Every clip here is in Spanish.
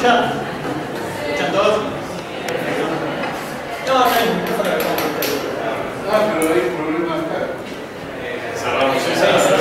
escucha? ¿Escuchan todos? Perfecto. No, no hay micrófono que pongo ustedes. Pero hay problemas acá. Cerramos esa.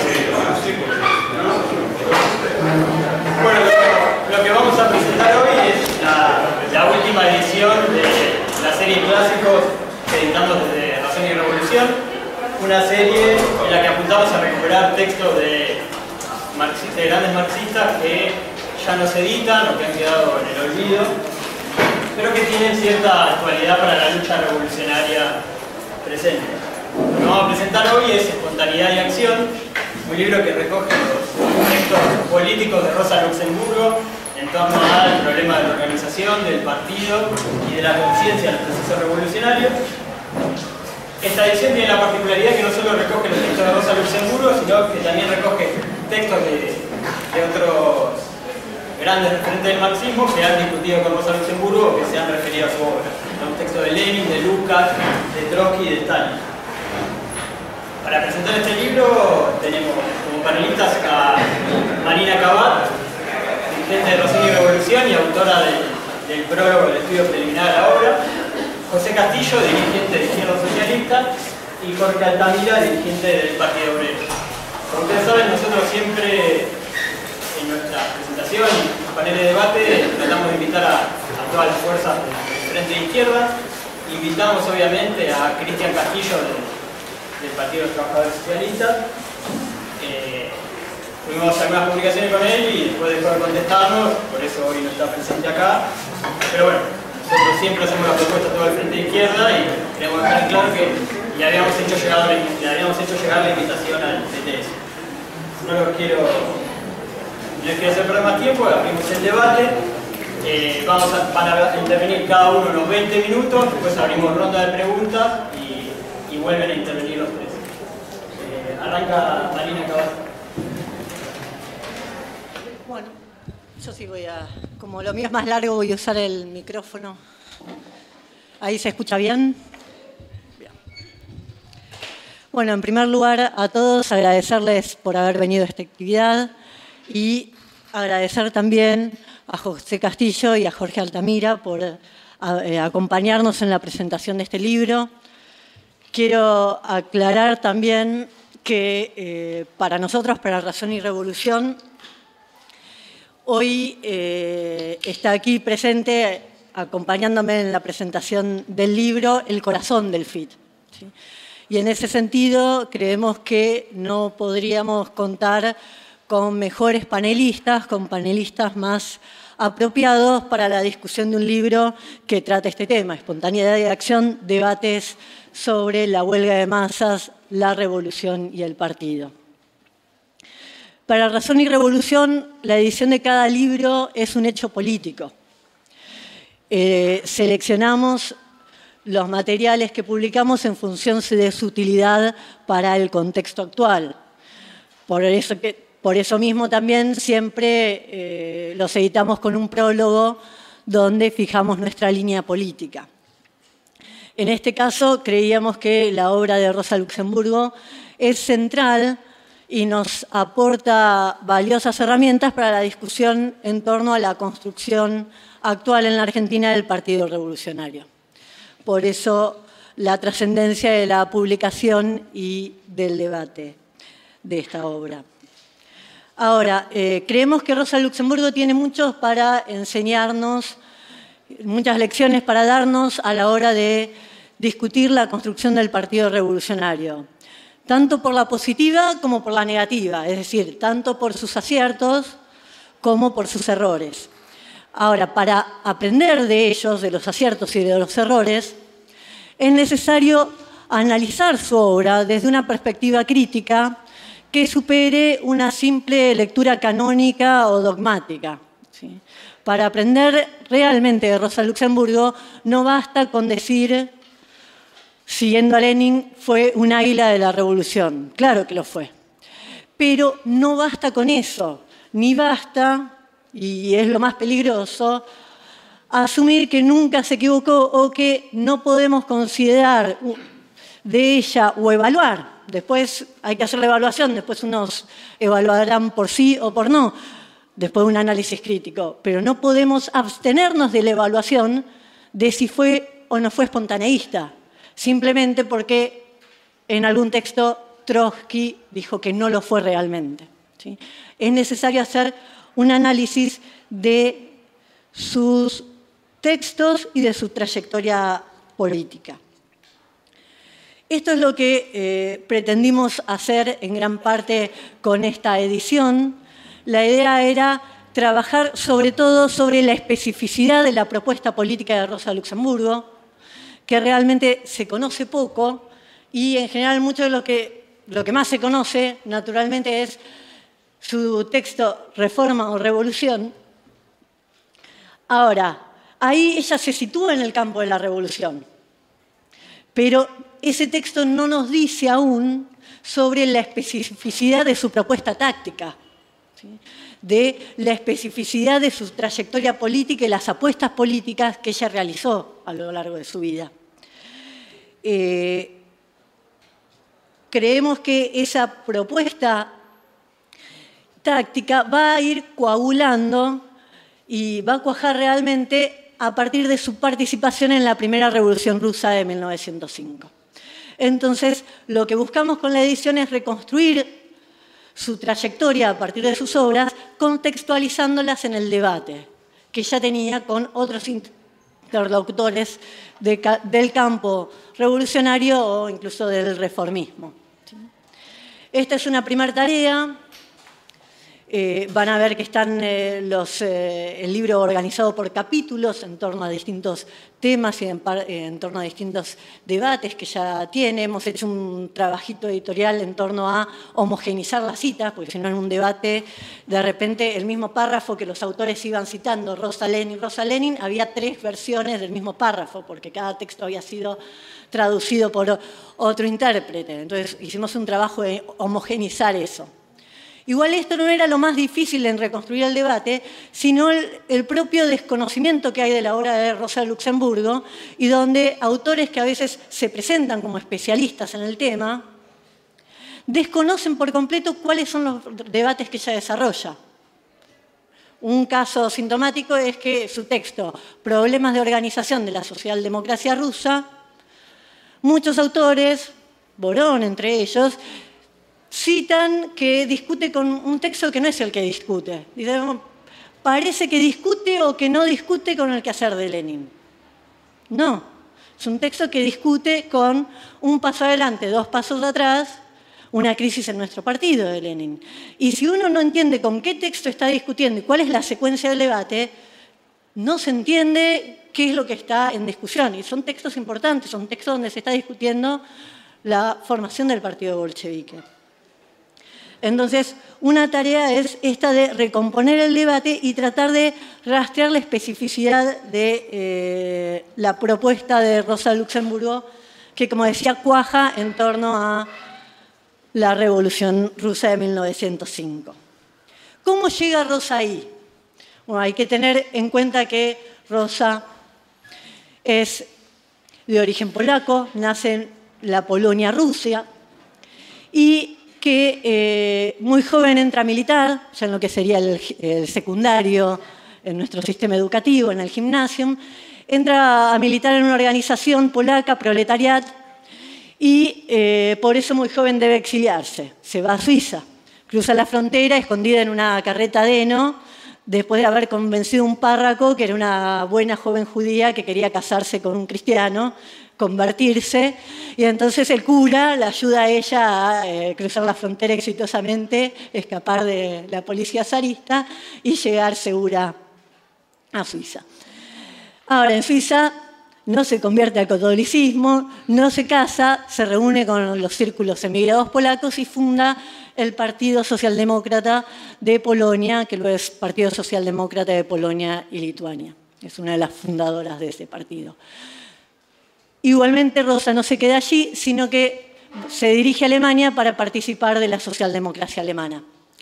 Bueno, lo que vamos a presentar hoy es la última edición de la serie clásicos que editamos desde Razón y Revolución. Una serie en la que apuntamos a recuperar textos de grandes marxistas que ya no se editan o que han quedado en el olvido, pero que tienen cierta actualidad para la lucha revolucionaria presente. Lo que vamos a presentar hoy es Espontaneidad y Acción, un libro que recoge los textos políticos de Rosa Luxemburgo en torno al problema de la organización, del partido y de la conciencia del proceso revolucionario. Esta edición tiene la particularidad que no solo recoge los textos de Rosa Luxemburgo, sino que también recoge textos de otros grandes referentes del marxismo que han discutido con Rosa Luxemburgo o que se han referido a su obra. Los textos de Lenin, de Lukács, de Trotsky y de Stalin. Para presentar este libro tenemos como panelistas a Marina Cabat, dirigente de Razón y Revolución y autora del prólogo del estudio preliminar a la obra, José Castillo, dirigente de Izquierda Socialista, y Jorge Altamira, dirigente del Partido Obrero. Como ustedes saben, nosotros siempre en nuestra presentación y en los paneles de debate tratamos de invitar a todas las fuerzas del Frente de Izquierda. Invitamos obviamente a Cristian Castillo del Partido de los Trabajadores Socialistas. Tuvimos algunas publicaciones con él y después dejó de contestarnos, por eso hoy no está presente acá. Pero bueno, nosotros siempre hacemos la propuesta a todo el Frente de Izquierda y queremos dejar claro que le habíamos hecho llegar la invitación al CTS. No les quiero hacer perder más tiempo, abrimos el debate. Van a intervenir cada uno unos 20 minutos, después abrimos ronda de preguntas y vuelven a intervenir los tres. Arranca Marina Cabat. Bueno, yo sí voy a... Como lo mío es más largo, voy a usar el micrófono. ¿Ahí se escucha bien? Bien. Bueno, en primer lugar, a todos agradecerles por haber venido a esta actividad y agradecer también a José Castillo y a Jorge Altamira por acompañarnos en la presentación de este libro. Quiero aclarar también que para nosotros, para Razón y Revolución, hoy está aquí presente, acompañándome en la presentación del libro, el corazón del FIT. ¿Sí? Y en ese sentido, creemos que no podríamos contar con mejores panelistas, con panelistas más apropiados para la discusión de un libro que trata este tema, Espontaneidad y Acción, debates sobre la huelga de masas, la revolución y el partido. Para Razón y Revolución, la edición de cada libro es un hecho político. Seleccionamos los materiales que publicamos en función de su utilidad para el contexto actual. Por eso mismo también siempre los editamos con un prólogo donde fijamos nuestra línea política. En este caso, creíamos que la obra de Rosa Luxemburgo es central y nos aporta valiosas herramientas para la discusión en torno a la construcción actual en la Argentina del Partido Revolucionario. Por eso, la trascendencia de la publicación y del debate de esta obra. Ahora, creemos que Rosa Luxemburgo tiene mucho para enseñarnos, muchas lecciones para darnos a la hora de discutir la construcción del Partido Revolucionario, tanto por la positiva como por la negativa, es decir, tanto por sus aciertos como por sus errores. Ahora, para aprender de ellos, de los aciertos y de los errores, es necesario analizar su obra desde una perspectiva crítica que supere una simple lectura canónica o dogmática. ¿Sí? Para aprender realmente de Rosa Luxemburgo, no basta con decir, siguiendo a Lenin, fue un águila de la revolución. Claro que lo fue. Pero no basta con eso, ni basta, y es lo más peligroso, asumir que nunca se equivocó o que no podemos considerar de ella o evaluar. Después hay que hacer la evaluación, después unos evaluarán por sí o por no. después de un análisis crítico, pero no podemos abstenernos de la evaluación de si fue o no fue espontaneísta, simplemente porque en algún texto Trotsky dijo que no lo fue realmente, ¿sí? Es necesario hacer un análisis de sus textos y de su trayectoria política. Esto es lo que pretendimos hacer en gran parte con esta edición. La idea era trabajar sobre todo sobre la especificidad de la propuesta política de Rosa Luxemburgo, que realmente se conoce poco y en general mucho de lo que más se conoce naturalmente es su texto Reforma o Revolución. Ahora, ahí ella se sitúa en el campo de la revolución, pero ese texto no nos dice aún sobre la especificidad de su propuesta táctica, ¿sí? De la especificidad de su trayectoria política y las apuestas políticas que ella realizó a lo largo de su vida. Creemos que esa propuesta táctica va a ir coagulando y va a cuajar realmente a partir de su participación en la primera Revolución Rusa de 1905. Entonces, lo que buscamos con la edición es reconstruir su trayectoria a partir de sus obras, contextualizándolas en el debate que ya tenía con otros interlocutores del campo revolucionario o incluso del reformismo. Esta es una primera tarea. Van a ver que están el libro organizado por capítulos en torno a distintos temas y en torno a distintos debates que ya tiene. Hemos hecho un trabajito editorial en torno a homogeneizar las citas, porque si no en un debate, de repente el mismo párrafo que los autores iban citando, Rosa Lenin, había 3 versiones del mismo párrafo, porque cada texto había sido traducido por otro intérprete. Entonces hicimos un trabajo de homogeneizar eso. Igual esto no era lo más difícil en reconstruir el debate, sino el propio desconocimiento que hay de la obra de Rosa Luxemburgo y donde autores que a veces se presentan como especialistas en el tema desconocen por completo cuáles son los debates que ella desarrolla. Un caso sintomático es que su texto, Problemas de organización de la socialdemocracia rusa, muchos autores, Borón entre ellos, citan que discute con un texto que no es el que discute. Dicen, parece que discute o que no discute con el quehacer de Lenin. No, es un texto que discute con un paso adelante, 2 pasos atrás, una crisis en nuestro partido de Lenin. Y si uno no entiende con qué texto está discutiendo y cuál es la secuencia del debate, no se entiende qué es lo que está en discusión. Y son textos importantes, son textos donde se está discutiendo la formación del partido bolchevique. Entonces, una tarea es esta de recomponer el debate y tratar de rastrear la especificidad de la propuesta de Rosa Luxemburgo, que, como decía, cuaja en torno a la Revolución Rusa de 1905. ¿Cómo llega Rosa ahí? Bueno, hay que tener en cuenta que Rosa es de origen polaco, nace en la Polonia, Rusia, y que muy joven entra militar, ya en lo que sería el secundario en nuestro sistema educativo, en el gimnasium, entra a militar en una organización polaca, Proletariat, y por eso muy joven debe exiliarse. Se va a Suiza, cruza la frontera escondida en una carreta de heno, después de haber convencido a un párroco, que era una buena joven judía que quería casarse con un cristiano, convertirse, y entonces el cura la ayuda a ella a cruzar la frontera exitosamente, escapar de la policía zarista y llegar segura a Suiza. Ahora, en Suiza no se convierte al catolicismo, no se casa, se reúne con los círculos emigrados polacos y funda el Partido Socialdemócrata de Polonia, que luego es Partido Socialdemócrata de Polonia y Lituania. Es una de las fundadoras de ese partido. Igualmente, Rosa no se queda allí, sino que se dirige a Alemania para participar de la socialdemocracia alemana.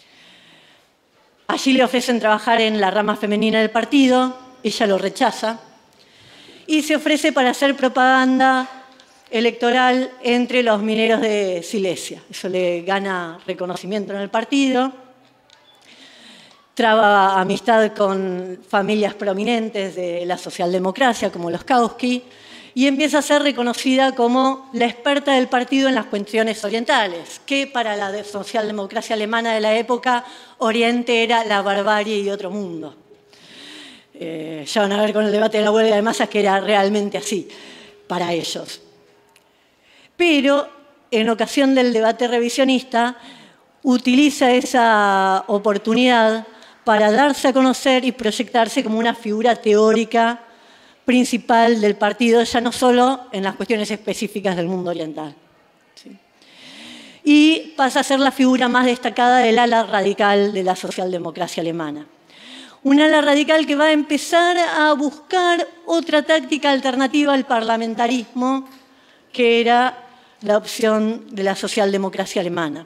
Allí le ofrecen trabajar en la rama femenina del partido, ella lo rechaza, y se ofrece para hacer propaganda electoral entre los mineros de Silesia. Eso le gana reconocimiento en el partido. traba amistad con familias prominentes de la socialdemocracia, como los Kautsky, y empieza a ser reconocida como la experta del partido en las cuestiones orientales, que para la socialdemocracia alemana de la época, Oriente era la barbarie y otro mundo. Ya van a ver con el debate de la huelga de masas que era realmente así para ellos. Pero en ocasión del debate revisionista, utiliza esa oportunidad para darse a conocer y proyectarse como una figura teórica principal del partido, ya no solo en las cuestiones específicas del mundo oriental. ¿Sí? Y pasa a ser la figura más destacada del ala radical de la socialdemocracia alemana. Un ala radical que va a empezar a buscar otra táctica alternativa al parlamentarismo, que era la opción de la socialdemocracia alemana.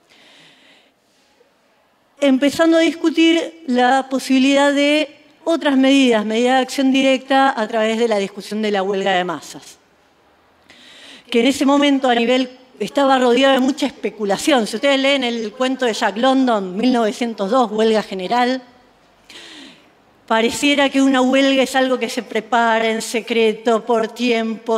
Empezando a discutir la posibilidad de otras medidas de acción directa a través de la discusión de la huelga de masas, que en ese momento a nivel estaba rodeado de mucha especulación. Si ustedes leen el cuento de Jack London, 1902, Huelga General, pareciera que una huelga es algo que se prepara en secreto por tiempo,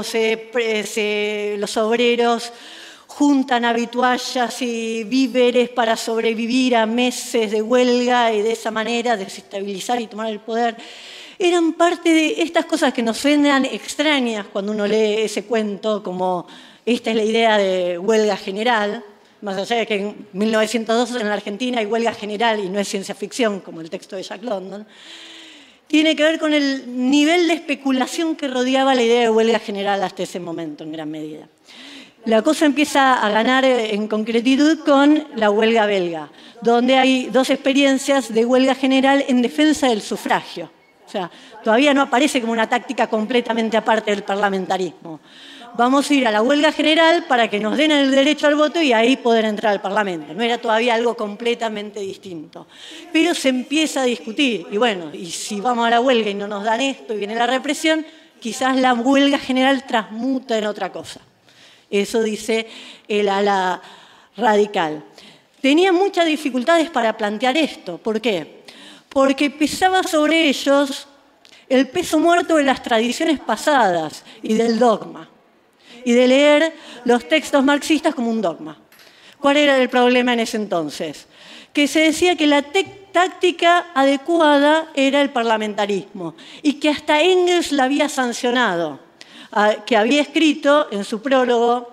los obreros juntan habituallas y víveres para sobrevivir a meses de huelga y de esa manera desestabilizar y tomar el poder. Eran parte de estas cosas que nos suenan extrañas cuando uno lee ese cuento, como esta es la idea de huelga general, más allá de que en 1902 en la Argentina hay huelga general y no es ciencia ficción, como el texto de Jack London. Tiene que ver con el nivel de especulación que rodeaba la idea de huelga general hasta ese momento, en gran medida. La cosa empieza a ganar en concretitud con la huelga belga, donde hay dos experiencias de huelga general en defensa del sufragio. O sea, todavía no aparece como una táctica completamente aparte del parlamentarismo. Vamos a ir a la huelga general para que nos den el derecho al voto y ahí poder entrar al Parlamento. No era todavía algo completamente distinto. Pero se empieza a discutir. Y bueno, y si vamos a la huelga y no nos dan esto y viene la represión, quizás la huelga general transmuta en otra cosa. Eso dice el ala radical. Tenía muchas dificultades para plantear esto. ¿Por qué? Porque pesaba sobre ellos el peso muerto de las tradiciones pasadas y del dogma, y de leer los textos marxistas como un dogma. ¿Cuál era el problema en ese entonces? Que se decía que la táctica adecuada era el parlamentarismo y que hasta Engels la había sancionado, que había escrito en su prólogo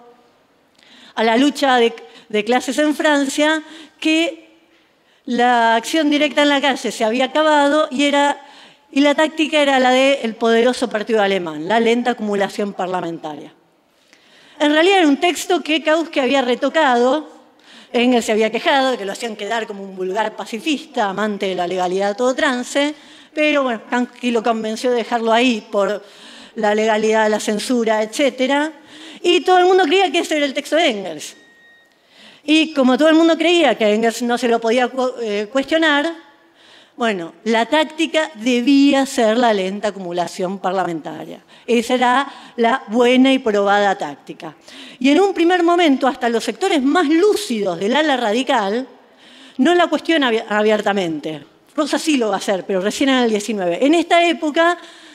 a la lucha de clases en Francia que la acción directa en la calle se había acabado y la táctica era la del poderoso partido alemán, la lenta acumulación parlamentaria. En realidad era un texto que Kautsky había retocado. Engels se había quejado de que lo hacían quedar como un vulgar pacifista, amante de la legalidad a todo trance, pero bueno, Kautsky lo convenció de dejarlo ahí por la legalidad, la censura, etc. Y todo el mundo creía que ese era el texto de Engels. Y como todo el mundo creía que Engels no se lo podía cuestionar, bueno, la táctica debía ser la lenta acumulación parlamentaria. Esa era la buena y probada táctica. Y en un primer momento, hasta los sectores más lúcidos del ala radical no la cuestionan abiertamente. Rosa sí lo va a hacer, pero recién en el 19. En esta época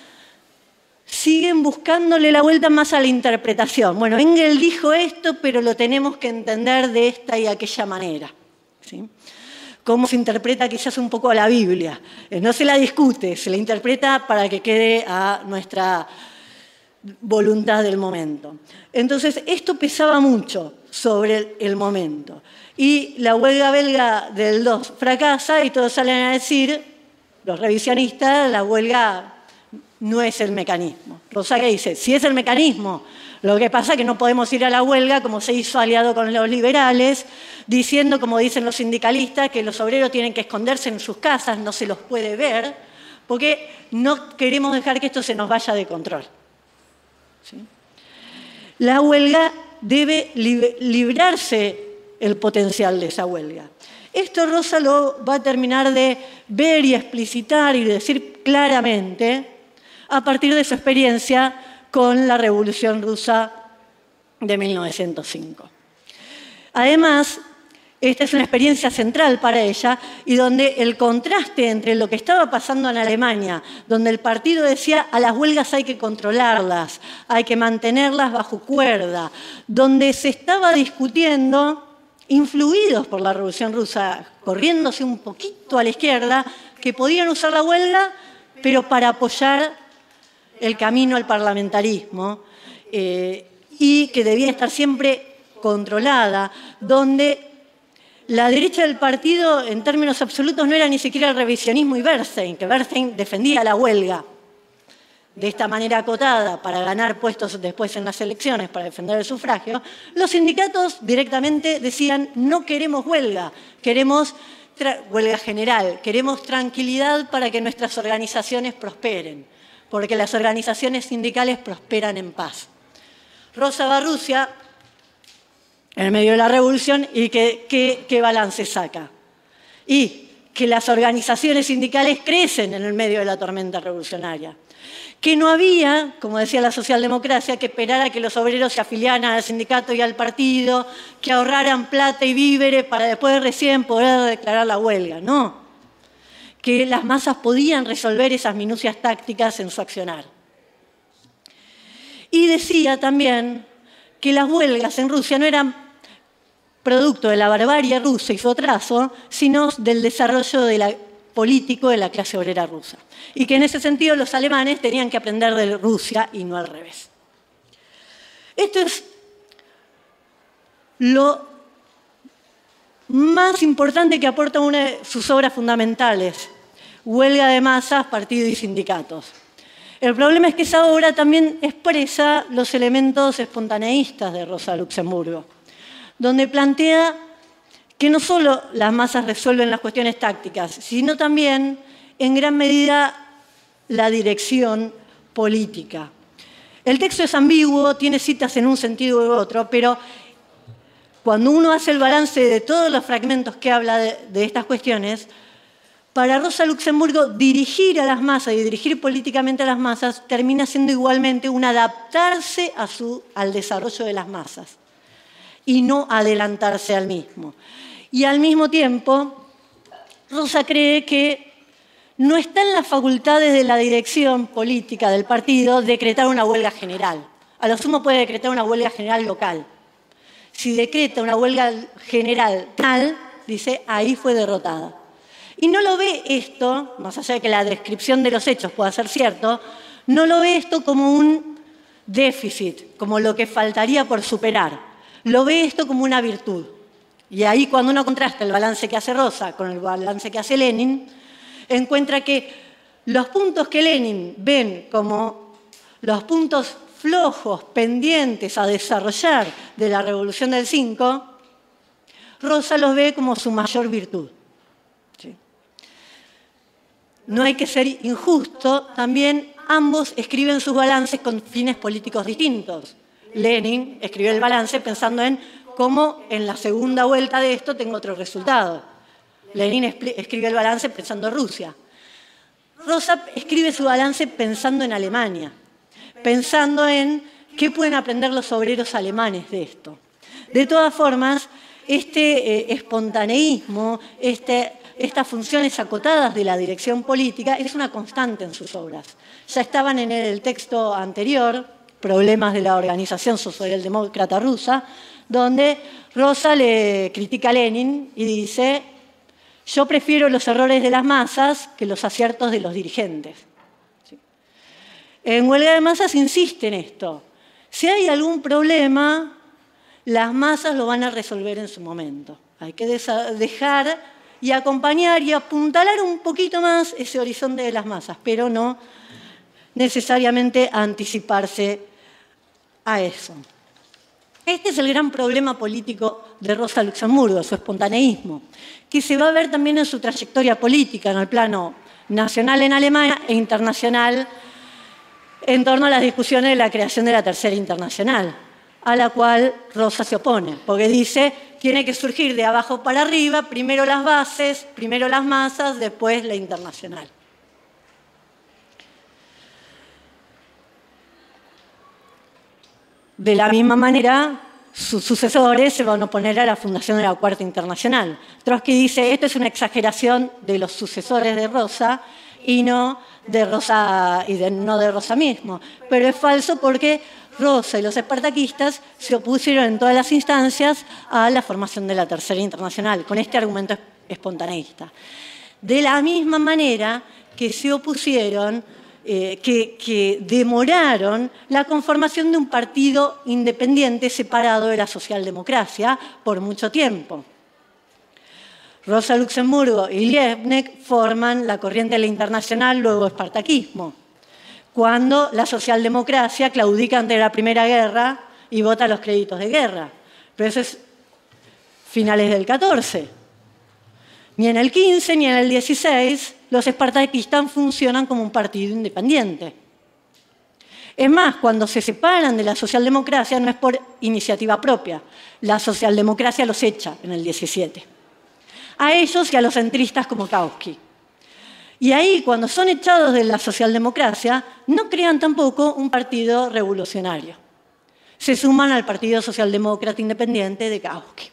siguen buscándole la vuelta más a la interpretación. Bueno, Engels dijo esto, pero lo tenemos que entender de esta y aquella manera. ¿Sí? Cómo se interpreta quizás un poco a la Biblia. No se la discute, se la interpreta para que quede a nuestra voluntad del momento. Entonces, esto pesaba mucho sobre el momento. Y la huelga belga del 2 fracasa y todos salen a decir, los revisionistas, la huelga no es el mecanismo. Rosaka dice, si es el mecanismo, lo que pasa es que no podemos ir a la huelga como se hizo aliado con los liberales, diciendo, como dicen los sindicalistas, que los obreros tienen que esconderse en sus casas, no se los puede ver, porque no queremos dejar que esto se nos vaya de control. ¿Sí? La huelga debe librarse el potencial de esa huelga. Esto Rosa lo va a terminar de ver y explicitar y decir claramente a partir de su experiencia con la Revolución Rusa de 1905. Además, Esta es una experiencia central para ella y donde el contraste entre lo que estaba pasando en Alemania, donde el partido decía a las huelgas hay que controlarlas, hay que mantenerlas bajo cuerda, donde se estaba discutiendo, influidos por la Revolución Rusa, corriéndose un poquito a la izquierda, que podían usar la huelga, pero para apoyar el camino al parlamentarismo y que debía estar siempre controlada, donde la derecha del partido, en términos absolutos, no era ni siquiera el revisionismo y Bernstein, que Bernstein defendía la huelga de esta manera acotada para ganar puestos después en las elecciones, para defender el sufragio. Los sindicatos directamente decían no queremos huelga, queremos huelga general, queremos tranquilidad para que nuestras organizaciones prosperen, porque las organizaciones sindicales prosperan en paz. Rosa va a Rusia en el medio de la revolución y ¿qué balance saca? Y que las organizaciones sindicales crecen en el medio de la tormenta revolucionaria. Que no había, como decía la socialdemocracia, que esperar a que los obreros se afiliaran al sindicato y al partido, que ahorraran plata y víveres para después recién poder declarar la huelga. No, que las masas podían resolver esas minucias tácticas en su accionar. Y decía también que las huelgas en Rusia no eran producto de la barbarie rusa y su atraso, sino del desarrollo político de la clase obrera rusa. Y que en ese sentido los alemanes tenían que aprender de Rusia y no al revés. Esto es lo más importante que aporta una de sus obras fundamentales, Huelga de masas, partido y sindicatos. El problema es que esa obra también expresa los elementos espontaneístas de Rosa Luxemburgo, donde plantea que no solo las masas resuelven las cuestiones tácticas, sino también, en gran medida, la dirección política. El texto es ambiguo, tiene citas en un sentido u otro, pero cuando uno hace el balance de todos los fragmentos que habla de estas cuestiones, para Rosa Luxemburgo dirigir a las masas y dirigir políticamente a las masas termina siendo igualmente un adaptarse al desarrollo de las masas y no adelantarse al mismo. Y al mismo tiempo, Rosa cree que no está en las facultades de la dirección política del partido decretar una huelga general. A lo sumo puede decretar una huelga general local. Si decreta una huelga general tal, dice, ahí fue derrotada. Y no lo ve esto, más allá de que la descripción de los hechos pueda ser cierto, no lo ve esto como un déficit, como lo que faltaría por superar. Lo ve esto como una virtud. Y ahí cuando uno contrasta el balance que hace Rosa con el balance que hace Lenin, encuentra que los puntos que Lenin ven como los puntos flojos, pendientes a desarrollar de la Revolución del 5, Rosa los ve como su mayor virtud. ¿Sí? No hay que ser injusto, también ambos escriben sus balances con fines políticos distintos. Lenin escribió el balance pensando en cómo en la segunda vuelta de esto tengo otro resultado. Lenin escribió el balance pensando en Rusia. Rosa escribe su balance pensando en Alemania, pensando en qué pueden aprender los obreros alemanes de esto. De todas formas, este espontaneísmo, estas funciones acotadas de la dirección política es una constante en sus obras. Ya estaban en el texto anterior, Problemas de la organización socialdemócrata rusa, donde Rosa le critica a Lenin y dice, yo prefiero los errores de las masas que los aciertos de los dirigentes. ¿Sí? En Huelga de masas insiste en esto. Si hay algún problema, las masas lo van a resolver en su momento. Hay que dejar y acompañar y apuntalar un poquito más ese horizonte de las masas, pero no necesariamente anticiparse a eso. Este es el gran problema político de Rosa Luxemburgo, su espontaneísmo, que se va a ver también en su trayectoria política, en el plano nacional en Alemania e internacional, en torno a las discusiones de la creación de la Tercera Internacional, a la cual Rosa se opone, porque dice, tiene que surgir de abajo para arriba, primero las bases, primero las masas, después la internacional. De la misma manera, sus sucesores se van a oponer a la fundación de la Cuarta Internacional. Trotsky dice, esto es una exageración de los sucesores de Rosa y no de Rosa, no de Rosa mismo. Pero es falso porque Rosa y los espartaquistas se opusieron en todas las instancias a la formación de la Tercera Internacional, con este argumento espontaneísta. De la misma manera que se opusieron, que demoraron la conformación de un partido independiente separado de la socialdemocracia por mucho tiempo. Rosa Luxemburgo y Liebknecht forman la corriente de la Internacional, luego espartaquismo, cuando la socialdemocracia claudica ante la Primera Guerra y vota los créditos de guerra. Pero eso es finales del 14. Ni en el 15 ni en el 16 los espartaquistas funcionan como un partido independiente. Es más, cuando se separan de la socialdemocracia no es por iniciativa propia. La socialdemocracia los echa en el 17. A ellos y a los centristas como Kautsky. Y ahí, cuando son echados de la socialdemocracia, no crean tampoco un partido revolucionario. Se suman al Partido Socialdemócrata Independiente de Kautsky.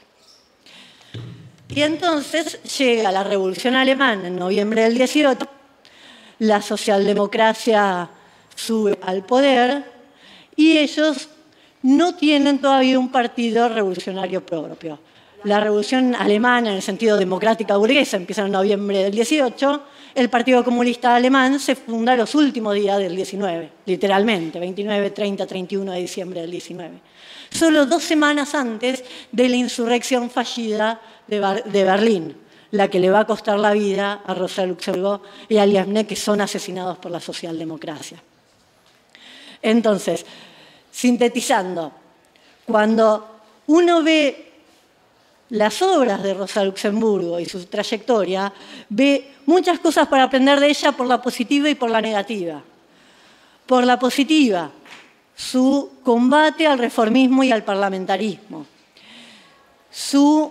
Y entonces llega la Revolución Alemana en noviembre del 18, la socialdemocracia sube al poder y ellos no tienen todavía un partido revolucionario propio. La Revolución Alemana, en el sentido democrática burguesa, empieza en noviembre del 18, el Partido Comunista Alemán se funda los últimos días del 19, literalmente, 29, 30, 31 de diciembre del 19. Solo 2 semanas antes de la insurrección fallida de Berlín, la que le va a costar la vida a Rosa Luxemburgo y a Liebknecht, que son asesinados por la socialdemocracia. Entonces, sintetizando, cuando uno ve las obras de Rosa Luxemburgo y su trayectoria, ve muchas cosas para aprender de ella por la positiva y por la negativa. Por la positiva, su combate al reformismo y al parlamentarismo, su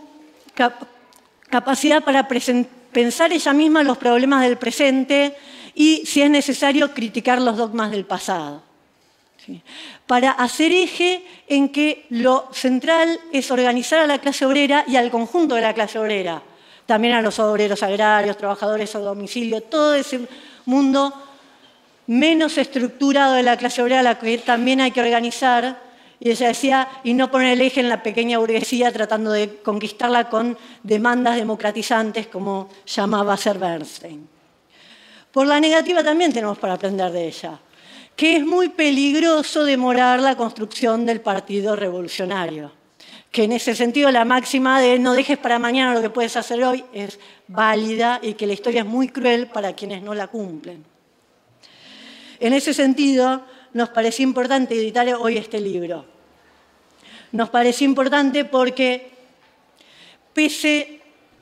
capacidad para pensar ella misma los problemas del presente y, si es necesario, criticar los dogmas del pasado. ¿Sí? Para hacer eje en que lo central es organizar a la clase obrera y al conjunto de la clase obrera, también a los obreros agrarios, trabajadores a domicilio, todo ese mundo menos estructurado de la clase obrera a la que también hay que organizar. Y ella decía, y no poner el eje en la pequeña burguesía tratando de conquistarla con demandas democratizantes, como llamaba Sir Bernstein. Por la negativa también tenemos para aprender de ella, que es muy peligroso demorar la construcción del Partido Revolucionario, que en ese sentido la máxima de no dejes para mañana lo que puedes hacer hoy es válida y que la historia es muy cruel para quienes no la cumplen. En ese sentido, nos pareció importante editar hoy este libro. Nos pareció importante porque, pese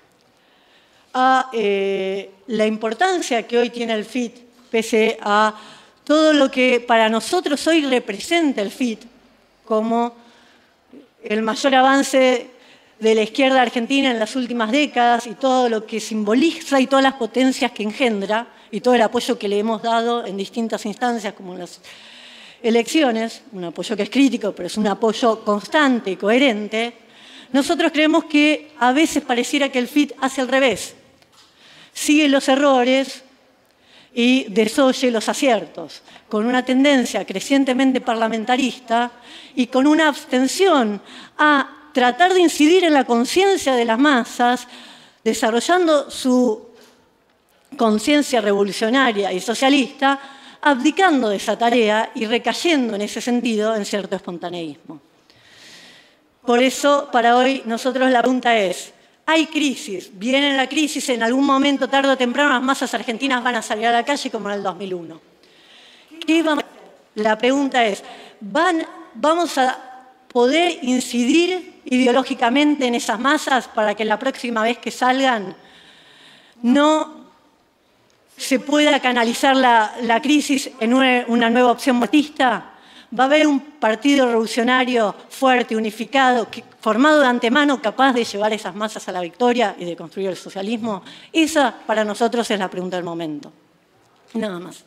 a la importancia que hoy tiene el FIT, pese a todo lo que para nosotros hoy representa el FIT, como el mayor avance de la izquierda argentina en las últimas décadas y todo lo que simboliza y todas las potencias que engendra y todo el apoyo que le hemos dado en distintas instancias, como en las elecciones, un apoyo que es crítico, pero es un apoyo constante y coherente, nosotros creemos que a veces pareciera que el FIT hace al revés. Sigue los errores y desoye los aciertos, con una tendencia crecientemente parlamentarista y con una abstención a tratar de incidir en la conciencia de las masas, desarrollando su conciencia revolucionaria y socialista, abdicando de esa tarea y recayendo en ese sentido en cierto espontaneísmo. Por eso, para hoy, nosotros la pregunta es, hay crisis, viene la crisis, en algún momento, tarde o temprano, las masas argentinas van a salir a la calle como en el 2001. ¿Qué vamos a hacer? La pregunta es, ¿vamos a poder incidir ideológicamente en esas masas para que la próxima vez que salgan no se pueda canalizar la crisis en una nueva opción marxista? ¿Va a haber un partido revolucionario fuerte, unificado, formado de antemano, capaz de llevar esas masas a la victoria y de construir el socialismo? Esa, para nosotros, es la pregunta del momento. Nada más.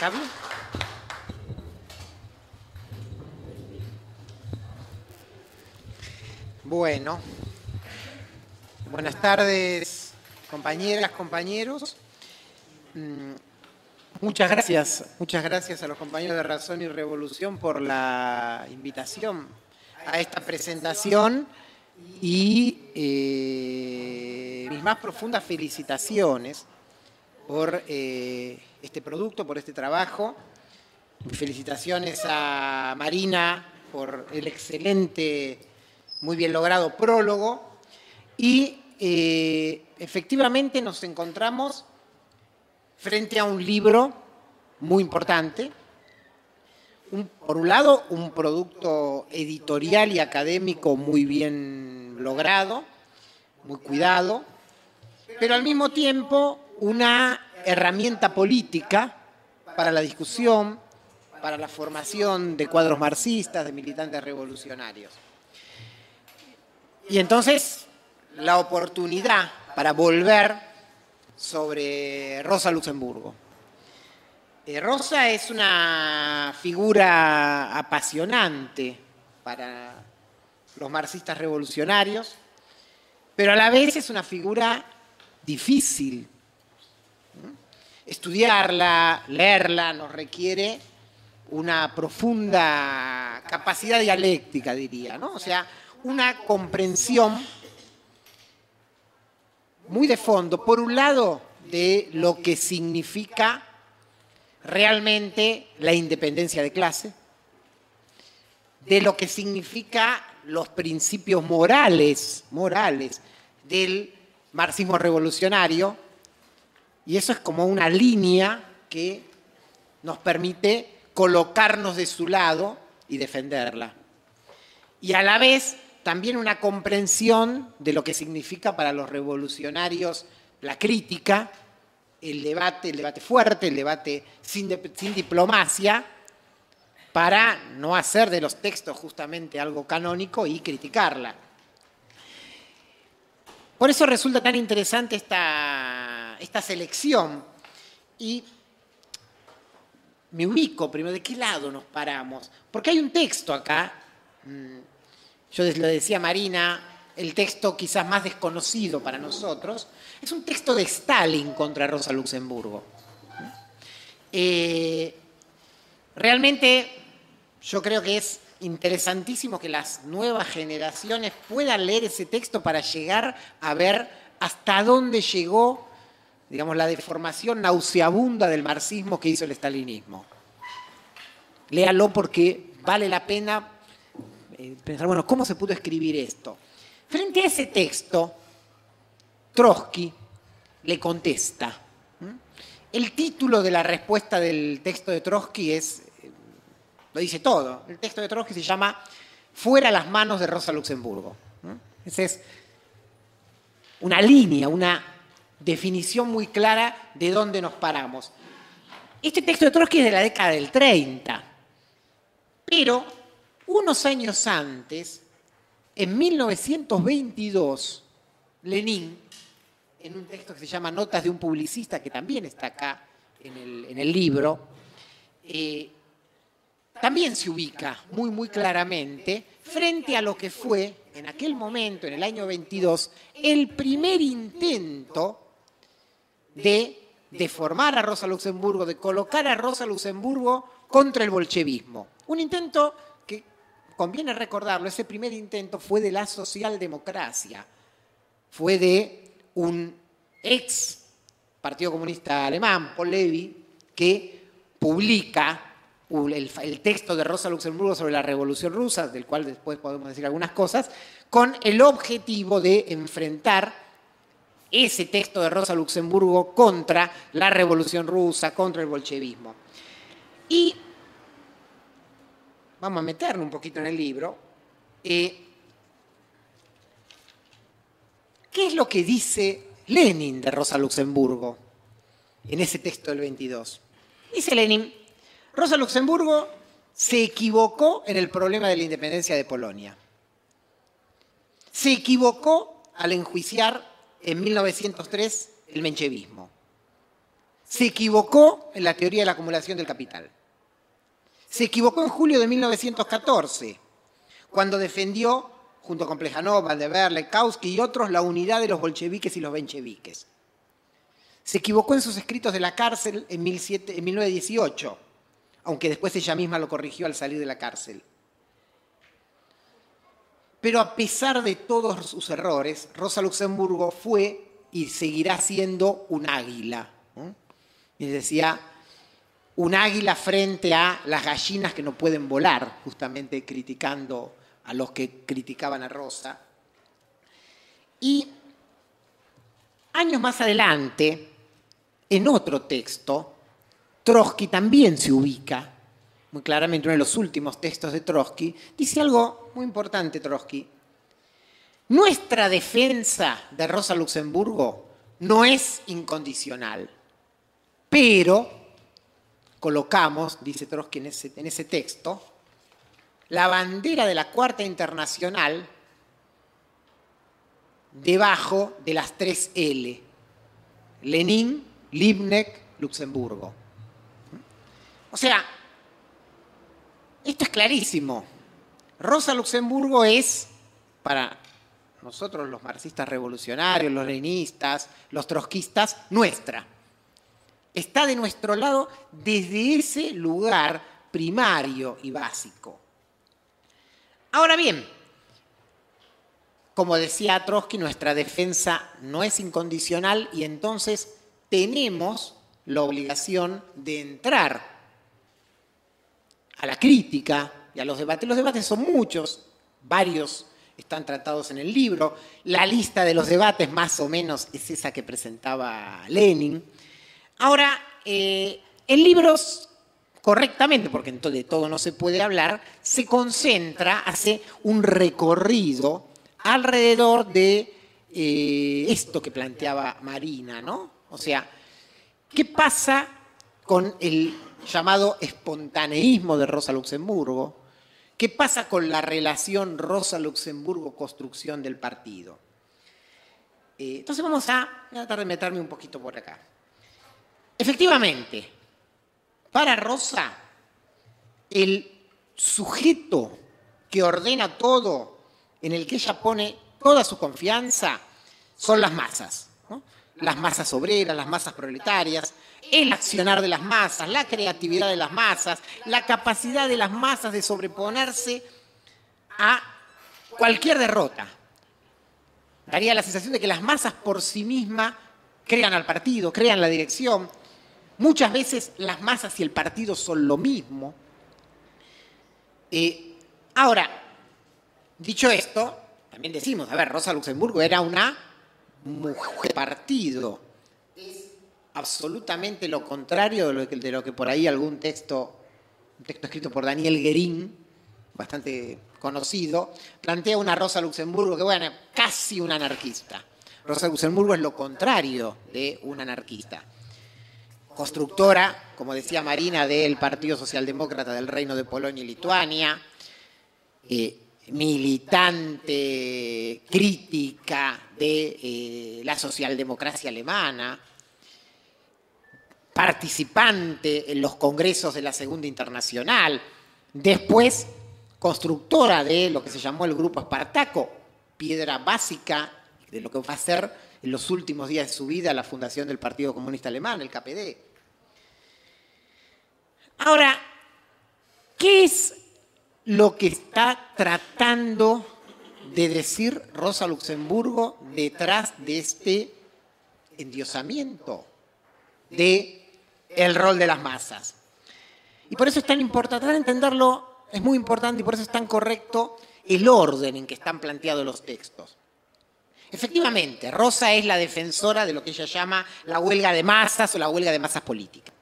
¿Está bien? Bueno, buenas tardes, compañeras, compañeros. Muchas gracias a los compañeros de Razón y Revolución por la invitación a esta presentación y mis más profundas felicitaciones por este producto, por este trabajo. Mis felicitaciones a Marina por el excelente, muy bien logrado prólogo. Y efectivamente nos encontramos frente a un libro muy importante. Por un lado, un producto editorial y académico muy bien logrado, muy cuidado, pero al mismo tiempo una herramienta política para la discusión, para la formación de cuadros marxistas, de militantes revolucionarios. Y entonces, la oportunidad para volver sobre Rosa Luxemburgo. Rosa es una figura apasionante para los marxistas revolucionarios, pero a la vez es una figura difícil. Estudiarla, leerla, nos requiere una profunda capacidad dialéctica, diría, ¿no? O sea, una comprensión muy de fondo, por un lado, de lo que significa realmente la independencia de clase, de lo que significa los principios morales del marxismo revolucionario, y eso es como una línea que nos permite colocarnos de su lado y defenderla. Y a la vez también una comprensión de lo que significa para los revolucionarios la crítica, el debate fuerte, el debate sin diplomacia, para no hacer de los textos justamente algo canónico y criticarla. Por eso resulta tan interesante esta selección. Y me ubico primero, ¿de qué lado nos paramos? Porque hay un texto acá, yo lo decía Marina, el texto quizás más desconocido para nosotros, es un texto de Stalin contra Rosa Luxemburgo. Realmente yo creo que es interesantísimo que las nuevas generaciones puedan leer ese texto para llegar a ver hasta dónde llegó, digamos, la deformación nauseabunda del marxismo que hizo el stalinismo. Léalo porque vale la pena pensar, bueno, ¿cómo se pudo escribir esto? Frente a ese texto, Trotsky le contesta. El título de la respuesta del texto de Trotsky lo dice todo. El texto de Trotsky se llama Fuera las manos de Rosa Luxemburgo. Esa es una línea, una definición muy clara de dónde nos paramos. Este texto de Trotsky es de la década del 30, pero unos años antes, en 1922, Lenin, en un texto que se llama Notas de un publicista, que también está acá en el libro, también se ubica muy claramente frente a lo que fue, en aquel momento, en el año 22, el primer intento de deformar a Rosa Luxemburgo, de colocar a Rosa Luxemburgo contra el bolchevismo. Un intento que, conviene recordarlo, ese primer intento fue de la socialdemocracia, fue de un ex Partido Comunista Alemán, Paul Levy, que publica el texto de Rosa Luxemburgo sobre la Revolución Rusa, del cual después podemos decir algunas cosas, con el objetivo de enfrentar ese texto de Rosa Luxemburgo contra la Revolución Rusa, contra el bolchevismo. Y vamos a meternos un poquito en el libro. ¿Qué es lo que dice Lenin de Rosa Luxemburgo en ese texto del 22? Dice Lenin: Rosa Luxemburgo se equivocó en el problema de la independencia de Polonia. Se equivocó al enjuiciar en 1903 el menchevismo. se equivocó en la teoría de la acumulación del capital. Se equivocó en julio de 1914, cuando defendió, junto con Plejánov, Vandenberg, Kautsky y otros, la unidad de los bolcheviques y los mencheviques. Se equivocó en sus escritos de la cárcel en 1918, aunque después ella misma lo corrigió al salir de la cárcel. Pero a pesar de todos sus errores, Rosa Luxemburgo fue y seguirá siendo un águila, ¿no? Y decía, un águila frente a las gallinas que no pueden volar, justamente criticando a los que criticaban a Rosa. Y años más adelante, en otro texto, Trotsky también se ubica, muy claramente uno de los últimos textos de Trotsky, dice algo muy importante Trotsky. Nuestra defensa de Rosa Luxemburgo no es incondicional, pero colocamos, dice Trotsky en ese texto, la bandera de la Cuarta Internacional debajo de las 3 L. Lenin, Liebknecht, Luxemburgo. O sea, esto es clarísimo. Rosa Luxemburgo es, para nosotros los marxistas revolucionarios, los leninistas, los trotskistas, nuestra. Está de nuestro lado desde ese lugar primario y básico. Ahora bien, como decía Trotsky, nuestra defensa no es incondicional y entonces tenemos la obligación de entrar a la crítica y a los debates. Los debates son muchos, varios están tratados en el libro. La lista de los debates más o menos es esa que presentaba Lenin. Ahora, en libros, correctamente, porque de todo no se puede hablar, se concentra, hace un recorrido alrededor de esto que planteaba Marina, ¿no? O sea, ¿qué pasa con el llamado espontaneísmo de Rosa Luxemburgo? ¿Qué pasa con la relación Rosa Luxemburgo-construcción del partido? Entonces voy a tratar de meterme un poquito por acá. Efectivamente, para Rosa, el sujeto que ordena todo, en el que ella pone toda su confianza, son las masas, ¿no? Las masas obreras, las masas proletarias, el accionar de las masas, la creatividad de las masas, la capacidad de las masas de sobreponerse a cualquier derrota. Daría la sensación de que las masas por sí mismas crean al partido, crean la dirección. Muchas veces las masas y el partido son lo mismo. Ahora, dicho esto, también decimos, a ver, Rosa Luxemburgo era una mujer partido. Es absolutamente lo contrario de lo que por ahí un texto escrito por Daniel Guérin, bastante conocido, plantea una Rosa Luxemburgo que, bueno, casi una anarquista. Rosa Luxemburgo es lo contrario de una anarquista. Constructora, como decía Marina, del Partido Socialdemócrata del Reino de Polonia y Lituania, militante, crítica de la socialdemocracia alemana, participante en los congresos de la Segunda Internacional, después constructora de lo que se llamó el Grupo Espartaco, piedra básica de lo que va a ser en los últimos días de su vida la fundación del Partido Comunista Alemán, el KPD. Ahora, ¿qué es lo que está tratando de decir Rosa Luxemburgo detrás de este endiosamiento del rol de las masas? Y por eso es tan importante, para entenderlo es muy importante y por eso es tan correcto el orden en que están planteados los textos. Efectivamente, Rosa es la defensora de lo que ella llama la huelga de masas o la huelga de masas políticas.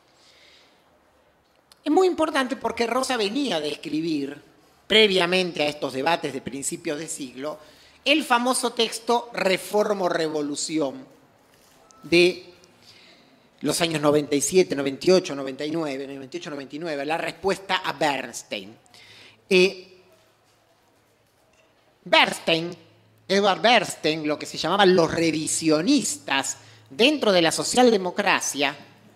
Es muy importante porque Rosa venía de escribir, previamente a estos debates de principios de siglo, el famoso texto Reforma o Revolución de los años 97, 98, 99, 98, 99, la respuesta a Bernstein. Edward Bernstein, lo que se llamaban los revisionistas dentro de la socialdemocracia,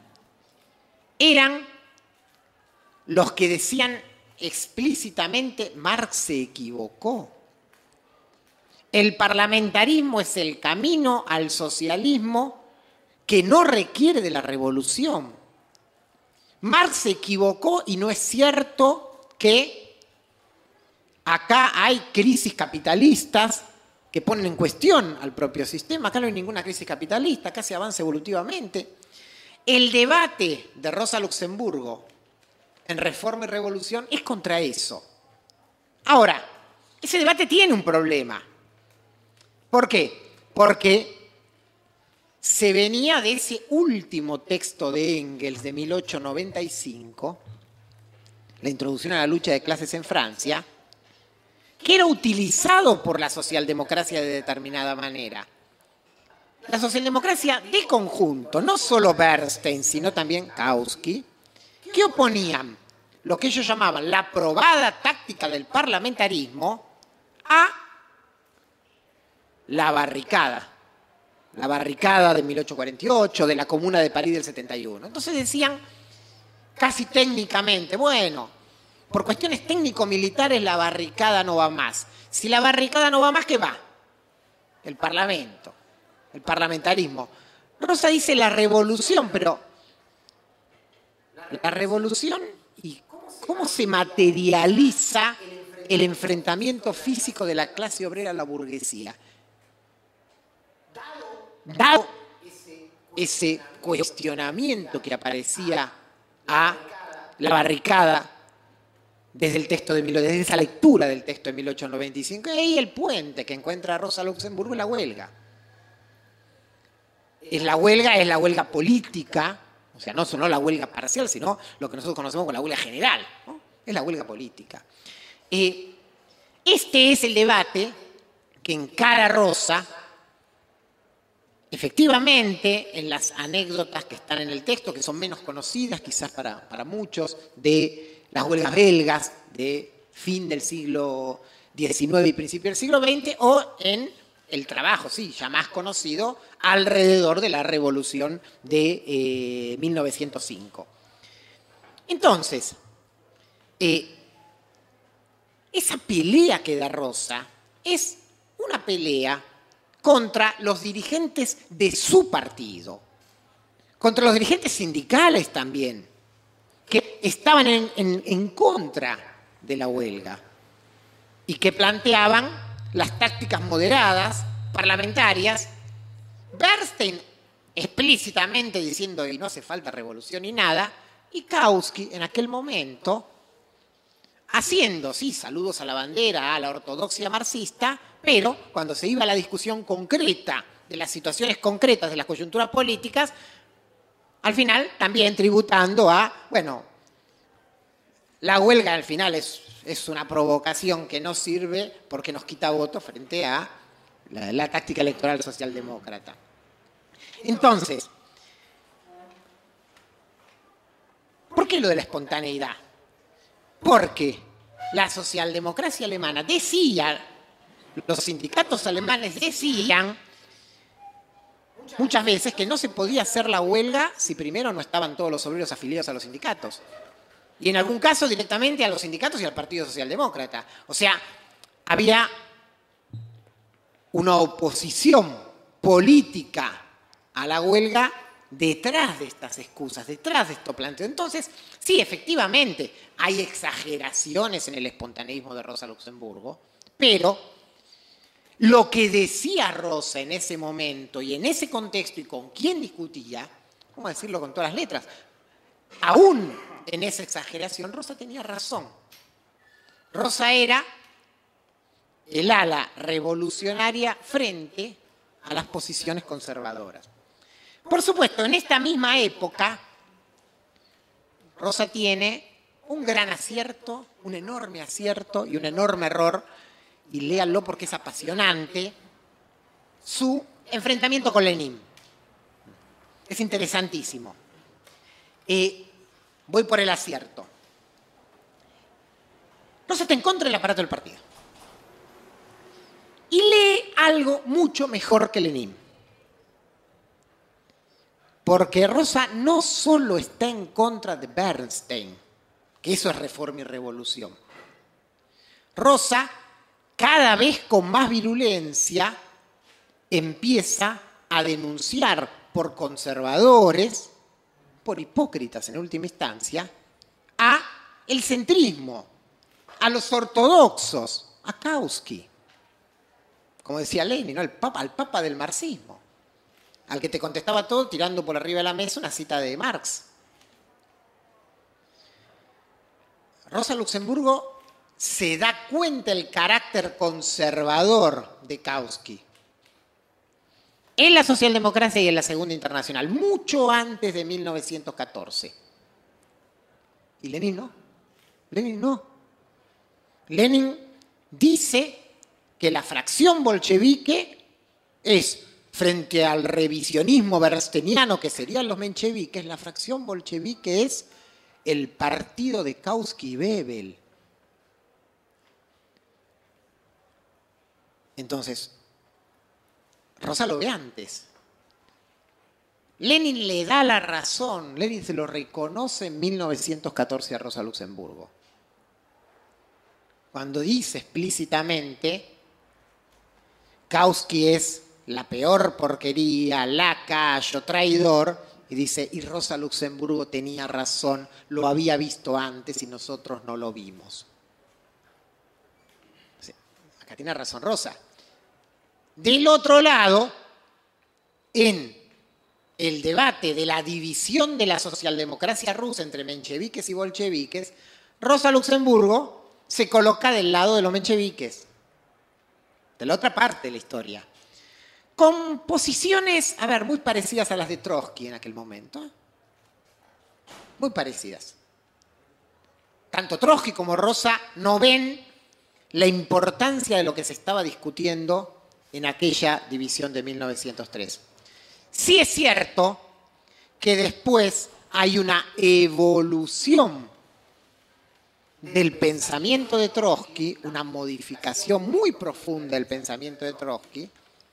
eran los que decían explícitamente Marx se equivocó. El parlamentarismo es el camino al socialismo que no requiere de la revolución. Marx se equivocó y no es cierto que acá hay crisis capitalistas que ponen en cuestión al propio sistema. Acá no hay ninguna crisis capitalista, acá se avanza evolutivamente. El debate de Rosa Luxemburgo en Reforma y Revolución es contra eso. Ahora, ese debate tiene un problema. ¿Por qué? Porque se venía de ese último texto de Engels de 1895, la introducción a la lucha de clases en Francia, que era utilizado por la socialdemocracia de determinada manera. La socialdemocracia de conjunto, no solo Bernstein, sino también Kautsky, que oponían lo que ellos llamaban la probada táctica del parlamentarismo a la barricada de 1848, de la Comuna de París del 71. Entonces decían, casi técnicamente, bueno, por cuestiones técnico-militares la barricada no va más. Si la barricada no va más, ¿qué va? El Parlamento, el parlamentarismo. Rosa dice la revolución, pero la revolución y cómo se materializa el enfrentamiento físico de la clase obrera a la burguesía. Dado ese cuestionamiento que aparecía a la barricada desde el texto desde esa lectura del texto de 1895, y ahí el puente que encuentra Rosa Luxemburgo es la huelga. Es la huelga política, o sea, no solo la huelga parcial, sino lo que nosotros conocemos como la huelga general, ¿no? Es la huelga política. Este es el debate que encara Rosa. Efectivamente, en las anécdotas que están en el texto, que son menos conocidas quizás para muchos, de las huelgas belgas de fin del siglo XIX y principio del siglo XX, o en el trabajo, sí, ya más conocido, alrededor de la Revolución de 1905. Entonces, esa pelea que da Rosa es una pelea contra los dirigentes de su partido, contra los dirigentes sindicales también, que estaban en contra de la huelga y que planteaban las tácticas moderadas, parlamentarias. Bernstein explícitamente diciendo que no hace falta revolución ni nada, y Kautsky en aquel momento haciendo, sí, saludos a la bandera, a la ortodoxia marxista, pero cuando se iba a la discusión concreta de las situaciones concretas de las coyunturas políticas, al final también tributando a, bueno, la huelga al final es una provocación que no sirve porque nos quita votos frente a la táctica electoral socialdemócrata. Entonces, ¿por qué lo de la espontaneidad? Porque la socialdemocracia alemana decía, los sindicatos alemanes decían muchas veces que no se podía hacer la huelga si primero no estaban todos los obreros afiliados a los sindicatos. Y en algún caso directamente a los sindicatos y al Partido Socialdemócrata. O sea, había una oposición política a la huelga detrás de estas excusas, detrás de estos planteos. Entonces, sí, efectivamente, hay exageraciones en el espontaneísmo de Rosa Luxemburgo, pero lo que decía Rosa en ese momento y en ese contexto y con quién discutía, vamos a decirlo con todas las letras, aún en esa exageración, Rosa tenía razón. Rosa era el ala revolucionaria frente a las posiciones conservadoras. Por supuesto, en esta misma época, Rosa tiene un gran acierto, un enorme acierto y un enorme error, y léanlo porque es apasionante, su enfrentamiento con Lenin. Es interesantísimo. Voy por el acierto. Rosa está en contra del aparato del partido. Y lee algo mucho mejor que Lenin. Porque Rosa no solo está en contra de Bernstein, que eso es Reforma y Revolución. Rosa, cada vez con más virulencia, empieza a denunciar por conservadores, por hipócritas en última instancia, a el centrismo, a los ortodoxos, a Kautsky. Como decía Lenin, ¿no? Al papa del marxismo, al que te contestaba todo tirando por arriba de la mesa una cita de Marx. Rosa Luxemburgo se da cuenta del carácter conservador de Kautsky en la socialdemocracia y en la Segunda Internacional, mucho antes de 1914. Y Lenin no. Lenin no. Lenin dice que la fracción bolchevique es, frente al revisionismo bernsteiniano que serían los mencheviques, la fracción bolchevique es el partido de Kautsky y Bebel. Entonces, Rosa lo ve antes. Lenin le da la razón, Lenin se lo reconoce en 1914 a Rosa Luxemburgo, cuando dice explícitamente: Kautsky es la peor porquería, lacayo, traidor, y dice, y Rosa Luxemburgo tenía razón, lo había visto antes y nosotros no lo vimos. Sí, acá tiene razón Rosa. Del otro lado, en el debate de la división de la socialdemocracia rusa entre mencheviques y bolcheviques, Rosa Luxemburgo se coloca del lado de los mencheviques, de la otra parte de la historia, con posiciones, a ver, muy parecidas a las de Trotsky en aquel momento. Muy parecidas. Tanto Trotsky como Rosa no ven la importancia de lo que se estaba discutiendo en aquella división de 1903. Sí es cierto que después hay una evolución del pensamiento de Trotsky, una modificación muy profunda del pensamiento de Trotsky,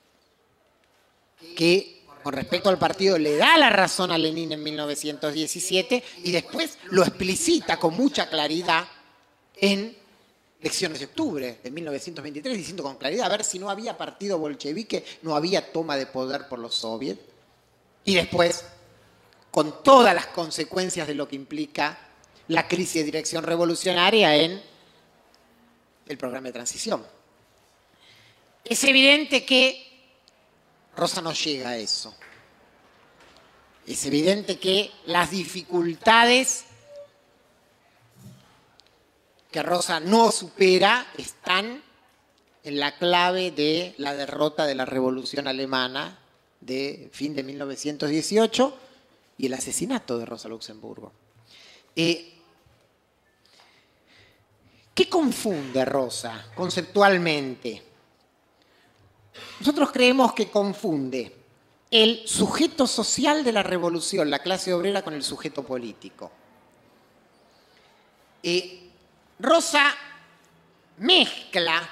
que con respecto al partido le da la razón a Lenin en 1917 y después lo explicita con mucha claridad en Lecciones de Octubre de 1923, diciendo con claridad, a ver, si no había partido bolchevique, no había toma de poder por los soviets. Y después, con todas las consecuencias de lo que implica la crisis de dirección revolucionaria en el programa de transición. Es evidente que Rosa no llega a eso. Es evidente que las dificultades que Rosa no supera están en la clave de la derrota de la Revolución Alemana de fin de 1918 y el asesinato de Rosa Luxemburgo. ¿Qué confunde Rosa conceptualmente? Nosotros creemos que confunde el sujeto social de la revolución, la clase obrera, con el sujeto político. Rosa mezcla,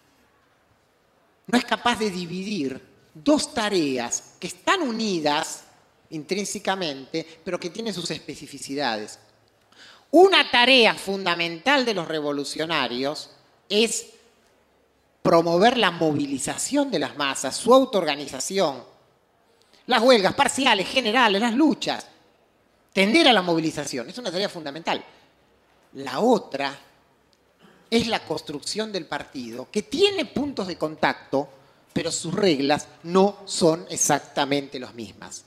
no es capaz de dividir dos tareas que están unidas intrínsecamente, pero que tienen sus especificidades. Una tarea fundamental de los revolucionarios es promover la movilización de las masas, su autoorganización, las huelgas parciales, generales, las luchas, tender a la movilización. Es una tarea fundamental. La otra es la construcción del partido, que tiene puntos de contacto, pero sus reglas no son exactamente las mismas.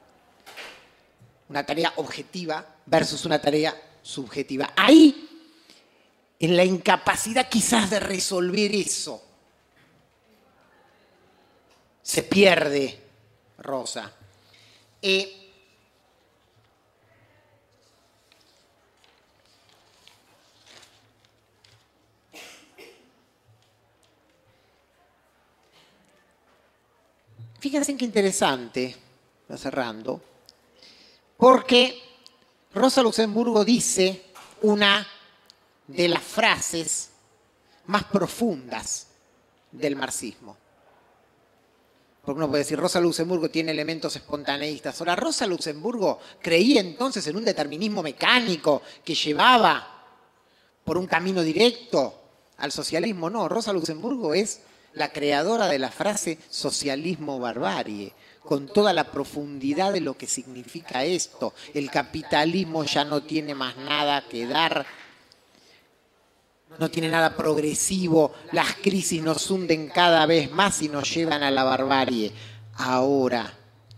Una tarea objetiva versus una tarea subjetiva. Ahí, en la incapacidad quizás de resolver eso, se pierde Rosa. Fíjense qué interesante, va cerrando, porque Rosa Luxemburgo dice una de las frases más profundas del marxismo. porque uno puede decir, Rosa Luxemburgo tiene elementos espontaneístas. Ahora, Rosa Luxemburgo creía entonces en un determinismo mecánico que llevaba por un camino directo al socialismo. No, Rosa Luxemburgo es la creadora de la frase socialismo barbarie, con toda la profundidad de lo que significa esto. El capitalismo ya no tiene más nada que dar, no tiene nada progresivo, las crisis nos hunden cada vez más y nos llevan a la barbarie. Ahora,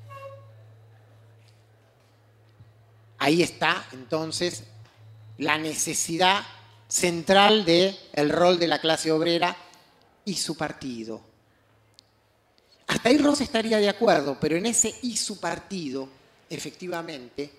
ahí está entonces la necesidad central del rol de la clase obrera y su partido. Hasta ahí Rosa estaría de acuerdo, pero en ese y su partido, efectivamente,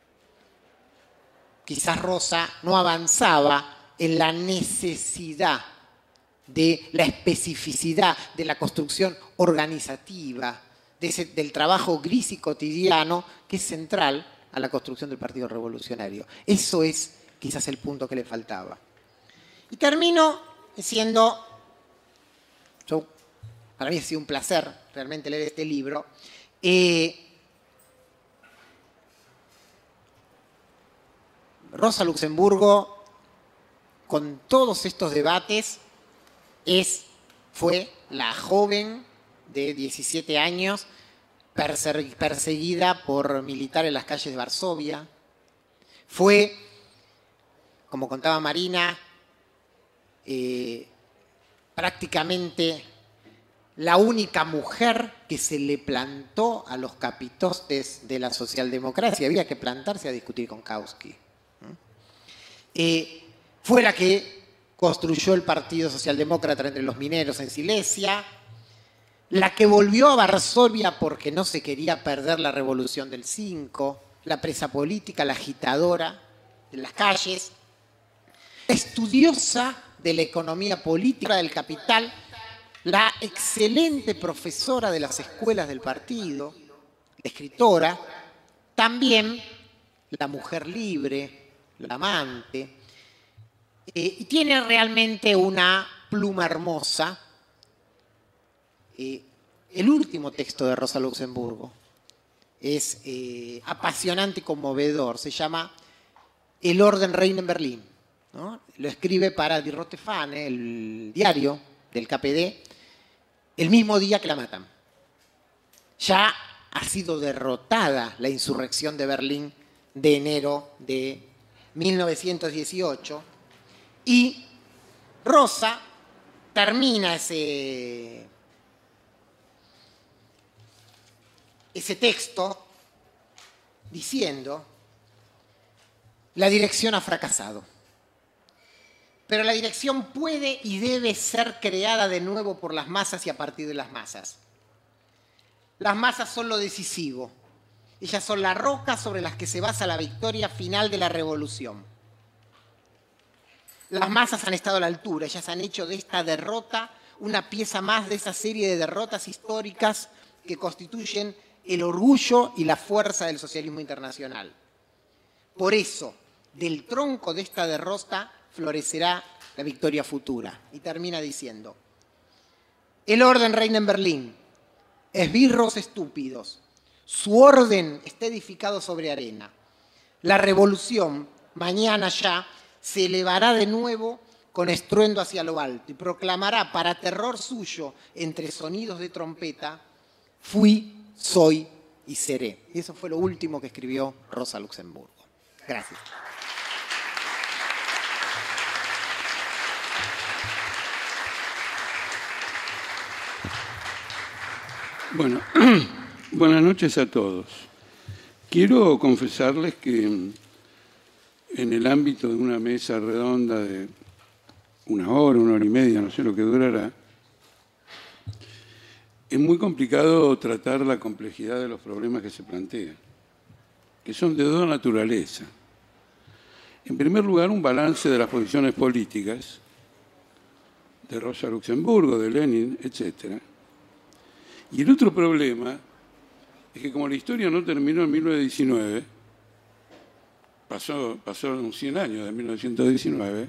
quizás Rosa no avanzaba en la necesidad de la especificidad de la construcción organizativa, del trabajo gris y cotidiano que es central a la construcción del Partido Revolucionario. Eso es quizás el punto que le faltaba. Y termino diciendo, para mí ha sido un placer realmente leer este libro. Rosa Luxemburgo, con todos estos debates, fue la joven de 17 años perseguida por militares en las calles de Varsovia. Fue, como contaba Marina, prácticamente la única mujer que se le plantó a los capitostes de la socialdemocracia. Había que plantarse a discutir con Kautsky. Fue la que construyó el Partido Socialdemócrata entre los mineros en Silesia, la que volvió a Varsovia porque no se quería perder la Revolución del 5, la presa política, la agitadora de las calles, estudiosa de la economía política del capital, la excelente profesora de las escuelas del partido, la escritora, también la mujer libre, la amante, y tiene realmente una pluma hermosa. El último texto de Rosa Luxemburgo es apasionante y conmovedor, se llama El orden reina en Berlín, ¿no? Lo escribe para Die Rote Fahne, el diario del KPD, el mismo día que la matan. Ya ha sido derrotada la insurrección de Berlín de enero de 1918 y Rosa termina ese texto diciendo: la dirección ha fracasado, pero la dirección puede y debe ser creada de nuevo por las masas y a partir de las masas. Las masas son lo decisivo. Ellas son la roca sobre las que se basa la victoria final de la revolución. Las masas han estado a la altura, ellas han hecho de esta derrota una pieza más de esa serie de derrotas históricas que constituyen el orgullo y la fuerza del socialismo internacional. Por eso, del tronco de esta derrota florecerá la victoria futura. Y termina diciendo: el orden reina en Berlín, esbirros estúpidos, su orden está edificado sobre arena. La revolución, mañana ya, se elevará de nuevo con estruendo hacia lo alto y proclamará para terror suyo, entre sonidos de trompeta: fui, soy y seré. Y eso fue lo último que escribió Rosa Luxemburgo. Gracias. Bueno, buenas noches a todos. Quiero confesarles que en el ámbito de una mesa redonda de una hora y media, no sé lo que durará, es muy complicado tratar la complejidad de los problemas que se plantean, que son de dos naturaleza. En primer lugar, un balance de las posiciones políticas de Rosa Luxemburgo, de Lenin, etc. Y el otro problema es que como la historia no terminó en 1919, pasaron 100 años de 1919,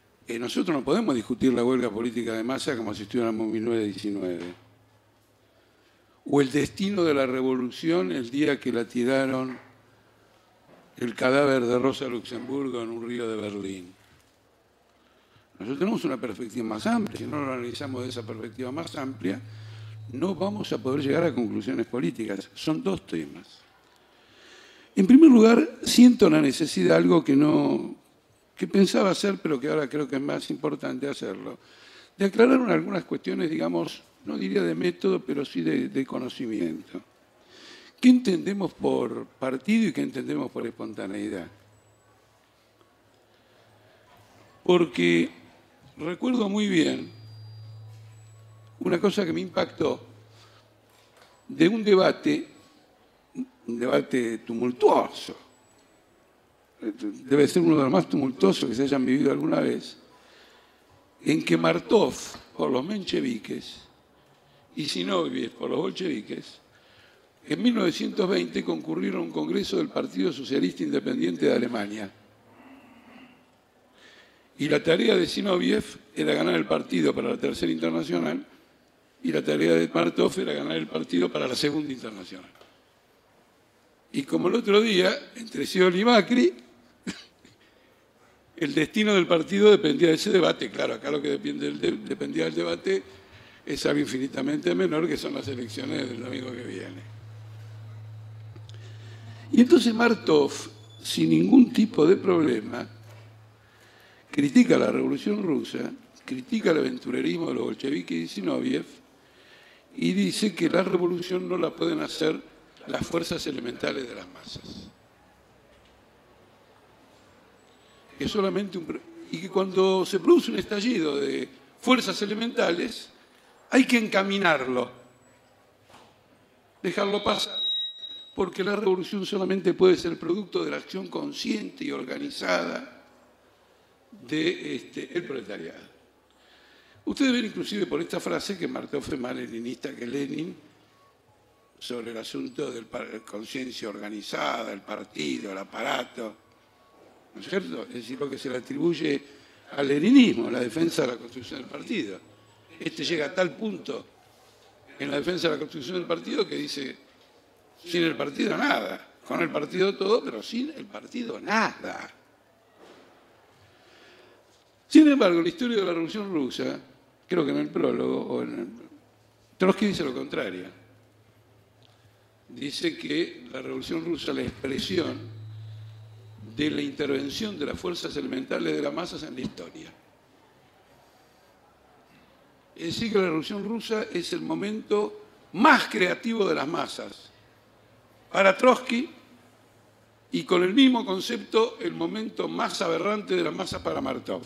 nosotros no podemos discutir la huelga política de masa como si estuviéramos en 1919. o el destino de la revolución el día que la tiraron el cadáver de Rosa Luxemburgo en un río de Berlín. Nosotros tenemos una perspectiva más amplia. Si no lo analizamos de esa perspectiva más amplia, no vamos a poder llegar a conclusiones políticas. Son dos temas. En primer lugar, siento la necesidad, algo que pensaba hacer, pero que ahora creo que es más importante hacerlo, de aclarar algunas cuestiones, digamos, no diría de método, pero sí de conocimiento. ¿Qué entendemos por partido y qué entendemos por espontaneidad? Porque recuerdo muy bien una cosa que me impactó de un debate tumultuoso. Debe ser uno de los más tumultuosos que se hayan vivido alguna vez, en que Martov, por los mencheviques, y Zinoviev, por los bolcheviques, en 1920 concurrieron a un congreso del Partido Socialista Independiente de Alemania. Y la tarea de Zinoviev era ganar el partido para la Tercera Internacional y la tarea de Martov era ganar el partido para la Segunda Internacional. Y como el otro día, entre Scioli y Macri, el destino del partido dependía de ese debate. Claro, acá lo que dependía del debate es algo infinitamente menor, que son las elecciones del domingo que viene. Y entonces Martov, sin ningún tipo de problema, critica la Revolución Rusa, critica el aventurerismo de los bolcheviques y Zinoviev, y dice que la revolución no la pueden hacer las fuerzas elementales de las masas. Y que cuando se produce un estallido de fuerzas elementales, hay que encaminarlo, dejarlo pasar, porque la revolución solamente puede ser producto de la acción consciente y organizada del proletariado. Ustedes ven inclusive por esta frase que Martov es más leninista que Lenin sobre el asunto de la conciencia organizada, el partido, el aparato, ¿no es cierto? Es decir, lo que se le atribuye al leninismo, la defensa de la construcción del partido. Este llega a tal punto en la defensa de la construcción del partido que dice, sin el partido nada, con el partido todo, pero sin el partido nada. Sin embargo, la historia de la Revolución Rusa, creo que en el prólogo, Trotsky dice lo contrario. Dice que la Revolución Rusa es la expresión de la intervención de las fuerzas elementales de las masas en la historia. Es decir, que la Revolución Rusa es el momento más creativo de las masas. Para Trotsky, y con el mismo concepto, el momento más aberrante de las masas para Martov.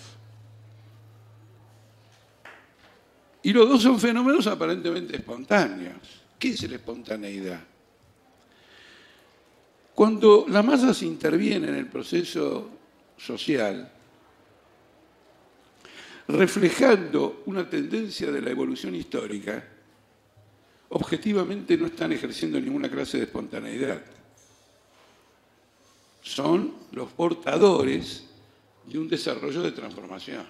Y los dos son fenómenos aparentemente espontáneos. ¿Qué es la espontaneidad? Cuando las masas intervienen en el proceso social, reflejando una tendencia de la evolución histórica, objetivamente no están ejerciendo ninguna clase de espontaneidad. Son los portadores de un desarrollo de transformación.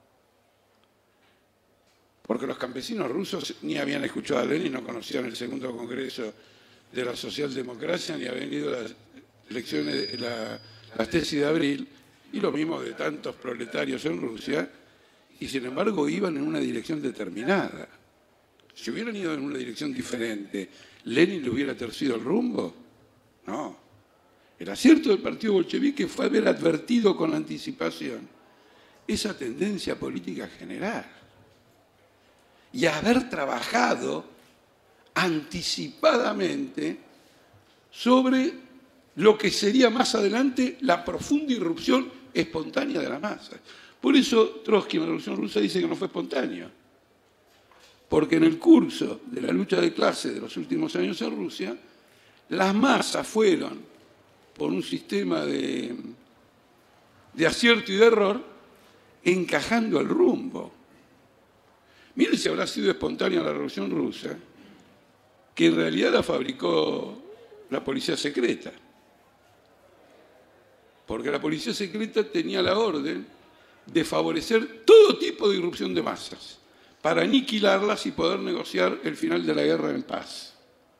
Porque los campesinos rusos ni habían escuchado a Lenin, no conocían el segundo congreso de la socialdemocracia, ni habían ido a las elecciones, las tesis de abril, y lo mismo de tantos proletarios en Rusia, y sin embargo iban en una dirección determinada. Si hubieran ido en una dirección diferente, ¿Lenin le hubiera torcido el rumbo? No. El acierto del partido bolchevique fue haber advertido con anticipación esa tendencia política general y haber trabajado anticipadamente sobre lo que sería más adelante la profunda irrupción espontánea de la masa. Por eso Trotsky en la Revolución Rusa dice que no fue espontáneo. Porque en el curso de la lucha de clases de los últimos años en Rusia, las masas fueron, por un sistema de acierto y de error, encajando el rumbo. Miren si habrá sido espontánea la Revolución Rusa, que en realidad la fabricó la policía secreta. Porque la policía secreta tenía la orden de favorecer todo tipo de irrupción de masas, para aniquilarlas y poder negociar el final de la guerra en paz.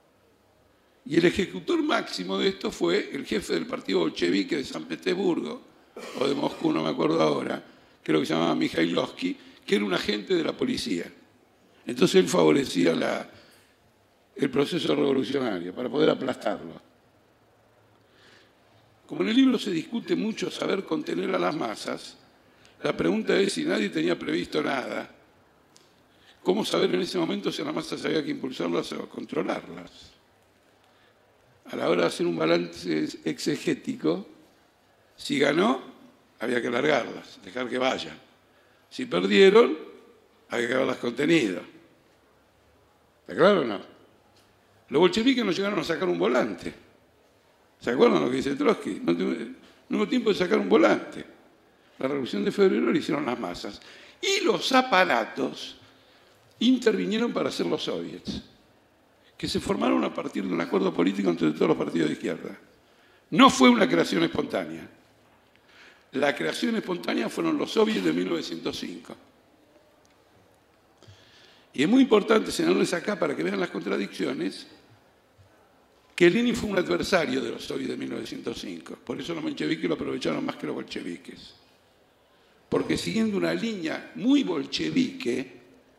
Y el ejecutor máximo de esto fue el jefe del partido bolchevique de San Petersburgo, o de Moscú, no me acuerdo ahora, creo que se llamaba Mikhailovsky, que era un agente de la policía. Entonces él favorecía el proceso revolucionario para poder aplastarlo. Como en el libro se discute mucho saber contener a las masas, la pregunta es si nadie tenía previsto nada, ¿cómo saber en ese momento si a las masas había que impulsarlas o controlarlas? A la hora de hacer un balance exegético, si ganó, había que largarlas, dejar que vayan. Si perdieron, había que haberlas contenido. ¿Está claro o no? Los bolcheviques no llegaron a sacar un volante. ¿Se acuerdan lo que dice Trotsky? No hubo tiempo de sacar un volante. La Revolución de Febrero la hicieron las masas. Y los aparatos intervinieron para hacer los soviets, que se formaron a partir de un acuerdo político entre todos los partidos de izquierda. No fue una creación espontánea. La creación espontánea fueron los soviets de 1905. Y es muy importante señalarles acá, para que vean las contradicciones, que Lenin fue un adversario de los soviets de 1905. Por eso los mencheviques lo aprovecharon más que los bolcheviques. Porque siguiendo una línea muy bolchevique,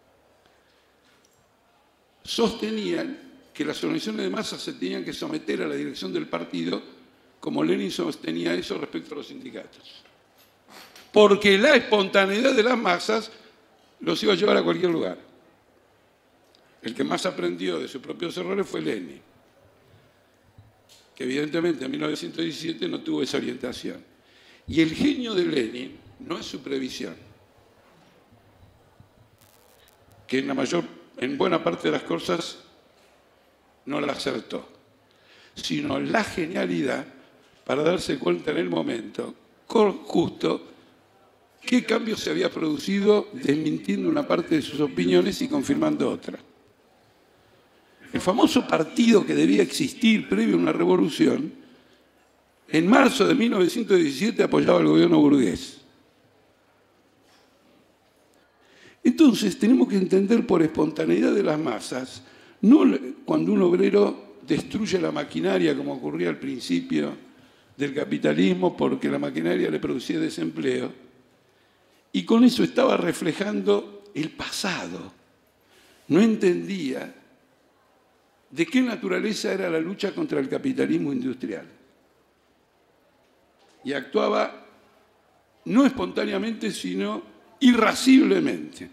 sostenían que las organizaciones de masas se tenían que someter a la dirección del partido, como Lenin sostenía eso respecto a los sindicatos. Porque la espontaneidad de las masas los iba a llevar a cualquier lugar. El que más aprendió de sus propios errores fue Lenin, que evidentemente en 1917 no tuvo esa orientación. Y el genio de Lenin no es su previsión, que en buena parte de las cosas no la acertó, sino la genialidad para darse cuenta en el momento justo qué cambio se había producido, desmintiendo una parte de sus opiniones y confirmando otra. El famoso partido que debía existir previo a una revolución, en marzo de 1917 apoyaba al gobierno burgués. Entonces tenemos que entender por espontaneidad de las masas, no cuando un obrero destruye la maquinaria, como ocurría al principio del capitalismo, porque la maquinaria le producía desempleo, y con eso estaba reflejando el pasado. No entendía de qué naturaleza era la lucha contra el capitalismo industrial. Y actuaba no espontáneamente, sino irasciblemente.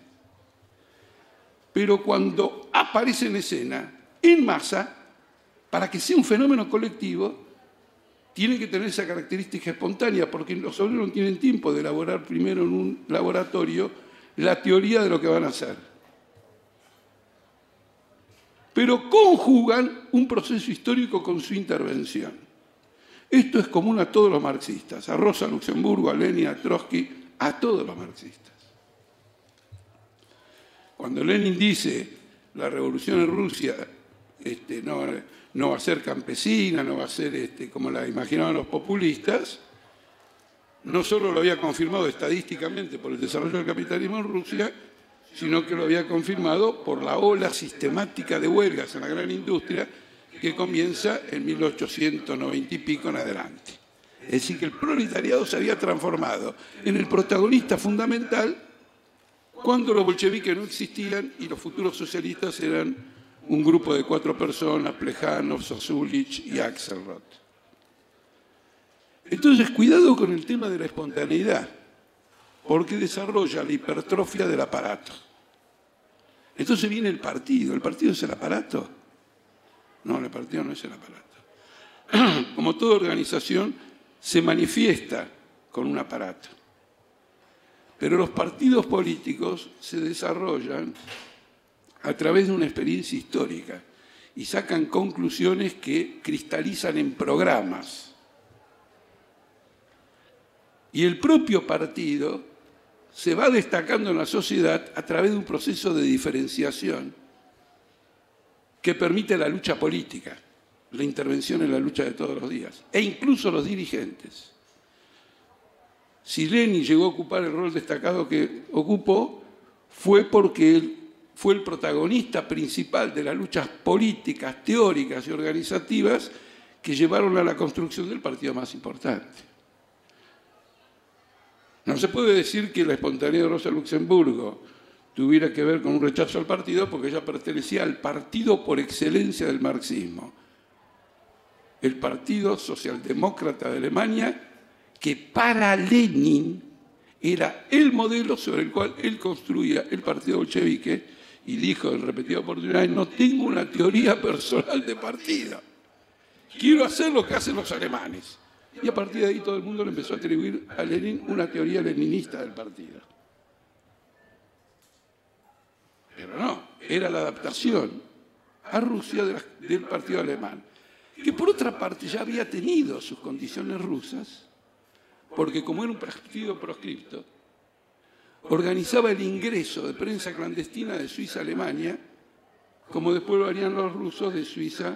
Pero cuando aparece en escena, en masa, para que sea un fenómeno colectivo, tiene que tener esa característica espontánea, porque los obreros no tienen tiempo de elaborar primero en un laboratorio la teoría de lo que van a hacer. Pero conjugan un proceso histórico con su intervención. Esto es común a todos los marxistas, a Rosa Luxemburgo, a Lenin, a Trotsky, a todos los marxistas. Cuando Lenin dice la revolución en Rusia no va a ser campesina, no va a ser como la imaginaban los populistas, no solo lo había confirmado estadísticamente por el desarrollo del capitalismo en Rusia, sino que lo había confirmado por la ola sistemática de huelgas en la gran industria que comienza en 1890 y pico en adelante. Es decir, que el proletariado se había transformado en el protagonista fundamental cuando los bolcheviques no existían y los futuros socialistas eran un grupo de 4 personas, Plejánov, Sosulich y Axelrod. Entonces, cuidado con el tema de la espontaneidad, porque desarrolla la hipertrofia del aparato. Entonces viene el partido. ¿El partido es el aparato? No, el partido no es el aparato. Como toda organización, se manifiesta con un aparato. Pero los partidos políticos se desarrollan a través de una experiencia histórica y sacan conclusiones que cristalizan en programas. Y el propio partido se va destacando en la sociedad a través de un proceso de diferenciación que permite la lucha política, la intervención en la lucha de todos los días, e incluso los dirigentes. Si Lenin llegó a ocupar el rol destacado que ocupó, fue porque fue el protagonista principal de las luchas políticas, teóricas y organizativas que llevaron a la construcción del partido más importante. No se puede decir que la espontaneidad de Rosa Luxemburgo tuviera que ver con un rechazo al partido, porque ella pertenecía al partido por excelencia del marxismo, el Partido Socialdemócrata de Alemania, que para Lenin era el modelo sobre el cual él construía el partido bolchevique, y dijo en repetidas oportunidades: no tengo una teoría personal de partido, quiero hacer lo que hacen los alemanes. Y a partir de ahí todo el mundo le empezó a atribuir a Lenin una teoría leninista del partido. Pero no, era la adaptación a Rusia del partido alemán, que por otra parte ya había tenido sus condiciones rusas, porque como era un partido proscripto, organizaba el ingreso de prensa clandestina de Suiza a Alemania, como después lo harían los rusos de Suiza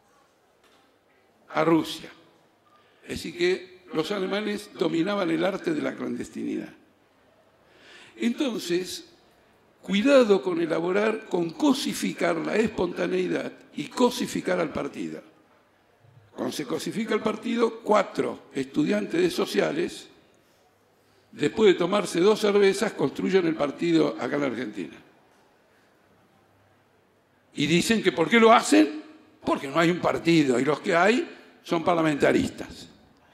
a Rusia. Así que los alemanes dominaban el arte de la clandestinidad. Entonces, cuidado con elaborar, con cosificar la espontaneidad y cosificar al partido. Cuando se cosifica el partido, 4 estudiantes de sociales, después de tomarse 2 cervezas, construyen el partido acá en la Argentina. Y dicen que ¿por qué lo hacen? Porque no hay un partido y los que hay son parlamentaristas.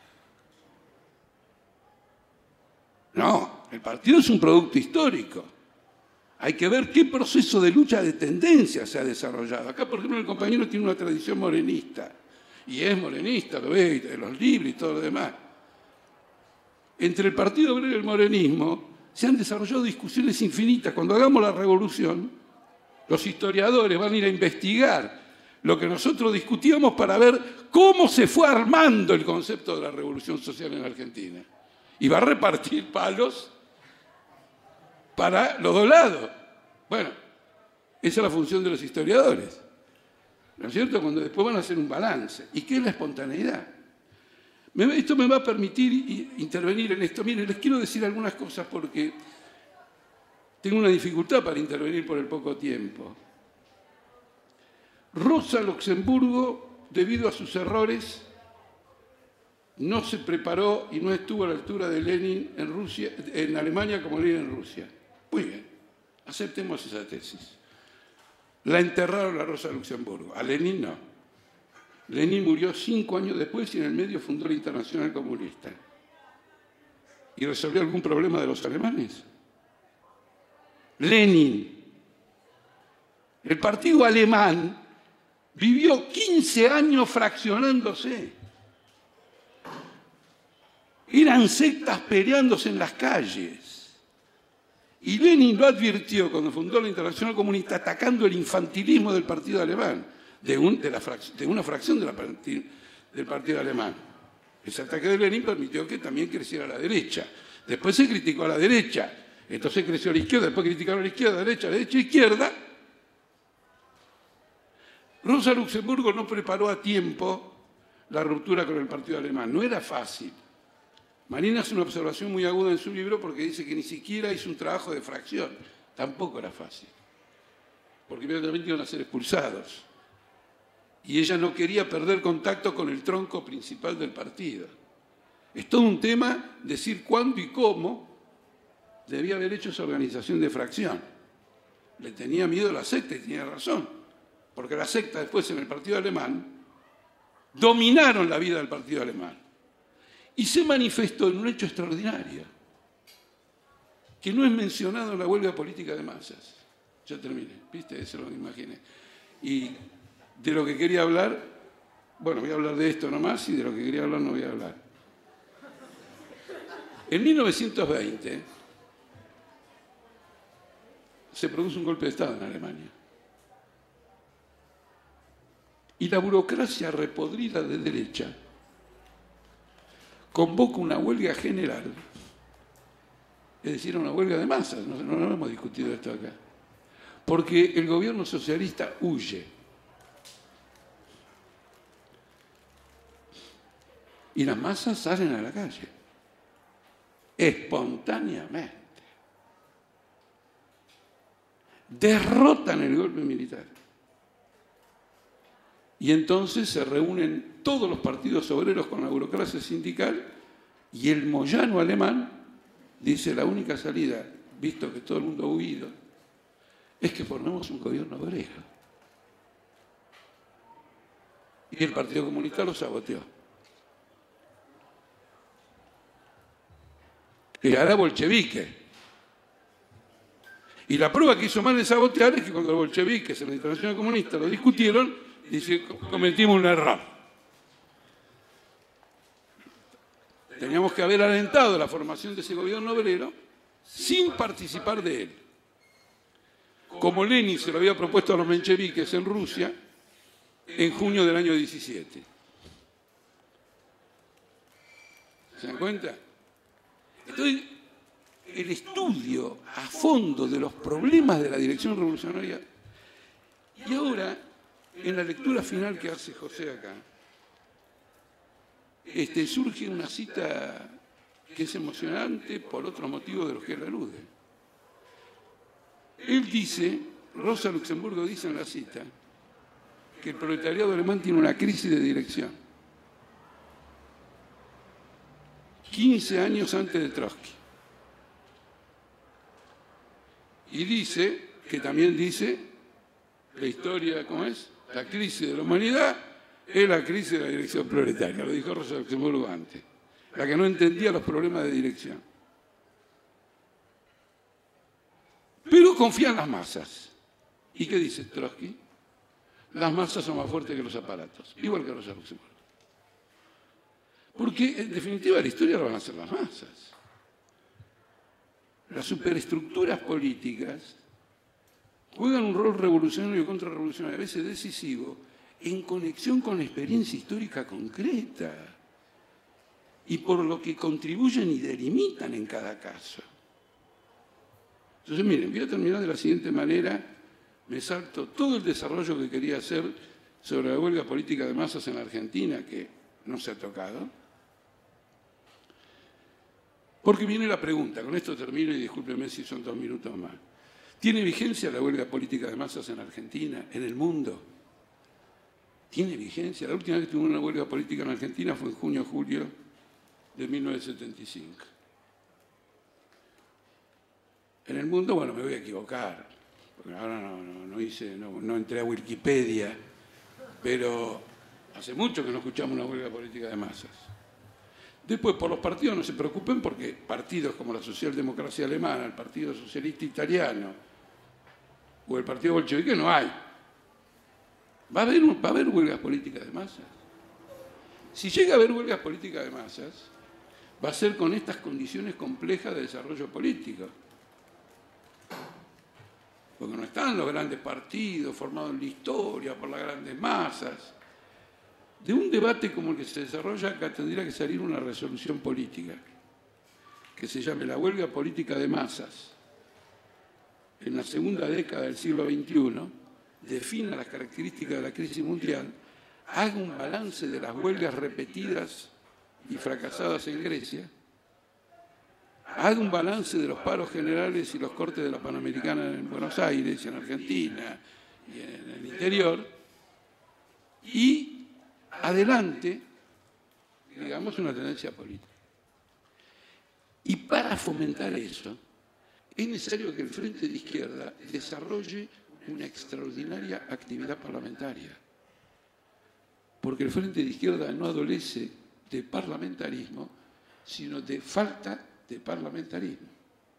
No, el partido es un producto histórico. Hay que ver qué proceso de lucha de tendencia se ha desarrollado. Acá, por ejemplo, el compañero tiene una tradición morenista, y es morenista, lo ve, de los libros y todo lo demás. Entre el Partido Obrero y el morenismo se han desarrollado discusiones infinitas. Cuando hagamos la revolución, los historiadores van a ir a investigar lo que nosotros discutíamos para ver cómo se fue armando el concepto de la revolución social en Argentina. Y va a repartir palos para los dos lados. Bueno, esa es la función de los historiadores, ¿no es cierto? Cuando después van a hacer un balance. ¿Y qué es la espontaneidad? Esto me va a permitir intervenir en esto. Miren, les quiero decir algunas cosas porque tengo una dificultad para intervenir por el poco tiempo. Rosa Luxemburgo, debido a sus errores, no se preparó y no estuvo a la altura de Lenin en Rusia, en Alemania como Lenin en Rusia. Muy bien, aceptemos esa tesis. La enterraron a Rosa Luxemburgo, a Lenin no. Lenin murió 5 años después y en el medio fundó la Internacional Comunista. ¿Y resolvió algún problema de los alemanes? Lenin, el partido alemán, vivió 15 años fraccionándose. Eran sectas peleándose en las calles. Y Lenin lo advirtió cuando fundó la Internacional Comunista, atacando el infantilismo del partido alemán, de una fracción del partido alemán. Ese ataque de Lenin permitió que también creciera la derecha. Después se criticó a la derecha, entonces creció la izquierda, después criticaron a la izquierda, derecha, izquierda. Rosa Luxemburgo no preparó a tiempo la ruptura con el partido alemán. No era fácil. Marina hace una observación muy aguda en su libro porque dice que ni siquiera hizo un trabajo de fracción. Tampoco era fácil, porque inmediatamente iban a ser expulsados. Y ella no quería perder contacto con el tronco principal del partido. Es todo un tema decir cuándo y cómo debía haber hecho esa organización de fracción. Le tenía miedo a la secta y tenía razón, porque la secta después en el partido alemán dominaron la vida del partido alemán. Y se manifestó en un hecho extraordinario, que no es mencionado en la huelga política de masas. Ya terminé, ¿viste? Eso lo imaginé. Y de lo que quería hablar, bueno, voy a hablar de esto nomás y de lo que quería hablar no voy a hablar. En 1920 se produce un golpe de Estado en Alemania. Y la burocracia repodrida de derecha convoca una huelga general, es decir, una huelga de masas, no hemos discutido esto acá, porque el gobierno socialista huye. Y las masas salen a la calle, espontáneamente. derrotan el golpe militar. Y entonces se reúnen todos los partidos obreros con la burocracia sindical y el Moyano alemán dice: la única salida, visto que todo el mundo ha huido, es que formemos un gobierno obrero. Y el Partido Comunista lo saboteó. Era bolchevique. Y la prueba que hizo mal de sabotear es que cuando los bolcheviques en la Internacional Comunista lo discutieron, dice: cometimos un error. Teníamos que haber alentado la formación de ese gobierno obrero sin participar de él. Como Lenin se lo había propuesto a los mencheviques en Rusia en junio del año 17. ¿Se dan cuenta? Entonces, el estudio a fondo de los problemas de la dirección revolucionaria, y ahora, en la lectura final que hace José acá, surge una cita que es emocionante por otro motivo de los que él alude. Él dice, Rosa Luxemburgo dice en la cita, que el proletariado alemán tiene una crisis de dirección. 15 años antes de Trotsky. Y dice, que también dice, la historia, ¿cómo es? La crisis de la humanidad es la crisis de la dirección proletaria, lo dijo Rosa Luxemburgo antes, la que no entendía los problemas de dirección. Pero confía en las masas. ¿Y qué dice Trotsky? Las masas son más fuertes que los aparatos, igual que Rosa Luxemburgo. Porque, en definitiva, la historia la van a hacer las masas. Las superestructuras políticas juegan un rol revolucionario y contrarrevolucionario, a veces decisivo, en conexión con la experiencia histórica concreta y por lo que contribuyen y delimitan en cada caso. Entonces, miren, voy a terminar de la siguiente manera. Me salto todo el desarrollo que quería hacer sobre la huelga política de masas en la Argentina, que no se ha tocado. Porque viene la pregunta, con esto termino y discúlpenme si son 2 minutos más. ¿Tiene vigencia la huelga política de masas en Argentina, en el mundo? ¿Tiene vigencia? La última vez que tuvimos una huelga política en Argentina fue en junio-julio de 1975. En el mundo, bueno, me voy a equivocar, porque ahora no entré a Wikipedia, pero hace mucho que no escuchamos una huelga política de masas. Después, por los partidos no se preocupen, porque partidos como la socialdemocracia alemana, el Partido Socialista Italiano o el Partido Bolchevique no hay. ¿Va a haber huelgas políticas de masas? Si llega a haber huelgas políticas de masas, va a ser con estas condiciones complejas de desarrollo político. Porque no están los grandes partidos formados en la historia por las grandes masas. De un debate como el que se desarrolla acá tendría que salir una resolución política que se llame la huelga política de masas en la segunda década del siglo XXI, defina las características de la crisis mundial, haga un balance de las huelgas repetidas y fracasadas en Grecia, haga un balance de los paros generales y los cortes de la Panamericana en Buenos Aires, en Argentina y en el interior, y adelante, digamos, una tendencia política. Y para fomentar eso, es necesario que el Frente de Izquierda desarrolle una extraordinaria actividad parlamentaria. Porque el Frente de Izquierda no adolece de parlamentarismo, sino de falta de parlamentarismo.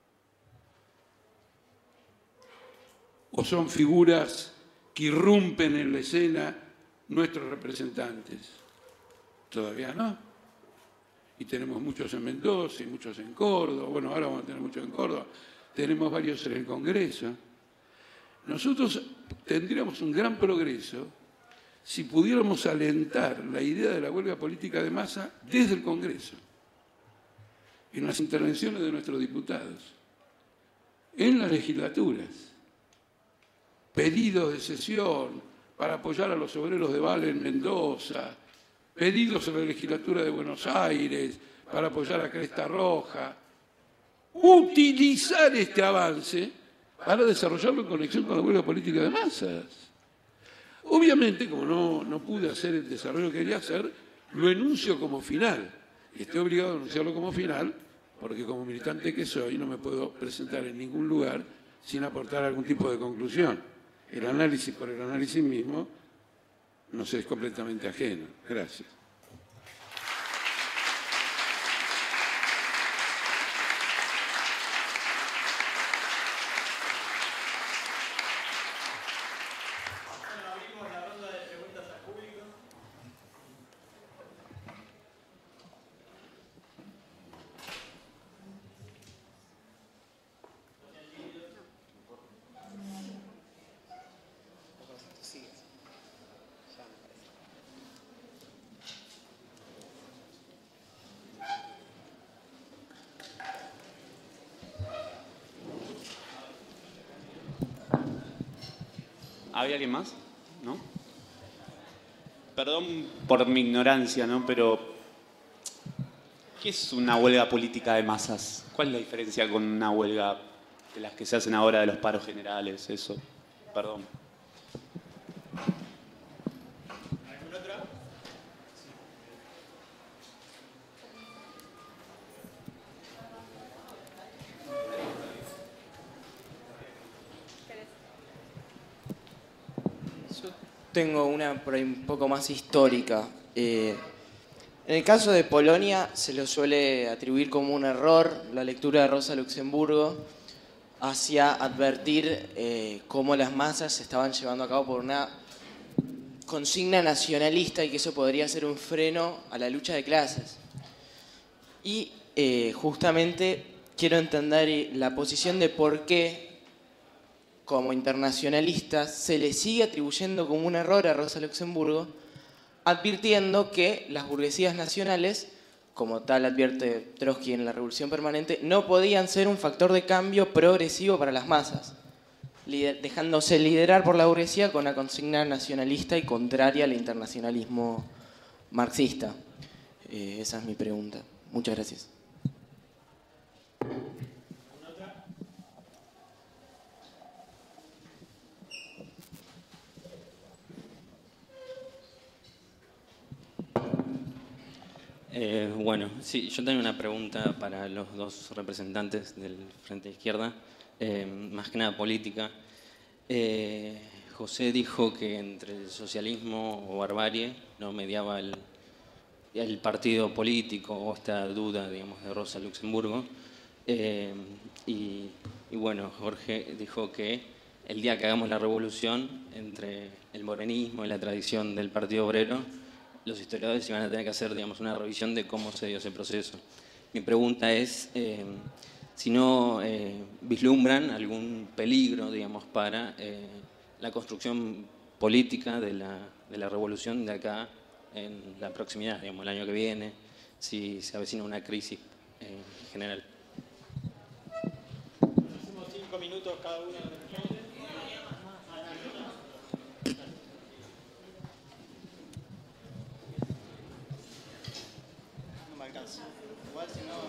O son figuras que irrumpen en la escena nuestros representantes. Todavía no. Y tenemos muchos en Mendoza y muchos en Córdoba. Bueno, ahora vamos a tener muchos en Córdoba. Tenemos varios en el Congreso. Nosotros tendríamos un gran progreso si pudiéramos alentar la idea de la huelga política de masa desde el Congreso, en las intervenciones de nuestros diputados, en las legislaturas, pedidos de sesión para apoyar a los obreros de Vale en Mendoza, pedidos en la legislatura de Buenos Aires para apoyar a Cresta Roja. Utilizar este avance para desarrollarlo en conexión con la huelga política de masas. Obviamente, como no pude hacer el desarrollo que quería hacer, lo enuncio como final. Y estoy obligado a anunciarlo como final, porque como militante que soy, no me puedo presentar en ningún lugar sin aportar algún tipo de conclusión. El análisis por el análisis mismo nos es completamente ajeno. Gracias. Abrimos la ronda de preguntas al público. ¿Había alguien más? ¿No? Perdón por mi ignorancia, ¿no? Pero, ¿qué es una huelga política de masas? ¿Cuál es la diferencia con una huelga de las que se hacen ahora de los paros generales? Eso, perdón. ¿Algún otro? Yo tengo una por ahí un poco más histórica. En el caso de Polonia se lo suele atribuir como un error la lectura de Rosa Luxemburgo hacia advertir cómo las masas se estaban llevando a cabo por una consigna nacionalista y que eso podría ser un freno a la lucha de clases. Y justamente quiero entender la posición de por qué, como internacionalistas, se le sigue atribuyendo como un error a Rosa Luxemburgo, advirtiendo que las burguesías nacionales, como tal advierte Trotsky en la Revolución Permanente, no podían ser un factor de cambio progresivo para las masas, dejándose liderar por la burguesía con una consigna nacionalista y contraria al internacionalismo marxista. Esa es mi pregunta. Muchas gracias. Bueno, sí, yo tengo una pregunta para los dos representantes del Frente de Izquierda, más que nada política. José dijo que entre el socialismo o barbarie no mediaba el partido político o esta duda, digamos, de Rosa Luxemburgo. Y bueno, Jorge dijo que el día que hagamos la revolución entre el morenismo y la tradición del Partido Obrero, los historiadores iban a tener que hacer, digamos, una revisión de cómo se dio ese proceso. Mi pregunta es si no vislumbran algún peligro, digamos, para la construcción política de la revolución de acá en la proximidad, digamos, el año que viene, si se avecina una crisis general. Hacemos 5 minutos cada uno. Igual si no...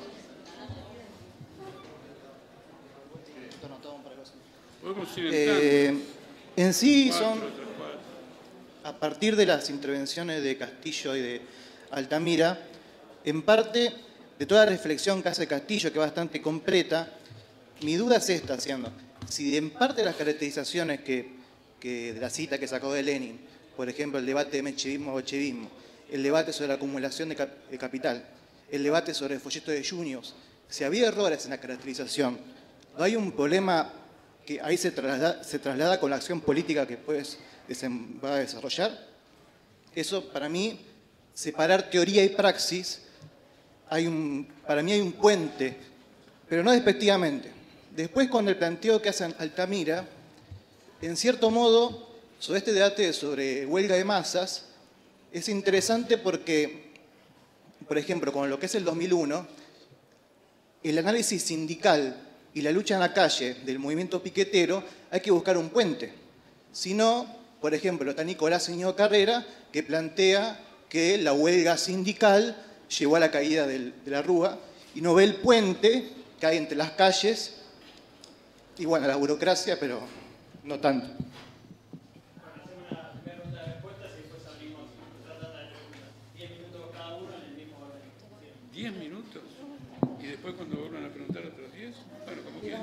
Esto no toma para cosas. Podemos ir En sí cuatro, son, a partir de las intervenciones de Castillo y de Altamira, en parte de toda la reflexión que hace Castillo, que es bastante completa, mi duda es esta, haciendo, si en parte de las caracterizaciones que de la cita que sacó de Lenin, por ejemplo, el debate de menchevismo-bolchevismo, el debate sobre la acumulación de capital, el debate sobre el folleto de Juniors, si había errores en la caracterización, ¿no hay un problema que ahí se traslada con la acción política que después va a desarrollar? Eso, para mí, separar teoría y praxis, para mí hay un puente, pero no despectivamente. Después, con el planteo que hace Altamira, en cierto modo, sobre este debate sobre huelga de masas, es interesante porque, por ejemplo, con lo que es el 2001, el análisis sindical y la lucha en la calle del movimiento piquetero, hay que buscar un puente. Si no, por ejemplo, está Nicolás Íñigo Carrera, que plantea que la huelga sindical llevó a la caída de la Rúa y no ve el puente que hay entre las calles Y bueno, la burocracia, pero no tanto. Hacemos una primera ronda de respuestas y después abrimos otra ronda de preguntas. 10 minutos cada uno en el mismo orden. 10 minutos. Y después cuando vuelvan a preguntar otros 10, bueno, como quieran.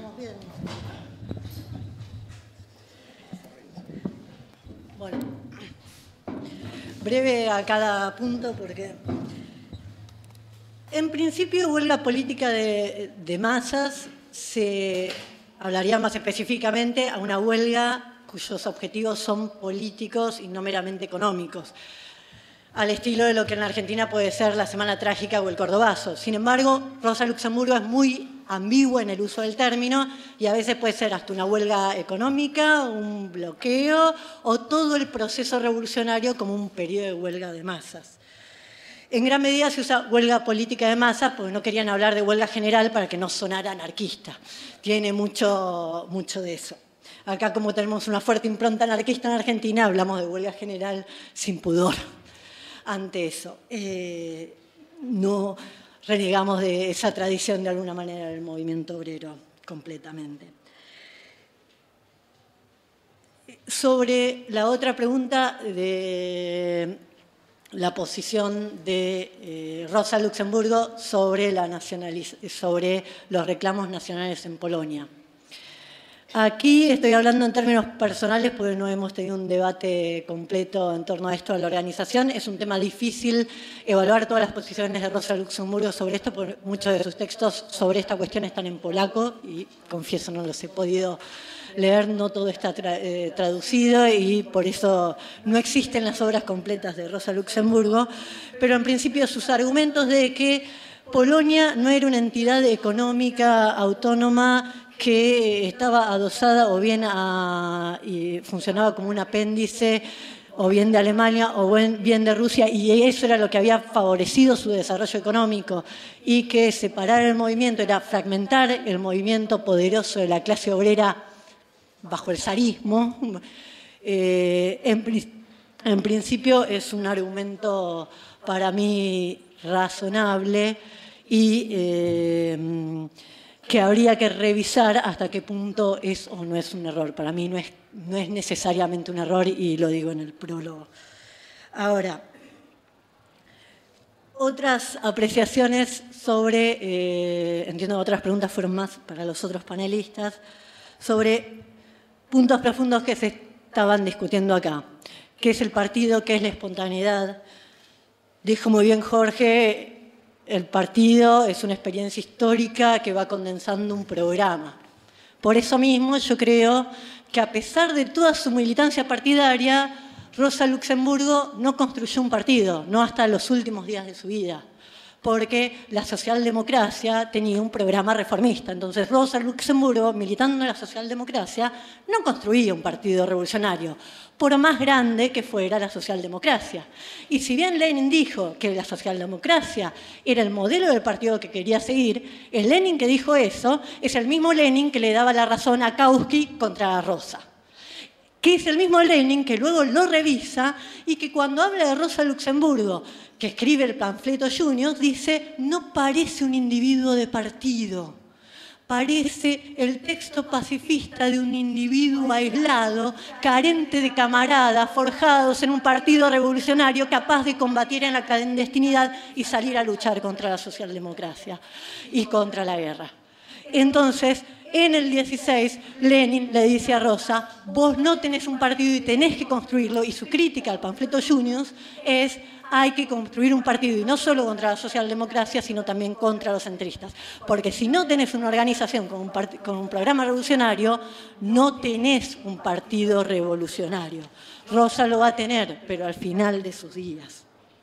Bueno, breve a cada punto porque en principio huelga política de masas se hablaría más específicamente a una huelga cuyos objetivos son políticos y no meramente económicos, al estilo de lo que en la Argentina puede ser la Semana Trágica o el Cordobazo. Sin embargo, Rosa Luxemburgo es muy ambigua en el uso del término y a veces puede ser hasta una huelga económica, un bloqueo o todo el proceso revolucionario como un periodo de huelga de masas. En gran medida se usa huelga política de masas porque no querían hablar de huelga general para que no sonara anarquista. Tiene mucho de eso. Acá, como tenemos una fuerte impronta anarquista en Argentina, hablamos de huelga general sin pudor ante eso. No renegamos de esa tradición de alguna manera del movimiento obrero completamente. Sobre la otra pregunta de la posición de Rosa Luxemburgo sobre los reclamos nacionales en Polonia. Aquí estoy hablando en términos personales porque no hemos tenido un debate completo en torno a esto de la organización. Es un tema difícil evaluar todas las posiciones de Rosa Luxemburgo sobre esto, porque muchos de sus textos sobre esta cuestión están en polaco y, confieso, no los he podido leer, no todo está traducido y por eso no existen las obras completas de Rosa Luxemburgo, pero en principio sus argumentos de que Polonia no era una entidad económica autónoma que estaba adosada o bien y funcionaba como un apéndice o bien de Alemania o bien de Rusia, y eso era lo que había favorecido su desarrollo económico, y que separar el movimiento era fragmentar el movimiento poderoso de la clase obrera bajo el zarismo. En principio es un argumento para mí razonable y que habría que revisar hasta qué punto es o no es un error. Para mí no es necesariamente un error y lo digo en el prólogo. Ahora, otras apreciaciones sobre, entiendo que otras preguntas fueron más para los otros panelistas, sobre puntos profundos que se estaban discutiendo acá. ¿Qué es el partido? ¿Qué es la espontaneidad? Dijo muy bien Jorge, el partido es una experiencia histórica que va condensando un programa. Por eso mismo yo creo que a pesar de toda su militancia partidaria, Rosa Luxemburgo no construyó un partido, no hasta los últimos días de su vida, porque la socialdemocracia tenía un programa reformista. Entonces Rosa Luxemburgo, militando en la socialdemocracia, no construía un partido revolucionario, por más grande que fuera la socialdemocracia. Y si bien Lenin dijo que la socialdemocracia era el modelo del partido que quería seguir, el Lenin que dijo eso es el mismo Lenin que le daba la razón a Kautsky contra Rosa, que es el mismo Lenin que luego lo revisa y que cuando habla de Rosa Luxemburgo, que escribe el panfleto Juniors, dice: no parece un individuo de partido, parece el texto pacifista de un individuo aislado, carente de camaradas, forjados en un partido revolucionario capaz de combatir en la clandestinidad y salir a luchar contra la socialdemocracia y contra la guerra. Entonces, en el 16, Lenin le dice a Rosa: vos no tenés un partido y tenés que construirlo, y su crítica al panfleto Juniors es: hay que construir un partido, y no solo contra la socialdemocracia, sino también contra los centristas. Porque si no tenés una organización con un programa revolucionario, no tenés un partido revolucionario. Rosa lo va a tener, pero al final de sus días.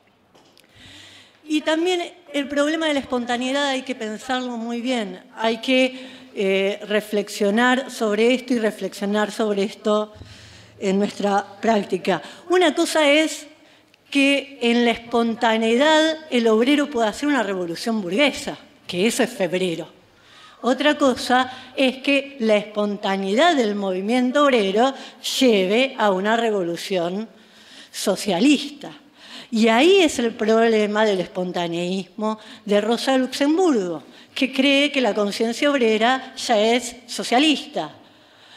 Y también el problema de la espontaneidad hay que pensarlo muy bien. Hay que reflexionar sobre esto y reflexionar sobre esto en nuestra práctica. Una cosa es que en la espontaneidad el obrero pueda hacer una revolución burguesa, que eso es febrero. Otra cosa es que la espontaneidad del movimiento obrero lleve a una revolución socialista. Y ahí es el problema del espontaneísmo de Rosa Luxemburgo, que cree que la conciencia obrera ya es socialista,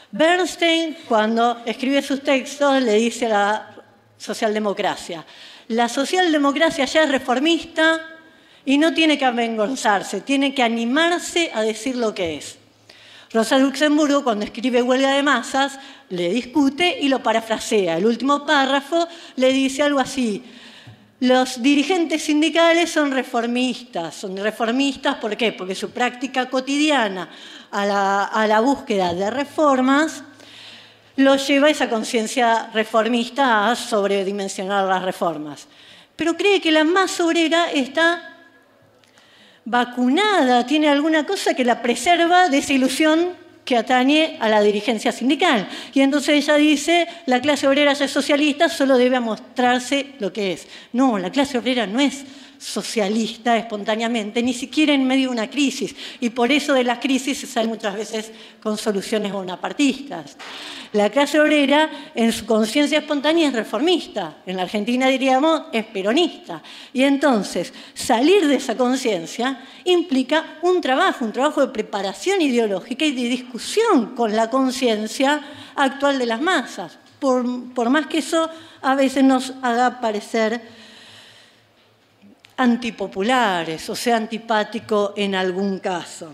Bernstein, cuando escribe sus textos, le dice a la socialdemocracia: la socialdemocracia ya es reformista y no tiene que avergonzarse, tiene que animarse a decir lo que es. Rosa Luxemburgo, cuando escribe Huelga de masas, le discute y lo parafrasea. El último párrafo le dice algo así: los dirigentes sindicales son reformistas. ¿Por qué? Porque su práctica cotidiana a la búsqueda de reformas los lleva a esa conciencia reformista a sobredimensionar las reformas. Pero cree que la masa obrera está vacunada, tiene alguna cosa que la preserva de esa ilusión que atañe a la dirigencia sindical. Y entonces ella dice: la clase obrera ya es socialista, solo debe mostrarse lo que es. No, la clase obrera no es socialista espontáneamente, ni siquiera en medio de una crisis. Y por eso de las crisis se sale muchas veces con soluciones bonapartistas. La clase obrera, en su conciencia espontánea, es reformista. En la Argentina, diríamos, es peronista. Y entonces, salir de esa conciencia implica un trabajo de preparación ideológica y de discusión con la conciencia actual de las masas. Por más que eso a veces nos haga parecer antipopulares o sea antipático en algún caso.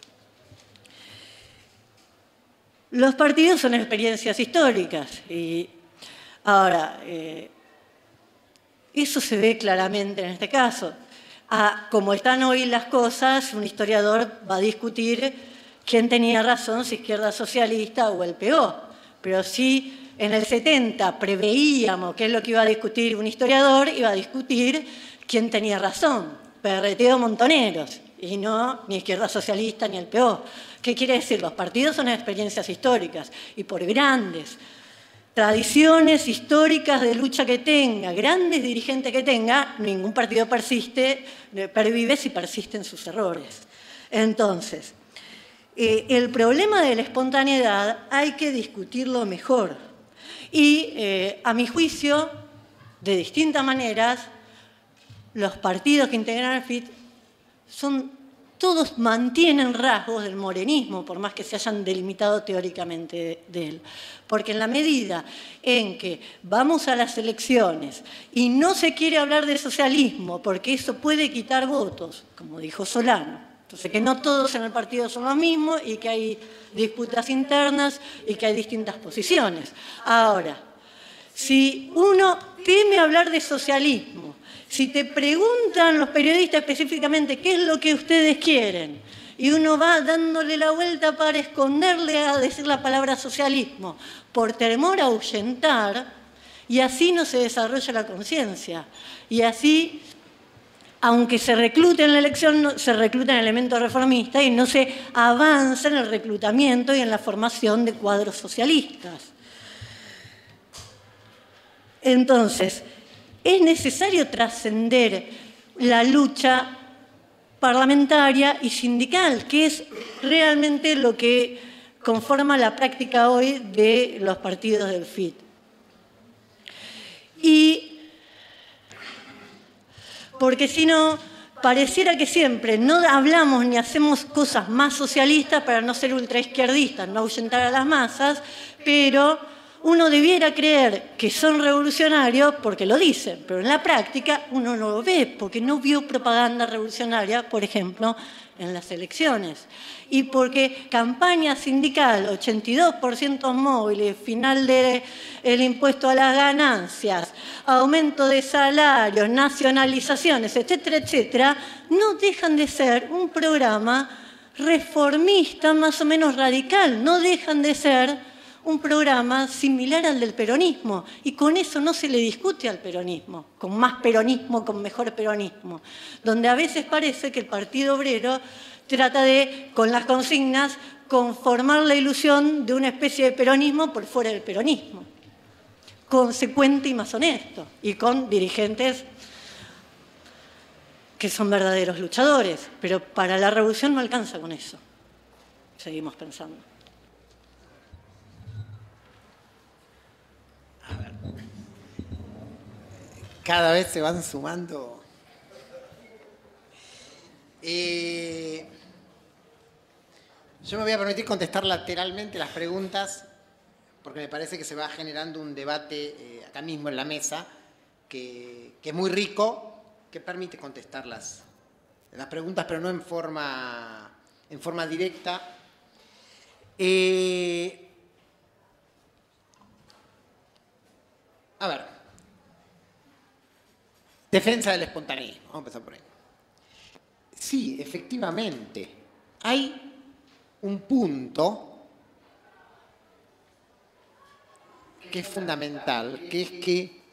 Los partidos son experiencias históricas y ahora eso se ve claramente en este caso. Como están hoy las cosas, un historiador va a discutir quién tenía razón, si izquierda socialista o el PO. Pero si en el 70 preveíamos qué es lo que iba a discutir un historiador, iba a discutir quién tenía razón, PRT o Montoneros, y no ni izquierda socialista ni el PO. ¿Qué quiere decir? Los partidos son experiencias históricas y por grandes tradiciones históricas de lucha que tenga, grandes dirigentes que tenga, ningún partido pervive si persisten sus errores. Entonces, el problema de la espontaneidad hay que discutirlo mejor. Y, a mi juicio, de distintas maneras, los partidos que integran el FIT todos mantienen rasgos del morenismo, por más que se hayan delimitado teóricamente de él. Porque en la medida en que vamos a las elecciones y no se quiere hablar de socialismo, porque eso puede quitar votos, como dijo Solano, entonces que no todos en el partido son los mismos y que hay disputas internas y que hay distintas posiciones. Ahora, si uno teme hablar de socialismo, si te preguntan los periodistas específicamente qué es lo que ustedes quieren, y uno va dándole la vuelta para esconderle a decir la palabra socialismo, por temor a ahuyentar, y así no se desarrolla la conciencia. Y así, aunque se reclute en la elección, se reclutan elementos reformistas y no se avanza en el reclutamiento y en la formación de cuadros socialistas. Entonces, es necesario trascender la lucha parlamentaria y sindical, que es realmente lo que conforma la práctica hoy de los partidos del FIT. Y porque si no, pareciera que siempre no hablamos ni hacemos cosas más socialistas para no ser ultraizquierdistas, no ahuyentar a las masas, pero uno debiera creer que son revolucionarios porque lo dicen, pero en la práctica uno no lo ve porque no vio propaganda revolucionaria, por ejemplo, en las elecciones. Y porque campaña sindical, 82% móviles, final del impuesto a las ganancias, aumento de salarios, nacionalizaciones, etcétera, etcétera, no dejan de ser un programa reformista más o menos radical, no dejan de ser un programa similar al del peronismo, y con eso no se le discute al peronismo, con más peronismo, con mejor peronismo, donde a veces parece que el Partido Obrero trata de, con las consignas, conformar la ilusión de una especie de peronismo por fuera del peronismo, consecuente y más honesto, y con dirigentes que son verdaderos luchadores, pero para la revolución no alcanza con eso, seguimos pensando. Cada vez se van sumando. Yo me voy a permitir contestar lateralmente las preguntas, porque me parece que se va generando un debate acá mismo en la mesa, que es muy rico, que permite contestar las preguntas, pero no en forma directa. A ver, defensa del espontaneísmo, vamos a empezar por ahí. Sí, efectivamente, hay un punto que es fundamental, que es que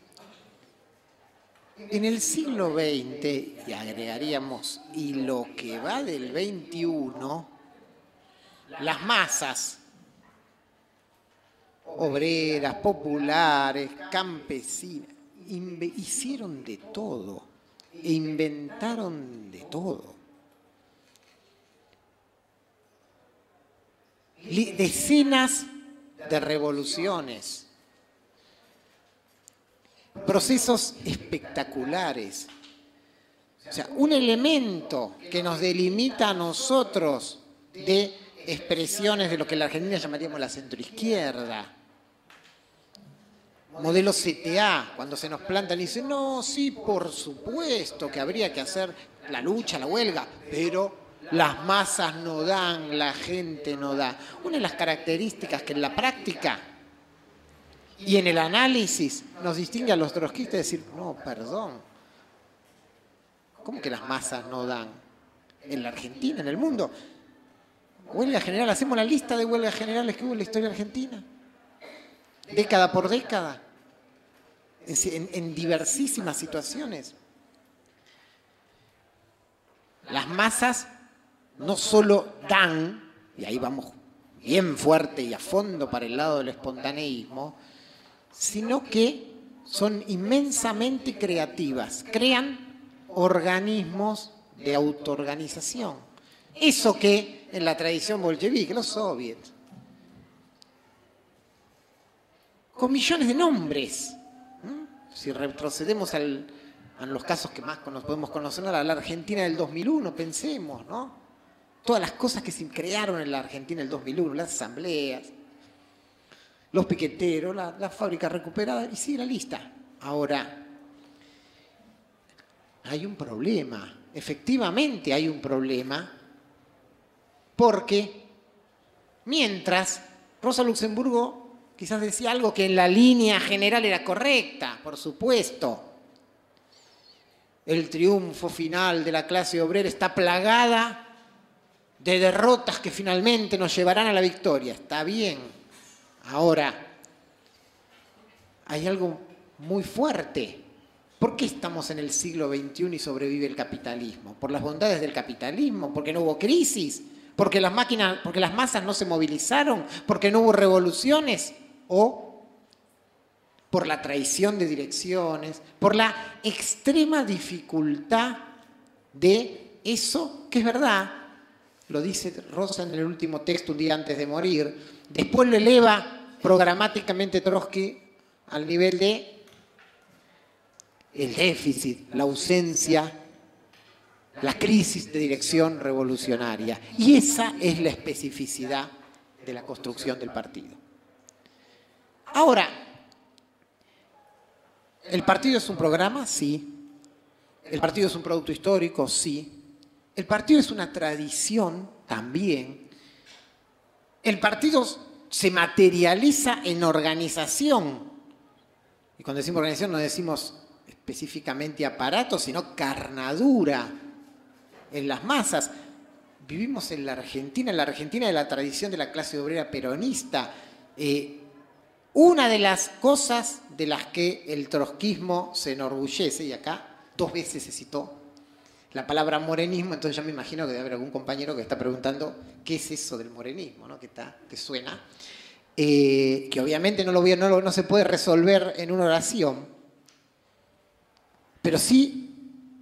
en el siglo XX, y agregaríamos, y lo que va del XXI, las masas obreras, populares, campesinas, hicieron de todo e inventaron de todo. Decenas de revoluciones, procesos espectaculares. O sea, un elemento que nos delimita a nosotros de expresiones de lo que en la Argentina llamaríamos la centroizquierda. Modelo CTA, cuando se nos plantan y dicen, no, sí, por supuesto que habría que hacer la lucha, la huelga, pero las masas no dan, la gente no da. Una de las características que en la práctica y en el análisis nos distingue a los trotskistas es decir, no, perdón, ¿cómo que las masas no dan? En la Argentina, en el mundo. Huelga general, hacemos la lista de huelgas generales que hubo en la historia argentina. Década por década. En diversísimas situaciones. Las masas no solo dan, y ahí vamos bien fuerte y a fondo para el lado del espontaneísmo, sino que son inmensamente creativas, crean organismos de autoorganización. Eso que en la tradición bolchevique, los soviets, con millones de nombres. Si retrocedemos a los casos que más podemos conocer, a la Argentina del 2001, pensemos, ¿no? Todas las cosas que se crearon en la Argentina del 2001, las asambleas, los piqueteros, la fábrica recuperada, y sigue la lista. Ahora, hay un problema, efectivamente hay un problema, porque mientras Rosa Luxemburgo quizás decía algo que en la línea general era correcta, por supuesto, el triunfo final de la clase obrera está plagada de derrotas que finalmente nos llevarán a la victoria. Está bien. Ahora, hay algo muy fuerte. ¿Por qué estamos en el siglo XXI y sobrevive el capitalismo? ¿Por las bondades del capitalismo? ¿Porque no hubo crisis? ¿Porque las masas no se movilizaron? ¿Porque no hubo revoluciones? ¿O por la traición de direcciones? ¿Por la extrema dificultad de eso que es verdad? Lo dice Rosa en el último texto, un día antes de morir. Después lo eleva programáticamente Trotsky al nivel de el déficit, la ausencia, la crisis de dirección revolucionaria. Y esa es la especificidad de la construcción del partido. Ahora, ¿el partido es un programa? Sí. ¿El partido es un producto histórico? Sí. El partido es una tradición también. El partido se materializa en organización. Y cuando decimos organización no decimos específicamente aparato, sino carnadura en las masas. Vivimos en la Argentina de la tradición de la clase obrera peronista. Una de las cosas de las que el trotskismo se enorgullece, y acá 2 veces se citó la palabra morenismo, entonces yo me imagino que debe haber algún compañero que está preguntando qué es eso del morenismo, ¿no? que suena, que obviamente no se puede resolver en una oración, pero sí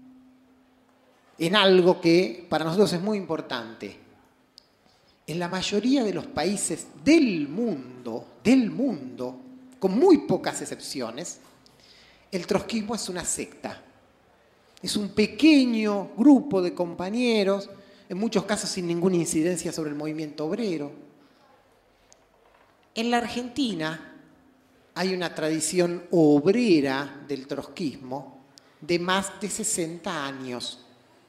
en algo que para nosotros es muy importante. En la mayoría de los países del mundo, con muy pocas excepciones, el trotskismo es una secta. Es un pequeño grupo de compañeros en muchos casos sin ninguna incidencia sobre el movimiento obrero. En la Argentina hay una tradición obrera del trotskismo de más de 60 años.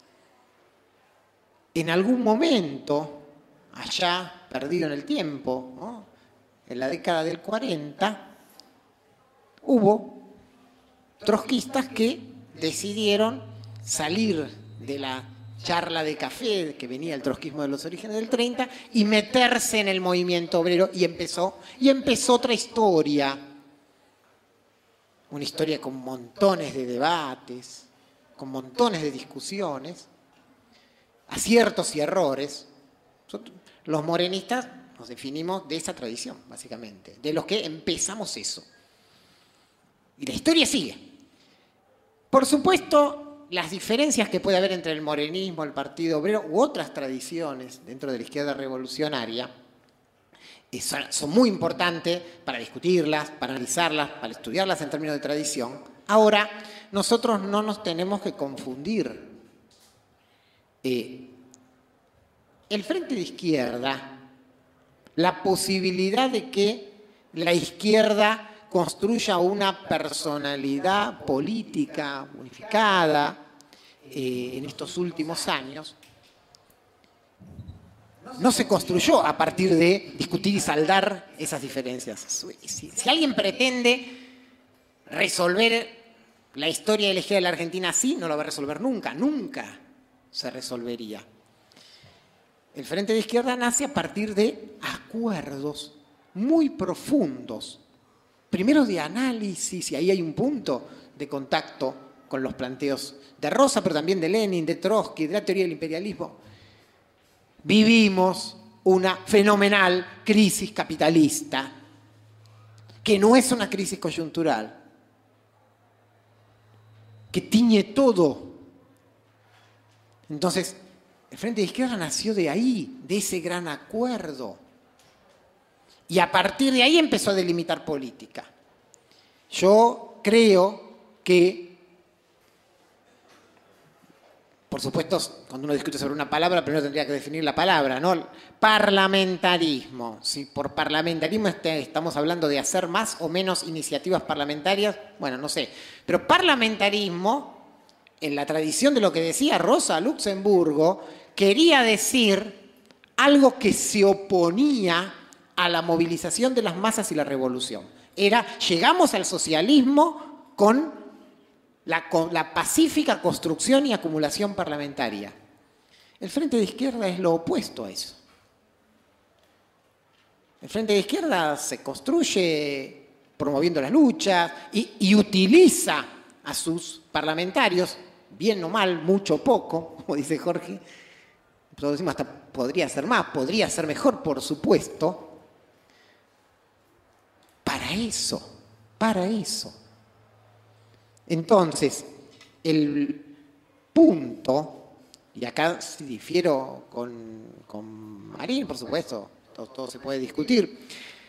En algún momento, allá perdido en el tiempo, ¿no?, en la década del 40, hubo trotskistas que decidieron salir de la charla de café que venía el trotskismo de los orígenes del 30 y meterse en el movimiento obrero y empezó otra historia. Una historia con montones de debates, con montones de discusiones, aciertos y errores. Los morenistas nos definimos de esa tradición, básicamente, de los que empezamos eso. Y la historia sigue. Por supuesto, las diferencias que puede haber entre el morenismo, el Partido Obrero u otras tradiciones dentro de la izquierda revolucionaria son muy importantes para discutirlas, para analizarlas, para estudiarlas en términos de tradición. Ahora, nosotros no nos tenemos que confundir. El Frente de Izquierda, la posibilidad de que la izquierda construya una personalidad política unificada en estos últimos años, no se construyó a partir de discutir y saldar esas diferencias. Si alguien pretende resolver la historia de la izquierda de la Argentina así, no lo va a resolver nunca, nunca se resolvería. El Frente de Izquierda nace a partir de acuerdos muy profundos, primero de análisis, y ahí hay un punto de contacto con los planteos de Rosa, pero también de Lenin, de Trotsky, de la teoría del imperialismo. Vivimos una fenomenal crisis capitalista, que no es una crisis coyuntural, que tiñe todo. Entonces, el Frente de Izquierda nació de ahí, de ese gran acuerdo. Y a partir de ahí empezó a delimitar política. Yo creo que, por supuesto, cuando uno discute sobre una palabra, primero tendría que definir la palabra, ¿no? Parlamentarismo. Si por parlamentarismo estamos hablando de hacer más o menos iniciativas parlamentarias, bueno, no sé. Pero parlamentarismo, en la tradición de lo que decía Rosa Luxemburgo, quería decir algo que se oponía a la movilización de las masas y la revolución. Llegamos al socialismo con la pacífica construcción y acumulación parlamentaria. El Frente de Izquierda es lo opuesto a eso. El Frente de Izquierda se construye promoviendo las luchas y utiliza a sus parlamentarios, bien o mal, mucho o poco, como dice Jorge. Nosotros decimos hasta podría ser más, podría ser mejor, por supuesto. Para eso. Entonces, el punto, y acá sí difiero con Marín, por supuesto, todo se puede discutir.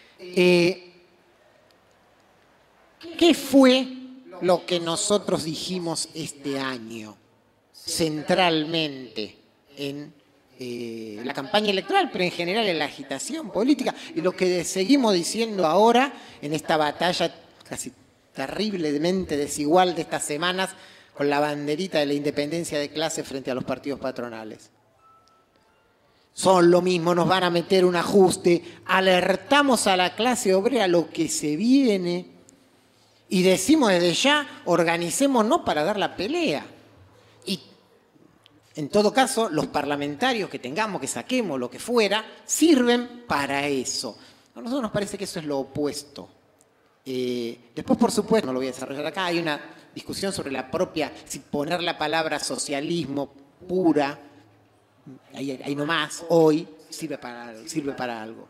¿Qué fue lo que nosotros dijimos este año, centralmente en la campaña electoral, pero en general en la agitación política, y lo que seguimos diciendo ahora en esta batalla casi terriblemente desigual de estas semanas con la banderita de la independencia de clase frente a los partidos patronales? Son lo mismo, nos van a meter un ajuste, alertamos a la clase obrera lo que se viene y decimos desde ya, organicémonos para dar la pelea. Y en todo caso, los parlamentarios que tengamos, que saquemos, lo que fuera, sirven para eso. A nosotros nos parece que eso es lo opuesto. Después, por supuesto, no lo voy a desarrollar acá, hay una discusión sobre la propia, si poner la palabra socialismo pura, ahí nomás, hoy, sirve para algo.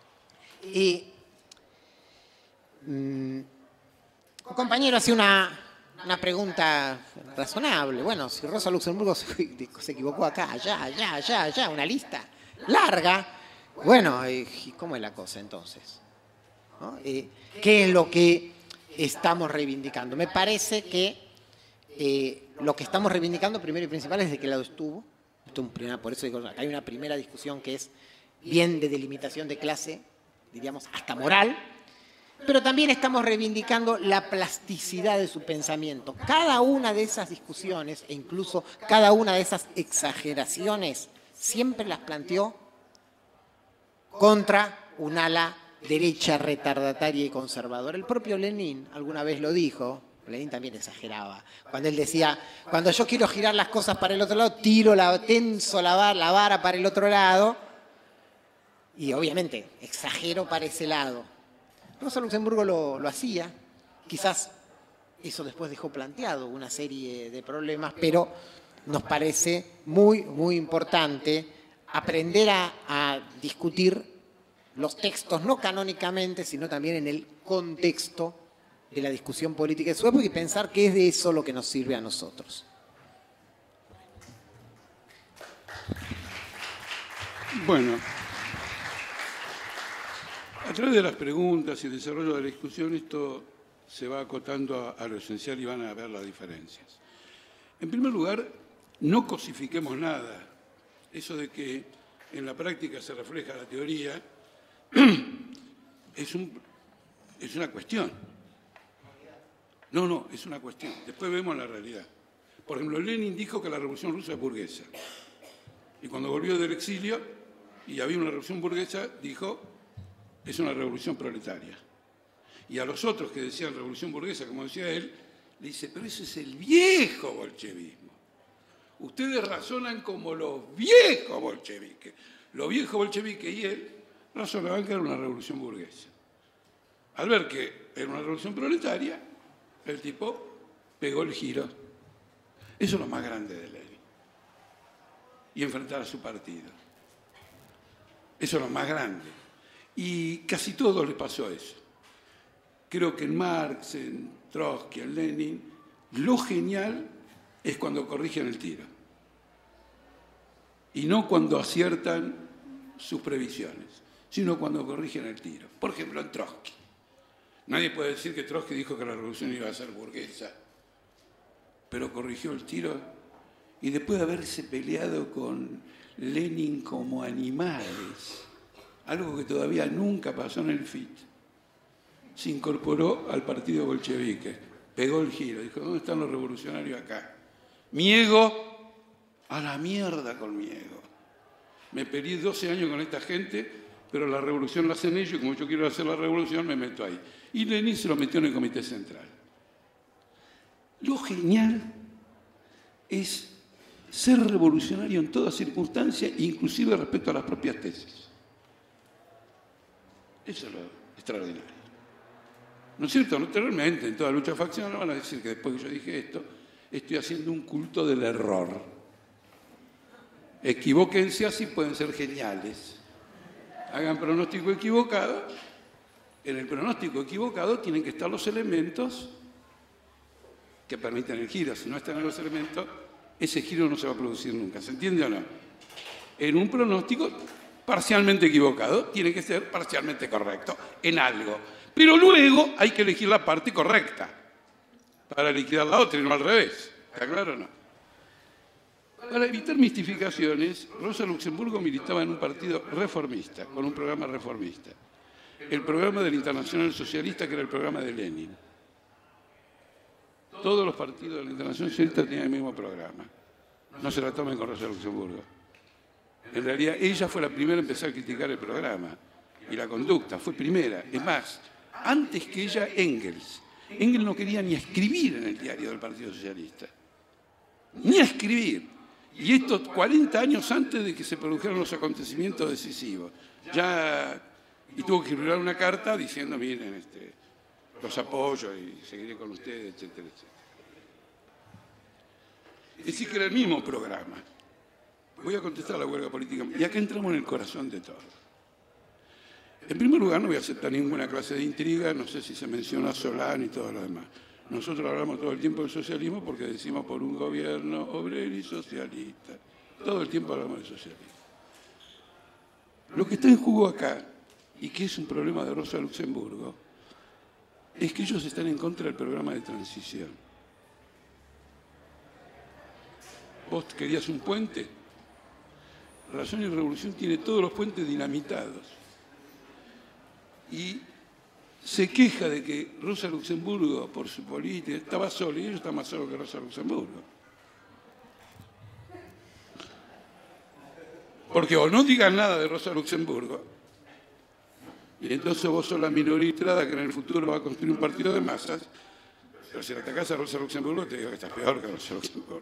Un compañero hacía una pregunta razonable. Bueno, si Rosa Luxemburgo se equivocó acá, allá, una lista larga. Bueno, ¿y cómo es la cosa entonces? ¿No? ¿Qué es lo que estamos reivindicando? Me parece que lo que estamos reivindicando, primero y principal, es de qué lado estuvo Por eso digo, acá hay una primera discusión que es bien de delimitación de clase, diríamos hasta moral, pero también estamos reivindicando la plasticidad de su pensamiento. Cada una de esas discusiones e incluso cada una de esas exageraciones siempre las planteó contra un ala derecha retardataria y conservadora. El propio Lenin alguna vez lo dijo. Lenin también exageraba. Cuando él decía, cuando yo quiero girar las cosas para el otro lado, tenso la vara para el otro lado. Y obviamente, exagero para ese lado. Rosa Luxemburgo lo hacía. Quizás eso después dejó planteado una serie de problemas, pero nos parece muy, muy importante aprender a discutir los textos, no canónicamente, sino también en el contexto de la discusión política de su época y pensar que es de eso lo que nos sirve a nosotros. Bueno, a través de las preguntas y el desarrollo de la discusión, esto se va acotando a lo esencial y van a ver las diferencias. En primer lugar, no cosifiquemos nada. Eso de que en la práctica se refleja la teoría es una cuestión. No, es una cuestión. Después vemos la realidad. Por ejemplo, Lenin dijo que la revolución rusa es burguesa. Y cuando volvió del exilio y había una revolución burguesa, dijo, es una revolución proletaria. Y a los otros que decían revolución burguesa, como decía él, le dice, pero ese es el viejo bolchevismo. Ustedes razonan como los viejos bolcheviques. Los viejos bolcheviques y él razonaban que era una revolución burguesa. Al ver que era una revolución proletaria, el tipo pegó el giro. Eso es lo más grande de Lenin. Y enfrentar a su partido. Eso es lo más grande. Y casi todo le pasó eso. Creo que en Marx, en Trotsky, en Lenin, lo genial es cuando corrigen el tiro. Y no cuando aciertan sus previsiones, sino cuando corrigen el tiro. Por ejemplo, en Trotsky. Nadie puede decir que Trotsky dijo que la revolución iba a ser burguesa, pero corrigió el tiro y después de haberse peleado con Lenin como animales, algo que todavía nunca pasó en el FIT, se incorporó al partido bolchevique, pegó el giro, dijo, ¿dónde están los revolucionarios acá? Mi ego, a la mierda con mi ego. Me peleé 12 años con esta gente, pero la revolución la hacen ellos y como yo quiero hacer la revolución me meto ahí. Y Lenin se lo metió en el Comité Central. Lo genial es ser revolucionario en toda circunstancia, inclusive respecto a las propias tesis. Eso es lo extraordinario. ¿No es cierto? Naturalmente, en toda lucha faccional van a decir que después que yo dije esto, estoy haciendo un culto del error. Equivóquense así, pueden ser geniales. Hagan pronóstico equivocado. En el pronóstico equivocado tienen que estar los elementos que permiten el giro. Si no están los elementos, ese giro no se va a producir nunca. ¿Se entiende o no? En un pronóstico parcialmente equivocado, tiene que ser parcialmente correcto en algo. Pero luego hay que elegir la parte correcta para liquidar la otra y no al revés. ¿Está claro o no? Para evitar mistificaciones, Rosa Luxemburgo militaba en un partido reformista, con un programa reformista. El programa del Internacional Socialista, que era el programa de Lenin. Todos los partidos de la Internacional Socialista tenían el mismo programa. No se la tomen con Rosa Luxemburgo. En realidad, ella fue la primera a empezar a criticar el programa y la conducta, fue primera. Es más, antes que ella, Engels. Engels no quería ni escribir en el diario del Partido Socialista. Ni a escribir. Y esto 40 años antes de que se produjeran los acontecimientos decisivos. Y tuvo que escribir una carta diciendo, miren, los apoyo y seguiré con ustedes, etcétera, etcétera. Es decir, que era el mismo programa. Voy a contestar a la huelga política. Y acá entramos en el corazón de todo. En primer lugar, no voy a aceptar ninguna clase de intriga, no sé si se menciona Solán y todo lo demás. Nosotros hablamos todo el tiempo del socialismo porque decimos por un gobierno obrero y socialista. Todo el tiempo hablamos del socialismo. Lo que está en juego acá, y que es un problema de Rosa Luxemburgo, es que ellos están en contra del programa de transición. ¿Vos querías un puente? Razón y Revolución tiene todos los puentes dinamitados. Y se queja de que Rosa Luxemburgo, por su política, estaba sola, y ellos están más solos que Rosa Luxemburgo. Porque o no digan nada de Rosa Luxemburgo, y entonces vos sos la minoría ilustrada que en el futuro va a construir un partido de masas, pero si le atacás a Rosa Luxemburgo, te digo que estás peor que Rosa Luxemburgo.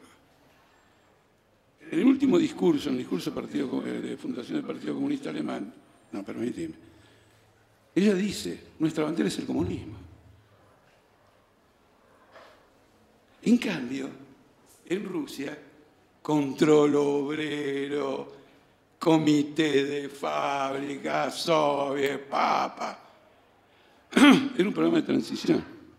En el último discurso, en el discurso de fundación del Partido Comunista Alemán, no, permíteme, ella dice, nuestra bandera es el comunismo. En cambio, en Rusia, control obrero, comité de fábrica, soviet, papa. Era un programa de transición.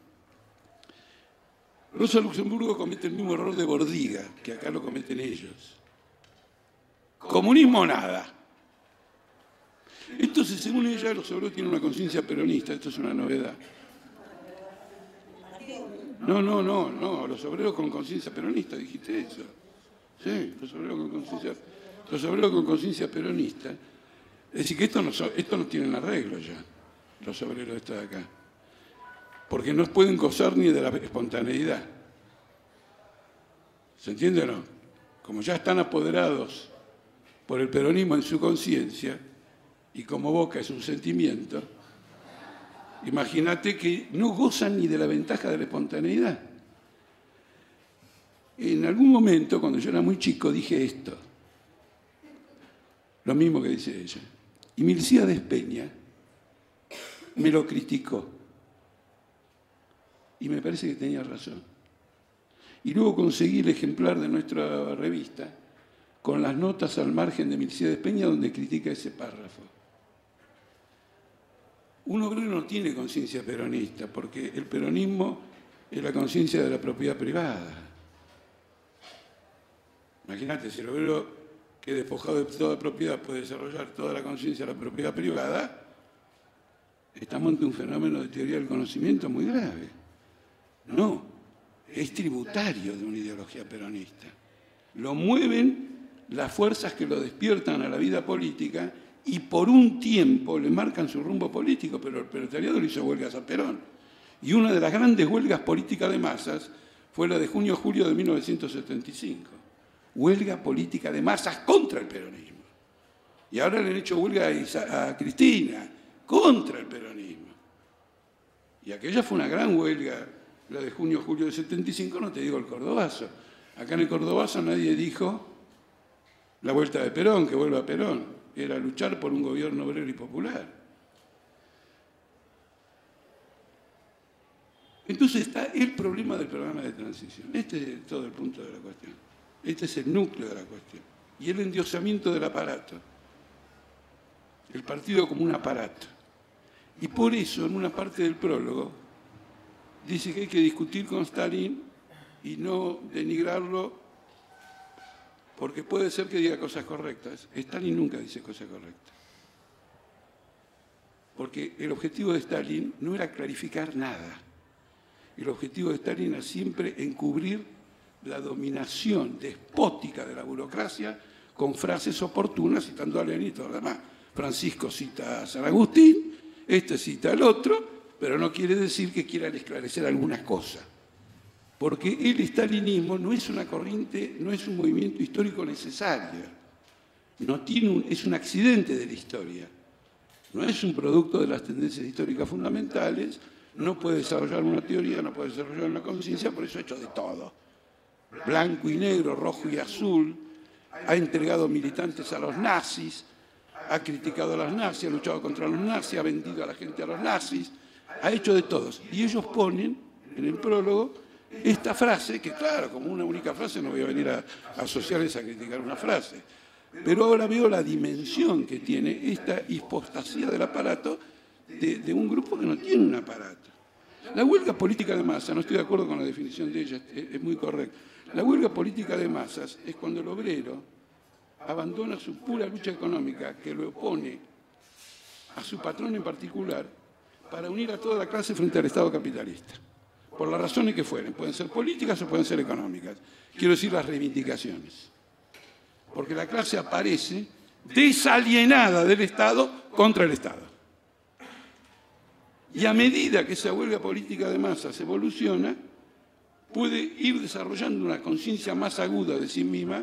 Rosa Luxemburgo comete el mismo error de Bordiga, que acá lo cometen ellos. Comunismo nada. Entonces, según ella, los obreros tienen una conciencia peronista. Esto es una novedad. No, los obreros con conciencia peronista, dijiste eso. Sí, los obreros con conciencia peronista. Es decir, que esto no tienen arreglo ya, los obreros de esta de acá. Porque no pueden gozar ni de la espontaneidad. ¿Se entiende o no? Como ya están apoderados por el peronismo en su conciencia, y como Boca es un sentimiento, imagínate que no gozan ni de la ventaja de la espontaneidad. En algún momento, cuando yo era muy chico, dije esto, lo mismo que dice ella. Y Milcíades Peña me lo criticó. Y me parece que tenía razón. Y luego conseguí el ejemplar de nuestra revista con las notas al margen de Milcíades Peña donde critica ese párrafo. Un obrero no tiene conciencia peronista porque el peronismo es la conciencia de la propiedad privada. Imagínate, si el obrero que despojado de toda propiedad puede desarrollar toda la conciencia de la propiedad privada, estamos ante un fenómeno de teoría del conocimiento muy grave. No, es tributario de una ideología peronista. Lo mueven las fuerzas que lo despiertan a la vida política y por un tiempo le marcan su rumbo político, pero el proletariado le hizo huelgas a Perón. Y una de las grandes huelgas políticas de masas fue la de junio-julio de 1975. Huelga política de masas contra el peronismo. Y ahora le han hecho huelga a Cristina contra el peronismo. Y aquella fue una gran huelga, la de junio-julio de 75, no te digo el cordobazo. Acá en el cordobazo nadie dijo la vuelta de Perón, que vuelva a Perón. Era luchar por un gobierno obrero y popular. Entonces está el problema del programa de transición. Este es todo el punto de la cuestión. Este es el núcleo de la cuestión. Y el endiosamiento del aparato. El partido como un aparato. Y por eso, en una parte del prólogo, dice que hay que discutir con Stalin y no denigrarlo, porque puede ser que diga cosas correctas. Stalin nunca dice cosas correctas. Porque el objetivo de Stalin no era clarificar nada. El objetivo de Stalin era siempre encubrir la dominación despótica de la burocracia con frases oportunas, citando a Lenin y todo lo demás. Francisco cita a San Agustín, este cita al otro, pero no quiere decir que quieran esclarecer alguna cosa. Porque el estalinismo no es una corriente, no es un movimiento histórico necesario. Es un accidente de la historia. No es un producto de las tendencias históricas fundamentales, no puede desarrollar una teoría, no puede desarrollar una conciencia, por eso ha hecho de todo. Blanco y negro, rojo y azul, ha entregado militantes a los nazis, ha criticado a los nazis, ha luchado contra los nazis, ha vendido a la gente a los nazis, ha hecho de todos. Y ellos ponen en el prólogo esta frase, que claro, como una única frase no voy a venir a asociarles a criticar una frase, pero ahora veo la dimensión que tiene esta hipostasía del aparato de un grupo que no tiene un aparato. La huelga política de masa, no estoy de acuerdo con la definición de ella, es muy correcta. La huelga política de masas es cuando el obrero abandona su pura lucha económica, que lo opone a su patrón en particular, para unir a toda la clase frente al Estado capitalista. Por las razones que fueren, pueden ser políticas o pueden ser económicas. Quiero decir las reivindicaciones. porque la clase aparece desalienada del Estado contra el Estado. Y a medida que esa huelga política de masas evoluciona, puede ir desarrollando una conciencia más aguda de sí misma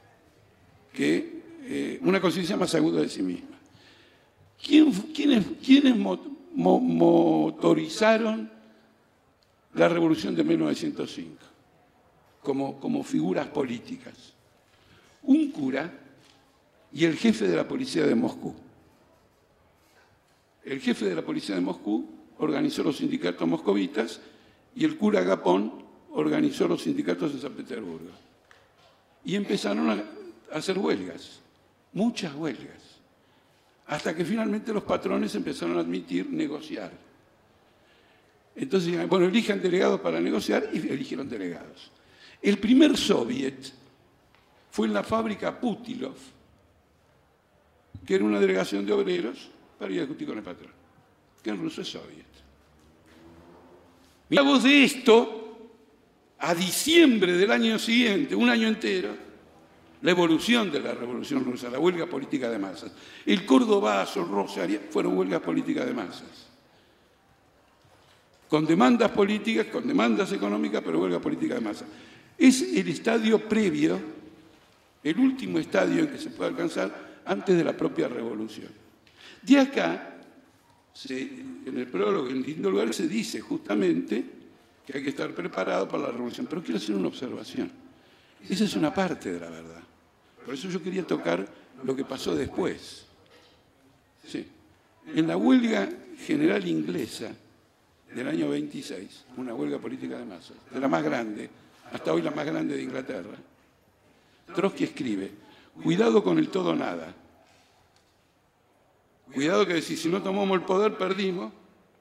una conciencia más aguda de sí misma. ¿Quiénes motorizaron la revolución de 1905 como figuras políticas? Un cura y el jefe de la policía de Moscú. El jefe de la policía de Moscú organizó los sindicatos moscovitas y el cura Gapón organizó los sindicatos de San Petersburgo. Y empezaron a hacer huelgas, muchas huelgas, hasta que finalmente los patrones empezaron a admitir negociar. Entonces, bueno, elijan delegados para negociar y eligieron delegados. El primer soviet fue en la fábrica Putilov, que era una delegación de obreros para ir a discutir con el patrón, que en ruso es soviet. Mirá vos de esto, a diciembre del año siguiente, un año entero, la evolución de la Revolución Rusa, la huelga política de masas. El Cordobazo, Rosario, fueron huelgas políticas de masas. Con demandas políticas, con demandas económicas, pero huelga política de masas. Es el estadio previo, el último estadio en que se puede alcanzar antes de la propia revolución. De acá, en el prólogo, en lindo lugar, se dice justamente que hay que estar preparado para la revolución. Pero quiero hacer una observación. Esa es una parte de la verdad. Por eso yo quería tocar lo que pasó después. Sí. En la huelga general inglesa del año 26, una huelga política de masas, de la más grande, hasta hoy la más grande de Inglaterra, Trotsky escribe: cuidado con el todo o nada. Cuidado que si no tomamos el poder, perdimos,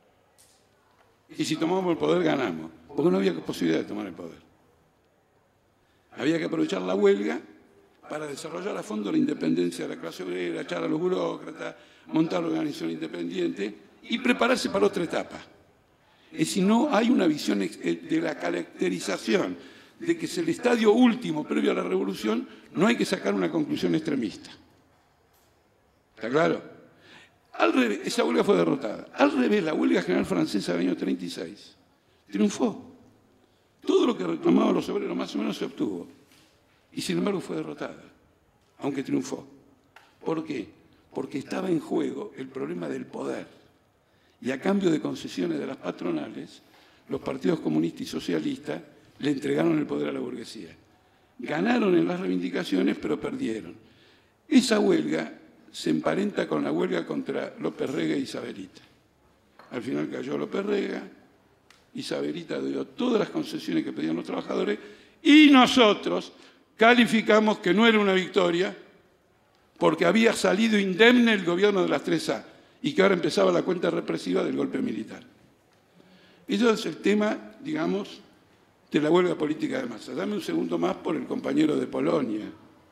y si tomamos el poder, ganamos, porque no había posibilidad de tomar el poder. Había que aprovechar la huelga para desarrollar a fondo la independencia de la clase obrera, echar a los burócratas, montar la organización independiente y prepararse para otra etapa. Y si no hay una visión de la caracterización de que es el estadio último previo a la revolución, no hay que sacar una conclusión extremista. ¿Está claro? Al revés, esa huelga fue derrotada. Al revés, la huelga general francesa del año 36 triunfó. Todo lo que reclamaban los obreros más o menos se obtuvo. Y sin embargo fue derrotada, aunque triunfó. ¿Por qué? Porque estaba en juego el problema del poder. Y a cambio de concesiones de las patronales, los partidos comunistas y socialistas le entregaron el poder a la burguesía. Ganaron en las reivindicaciones, pero perdieron. Esa huelga se emparenta con la huelga contra López Rega y Isabelita. Al final cayó López Rega, Isabelita dio todas las concesiones que pedían los trabajadores y nosotros calificamos que no era una victoria porque había salido indemne el gobierno de las 3A y que ahora empezaba la cuenta represiva del golpe militar. Eso es el tema, digamos, de la huelga política de masas. Dame un segundo más por el compañero de Polonia.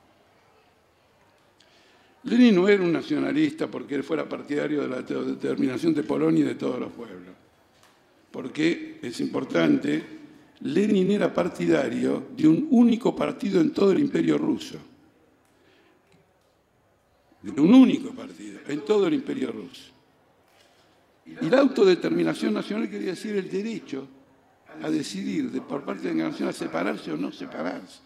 Lenin no era un nacionalista porque él fuera partidario de la autodeterminación de Polonia y de todos los pueblos. Porque, es importante, Lenin era partidario de un único partido en todo el imperio ruso. De un único partido en todo el imperio ruso. Y la autodeterminación nacional quería decir el derecho a decidir por parte de la nación a separarse o no separarse.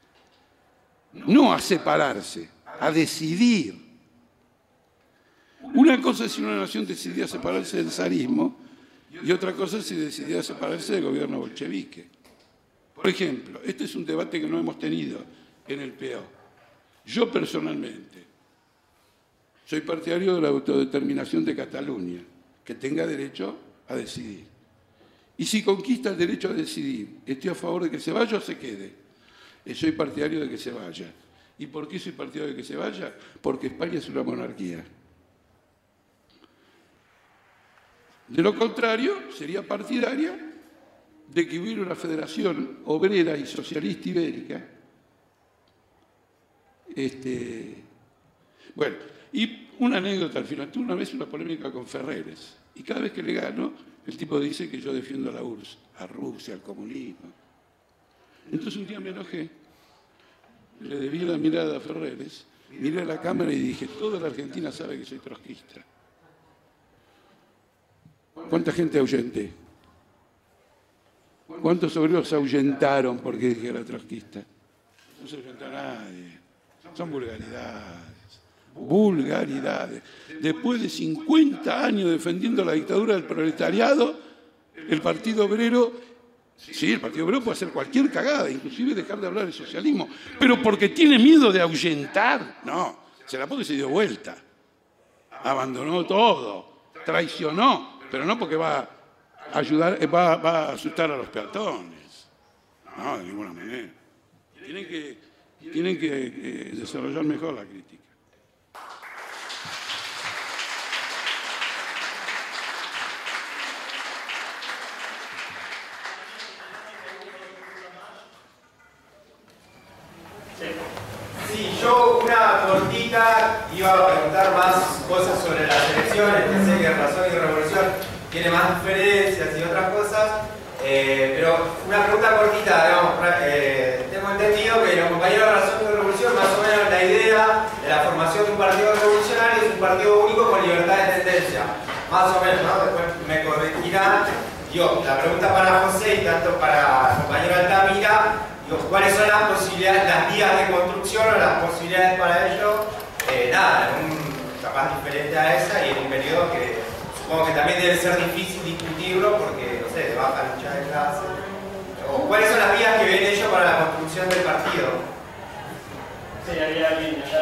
No a separarse, a decidir. Una cosa es si una nación decidía separarse del zarismo y otra cosa es si decidía separarse del gobierno bolchevique. Por ejemplo, este es un debate que no hemos tenido en el PO. Yo personalmente soy partidario de la autodeterminación de Cataluña, que tenga derecho a decidir. Y si conquista el derecho a decidir, estoy a favor de que se vaya o se quede. Soy partidario de que se vaya. ¿Y por qué soy partidario de que se vaya? Porque España es una monarquía. De lo contrario, sería partidario de que hubiera una federación obrera y socialista ibérica. Bueno, y una anécdota al final. Tuve una vez una polémica con Ferreres. Y cada vez que le gano, el tipo dice que yo defiendo a la URSS, a Rusia, al comunismo. Entonces un día me enojé le debí la mirada a Ferreres, miré a la cámara y dije, toda la Argentina sabe que soy trotskista. ¿Cuánta gente ahuyenté? ¿Cuántos obreros ahuyentaron porque dije que era trotskista? No se ahuyentó a nadie. Son vulgaridades. Vulgaridades. Después de 50 años defendiendo la dictadura del proletariado, el Partido Obrero, sí, el Partido Obrero puede hacer cualquier cagada, inclusive dejar de hablar de socialismo, pero porque tiene miedo de ahuyentar, no, se la puso y se dio vuelta. Abandonó todo, traicionó, pero no porque va a ayudar, va a asustar a los peatones. No, de ninguna manera. Tienen que desarrollar mejor la crítica. Sí, yo una cortita iba a preguntar más cosas sobre las elecciones, que sé que Razón y Revolución tiene más diferencias y otras cosas, pero una pregunta cortita, digamos, tengo entendido que los compañeros de Razón y Revolución, más o menos la idea de la formación de un partido revolucionario es un partido único con libertad de tendencia, más o menos, ¿no? Después me corregirán. Yo, la pregunta para José y tanto para el compañero Altamira, ¿cuáles son las posibilidades, las vías de construcción o las posibilidades para ello? Nada, capaz diferente a esa y en un periodo que supongo que también debe ser difícil discutirlo porque, no sé, baja lucha de clase. O ¿cuáles son las vías que ven ellos para la construcción del partido? Sí, había alguien allá.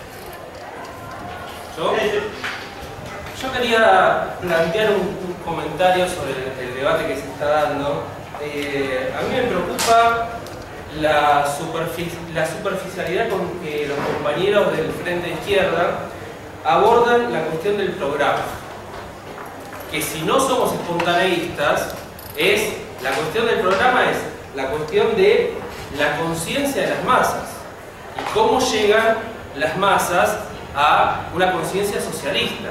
Yo quería plantear un comentario sobre el debate que se está dando. A mí me preocupa la superficialidad con que los compañeros del Frente de Izquierda abordan la cuestión del programa. Que si no somos espontaneístas, la cuestión del programa es la cuestión de la conciencia de las masas y cómo llegan las masas a una conciencia socialista.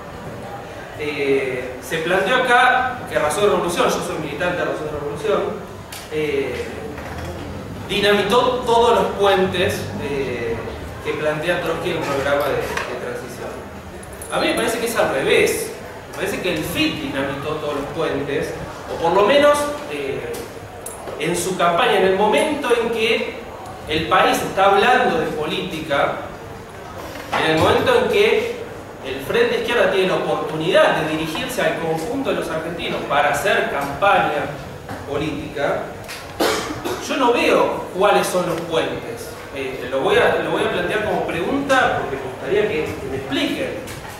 Se planteó acá que Razón de Revolución, yo soy militante de Razón de Revolución, dinamitó todos los puentes que plantea Trotsky en un programa de transición. A mí me parece que es al revés. Me parece que el FIT dinamitó todos los puentes, o por lo menos en su campaña, en el momento en que el país está hablando de política, en el momento en que el Frente de Izquierda tiene la oportunidad de dirigirse al conjunto de los argentinos para hacer campaña política, yo no veo cuáles son los puentes. Lo voy a plantear como pregunta porque me gustaría que me expliquen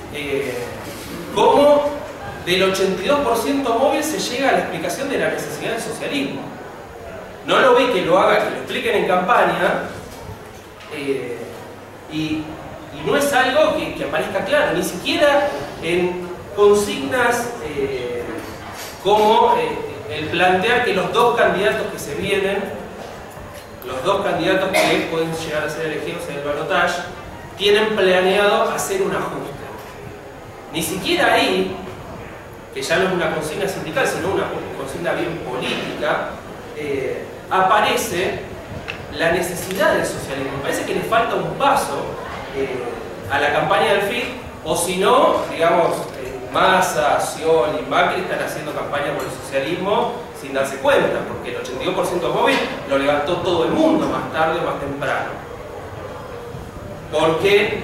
cómo del 82% móvil se llega a la explicación de la necesidad del socialismo. No lo ve que lo haga, que lo expliquen en campaña y no es algo que aparezca claro, ni siquiera en consignas como el plantear que los dos candidatos que se vienen, los dos candidatos que pueden llegar a ser elegidos en el balotaje, tienen planeado hacer un ajuste. Ni siquiera ahí, que ya no es una consigna sindical, sino una consigna bien política, aparece la necesidad del socialismo. Me parece que le falta un paso a la campaña del FIT, o si no, digamos, Massa, Scioli y Macri están haciendo campaña por el socialismo sin darse cuenta, porque el 82% móvil lo levantó todo el mundo más tarde o más temprano. Porque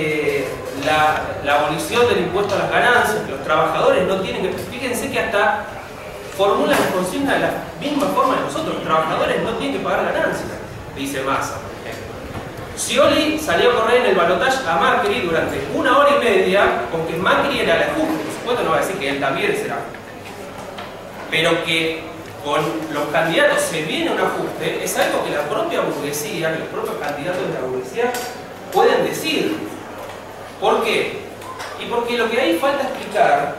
la abolición del impuesto a las ganancias, que los trabajadores no tienen que... Fíjense que hasta formulan las consignas de la misma forma de nosotros, los trabajadores no tienen que pagar ganancias, dice Massa, por ejemplo. Scioli salió a correr en el balotaje a Macri durante 1 hora y media con que Macri era el ajuste. Por supuesto no va a decir que él también será ajuste. Pero que con los candidatos se viene un ajuste es algo que la propia burguesía, que los propios candidatos de la burguesía pueden decir. ¿Por qué? Y porque lo que ahí falta explicar,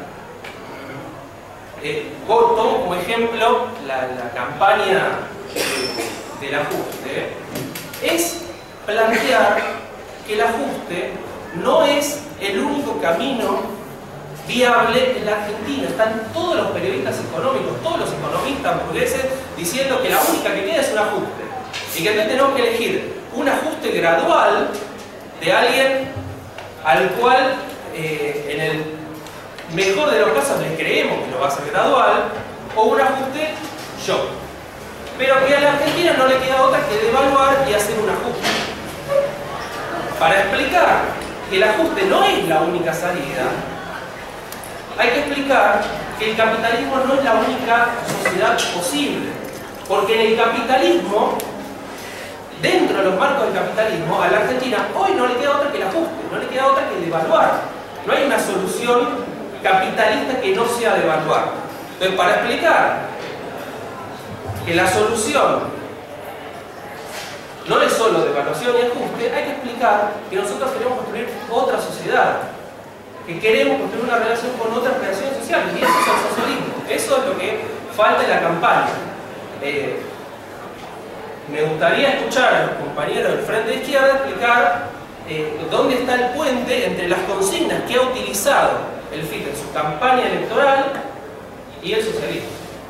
tomo como ejemplo la campaña del ajuste, es plantear que el ajuste no es el único camino viable en la Argentina. Están todos los periodistas económicos, todos los economistas burgueses diciendo que la única que queda es un ajuste. Y que entonces tenemos que elegir un ajuste gradual de alguien al cual, en el mejor de los casos, le creemos que lo va a hacer gradual, o un ajuste shock. Pero que a la Argentina no le queda otra que devaluar y hacer un ajuste. Para explicar que el ajuste no es la única salida, hay que explicar que el capitalismo no es la única sociedad posible. Porque en el capitalismo, dentro de los marcos del capitalismo, a la Argentina hoy no le queda otra que el ajuste, no le queda otra que devaluar. No hay una solución capitalista que no sea devaluar. Entonces, para explicar que la solución no es solo devaluación y ajuste, hay que explicar que nosotros queremos construir otra sociedad, que queremos construir una relación con otras relaciones sociales, y eso es el socialismo. Eso es lo que falta en la campaña. Me gustaría escuchar a los compañeros del Frente de Izquierda explicar dónde está el puente entre las consignas que ha utilizado el FIT en su campaña electoral y el socialismo.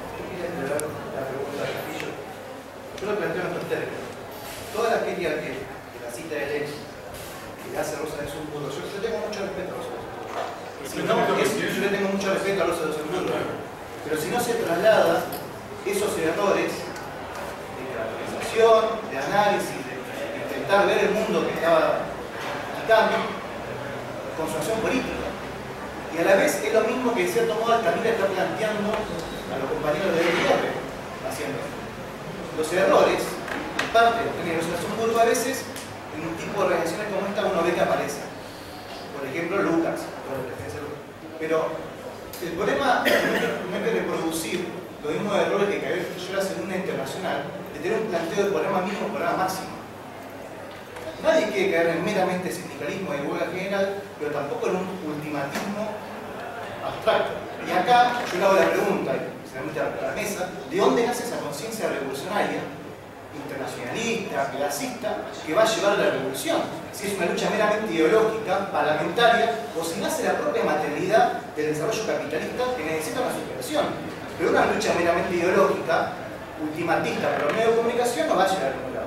Yo lo planteo en estos términos. Toda la crítica que la cita de Lenin, que hace Rosa de Luxemburgo, yo le tengo mucho respeto a Rosa de Luxemburgo. Yo le tengo mucho respeto a Rosa de Luxemburgo. Pero si no se traslada esos errores de caracterización, de análisis, de intentar ver el mundo que estaba quitando, con su acción política. Y a la vez es lo mismo que de cierto modo Altamira está planteando a los compañeros de IR haciendo. Los errores, en parte, en Luxemburgo a veces, en un tipo de organizaciones como esta uno ve que aparece. Por ejemplo, Lucas. Pero el problema no es de reproducir los mismos errores que Gabriel Figueroa hace en una internacional, de tener un planteo de problema mínimo, problema máximo. Nadie quiere caer en meramente sindicalismo de huelga general, pero tampoco en un ultimatismo abstracto. Y acá yo le hago la pregunta, y se la meto a la mesa, ¿de dónde nace esa conciencia revolucionaria, internacionalista, clasista, que va a llevar a la revolución? Si es una lucha meramente ideológica, parlamentaria, o si nace la propia materialidad del desarrollo capitalista que necesita una superación. Pero una lucha meramente ideológica, ultimatista por los medios de comunicación, no va a llegar a ningún lado.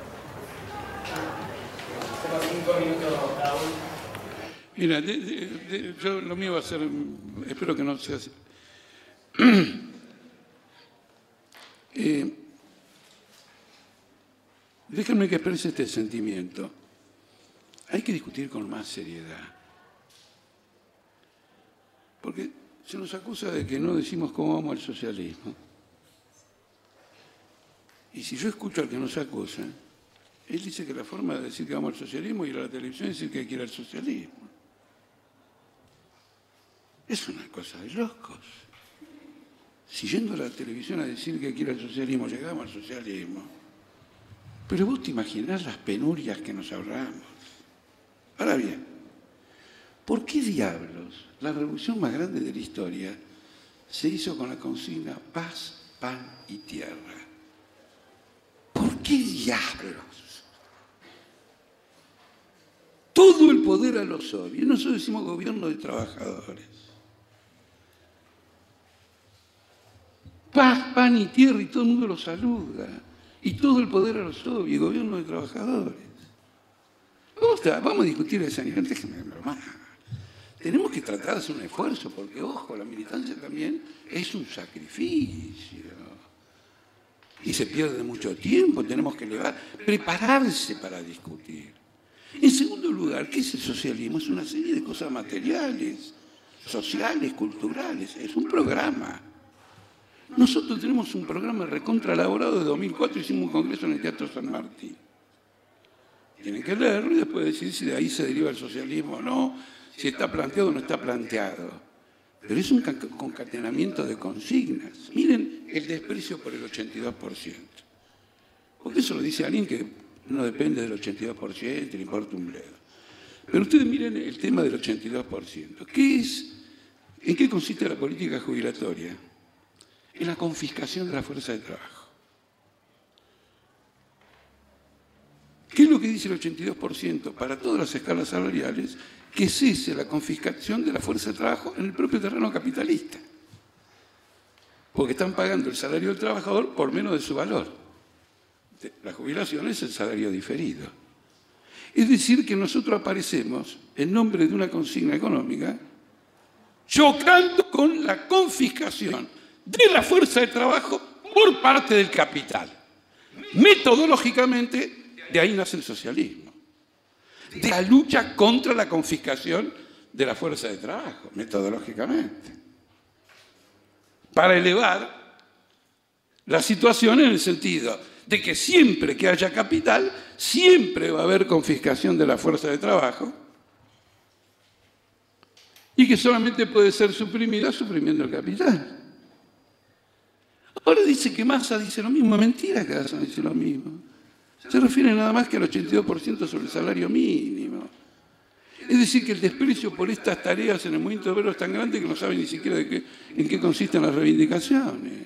Tengo 5 minutos cada uno. Mira, yo lo mío va a ser, espero que no sea así. Déjenme que exprese este sentimiento. Hay que discutir con más seriedad. Porque se nos acusa de que no decimos cómo vamos al socialismo. Y si yo escucho al que nos acusa, él dice que la forma de decir que vamos al socialismo es ir a la televisión y decir que hay que ir al socialismo. Es una cosa de locos. Si yendo a la televisión a decir que hay que ir al socialismo, llegamos al socialismo. Pero vos te imaginás las penurias que nos ahorramos. Ahora bien, ¿por qué diablos la revolución más grande de la historia se hizo con la consigna paz, pan y tierra? ¿Por qué diablos? Todo el poder a los soviets. Nosotros decimos gobierno de trabajadores. Paz, pan y tierra, y todo el mundo lo saluda. Y todo el poder a los soviets, gobierno de trabajadores. Vamos a discutir ese nivel, déjenme bromar. Tenemos que tratar de hacer un esfuerzo, porque, ojo, la militancia también es un sacrificio. Y se pierde mucho tiempo, tenemos que prepararse para discutir. En segundo lugar, ¿qué es el socialismo? Es una serie de cosas materiales, sociales, culturales, es un programa. Nosotros tenemos un programa recontraelaborado de 2004, hicimos un congreso en el Teatro San Martín. Tienen que leerlo y después decir si de ahí se deriva el socialismo o no, si está planteado o no está planteado. Pero es un concatenamiento de consignas. Miren el desprecio por el 82%. Porque eso lo dice alguien que no depende del 82%, le importa un bledo. Pero ustedes miren el tema del 82%. ¿En qué consiste la política jubilatoria? En la confiscación de la fuerza de trabajo. ¿Qué es lo que dice el 82%? Para todas las escalas salariales, que cese la confiscación de la fuerza de trabajo en el propio terreno capitalista. Porque están pagando el salario del trabajador por menos de su valor. la jubilación es el salario diferido. Es decir, que nosotros aparecemos en nombre de una consigna económica chocando con la confiscación de la fuerza de trabajo por parte del capital. Metodológicamente, de ahí nace el socialismo. De la lucha contra la confiscación de la fuerza de trabajo, metodológicamente. Para elevar la situación en el sentido de que siempre que haya capital, siempre va a haber confiscación de la fuerza de trabajo y que solamente puede ser suprimida suprimiendo el capital. Ahora dice que Massa dice lo mismo. Mentira que Massa dice lo mismo. Se refiere nada más que al 82% sobre el salario mínimo. Es decir, que el desprecio por estas tareas en el movimiento obrero es tan grande que no saben ni siquiera en qué consisten las reivindicaciones.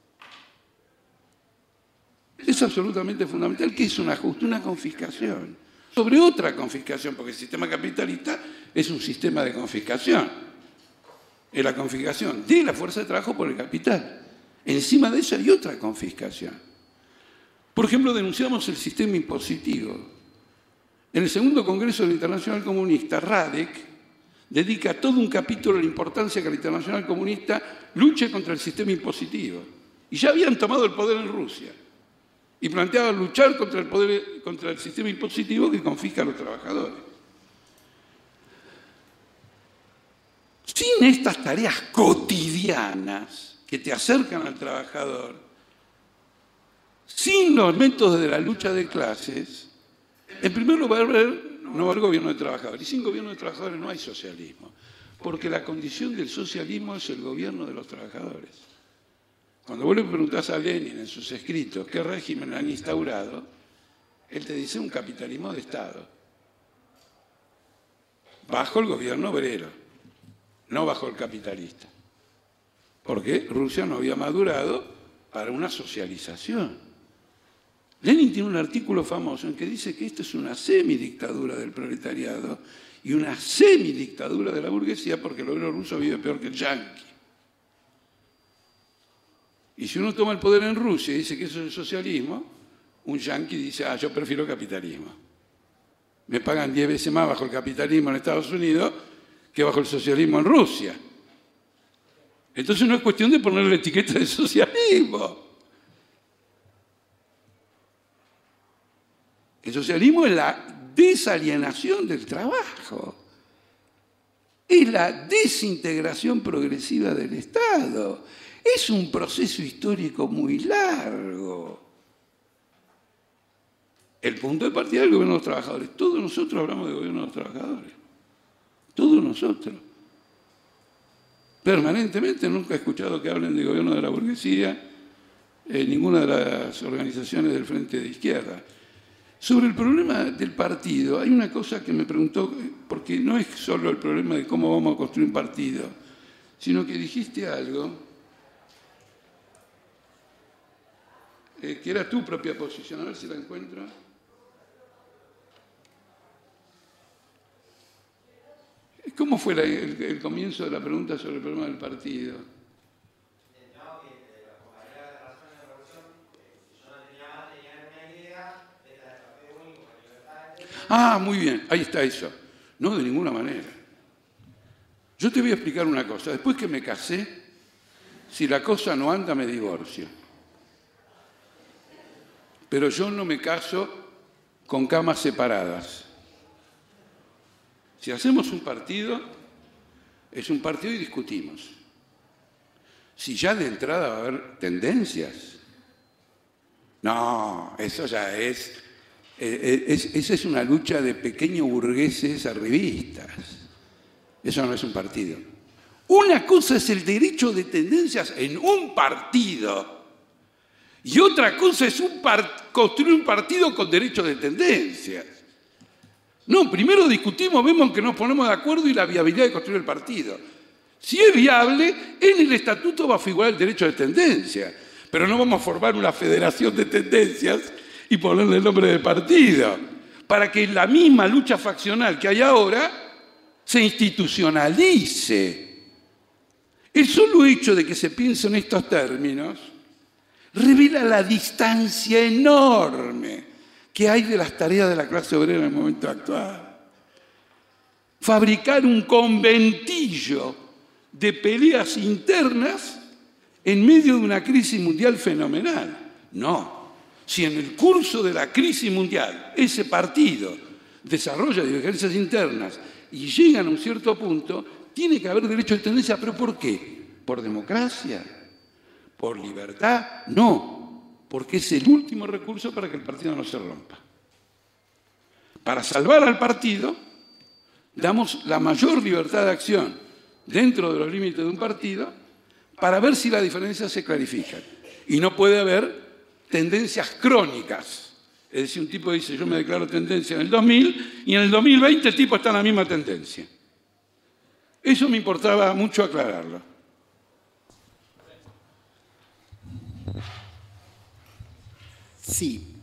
Es absolutamente fundamental que es un ajuste, una confiscación, sobre otra confiscación, porque el sistema capitalista es un sistema de confiscación. Es la confiscación de la fuerza de trabajo por el capital. Encima de eso hay otra confiscación. Por ejemplo, denunciamos el sistema impositivo. En el segundo Congreso de la Internacional Comunista, Radek dedica todo un capítulo a la importancia que la Internacional Comunista luche contra el sistema impositivo. Y ya habían tomado el poder en Rusia. Y planteaban luchar contra el sistema impositivo que confisca a los trabajadores. Sin estas tareas cotidianas que te acercan al trabajador, sin los métodos de la lucha de clases, en primer lugar no va a haber gobierno de trabajadores. Y sin gobierno de trabajadores no hay socialismo. Porque la condición del socialismo es el gobierno de los trabajadores. Cuando vos le preguntás a Lenin en sus escritos qué régimen han instaurado, él te dice un capitalismo de Estado. Bajo el gobierno obrero, no bajo el capitalista. Porque Rusia no había madurado para una socialización. Lenin tiene un artículo famoso en que dice que esto es una semidictadura del proletariado y una semidictadura de la burguesía porque el obrero ruso vive peor que el yanqui. Y si uno toma el poder en Rusia y dice que eso es el socialismo, un yanqui dice, yo prefiero el capitalismo. Me pagan 10 veces más bajo el capitalismo en Estados Unidos que bajo el socialismo en Rusia. Entonces no es cuestión de ponerle la etiqueta de socialismo. El socialismo es la desalienación del trabajo. Es la desintegración progresiva del Estado. Es un proceso histórico muy largo. El punto de partida del gobierno de los trabajadores. Todos nosotros hablamos del gobierno de los trabajadores. Todos nosotros. Permanentemente nunca he escuchado que hablen del gobierno de la burguesía en ninguna de las organizaciones del Frente de Izquierda. Sobre el problema del partido, hay una cosa que me preguntó, porque no es solo el problema de cómo vamos a construir un partido, sino que dijiste algo que era tu propia posición. A ver si la encuentro. ¿Cómo fue el comienzo de la pregunta sobre el problema del partido? Ah, muy bien, ahí está eso. No, de ninguna manera. Yo te voy a explicar una cosa. Después que me casé, si la cosa no anda, me divorcio. Pero yo no me caso con camas separadas. Si hacemos un partido, es un partido y discutimos. Si ya de entrada va a haber tendencias, no, eso ya es... esa es una lucha de pequeños burgueses arribistas. Eso no es un partido. Una cosa es el derecho de tendencias en un partido y otra cosa es construir un partido con derecho de tendencias. No, primero discutimos, vemos que nos ponemos de acuerdo y la viabilidad de construir el partido. Si es viable, en el estatuto va a figurar el derecho de tendencia, pero no vamos a formar una federación de tendencias y ponerle el nombre de partido, para que la misma lucha faccional que hay ahora se institucionalice. El solo hecho de que se piense en estos términos revela la distancia enorme que hay de las tareas de la clase obrera en el momento actual. Fabricar un conventillo de peleas internas en medio de una crisis mundial fenomenal. No. Si en el curso de la crisis mundial ese partido desarrolla divergencias internas y llegan a un cierto punto, tiene que haber derecho de tendencia. ¿Pero por qué? ¿Por democracia? ¿Por libertad? No, porque es el último recurso para que el partido no se rompa. Para salvar al partido, damos la mayor libertad de acción dentro de los límites de un partido para ver si las diferencias se clarifican. Y no puede haber tendencias crónicas. Es decir, un tipo dice, yo me declaro tendencia en el 2000 y en el 2020 el tipo está en la misma tendencia. Eso me importaba mucho aclararlo. Sí.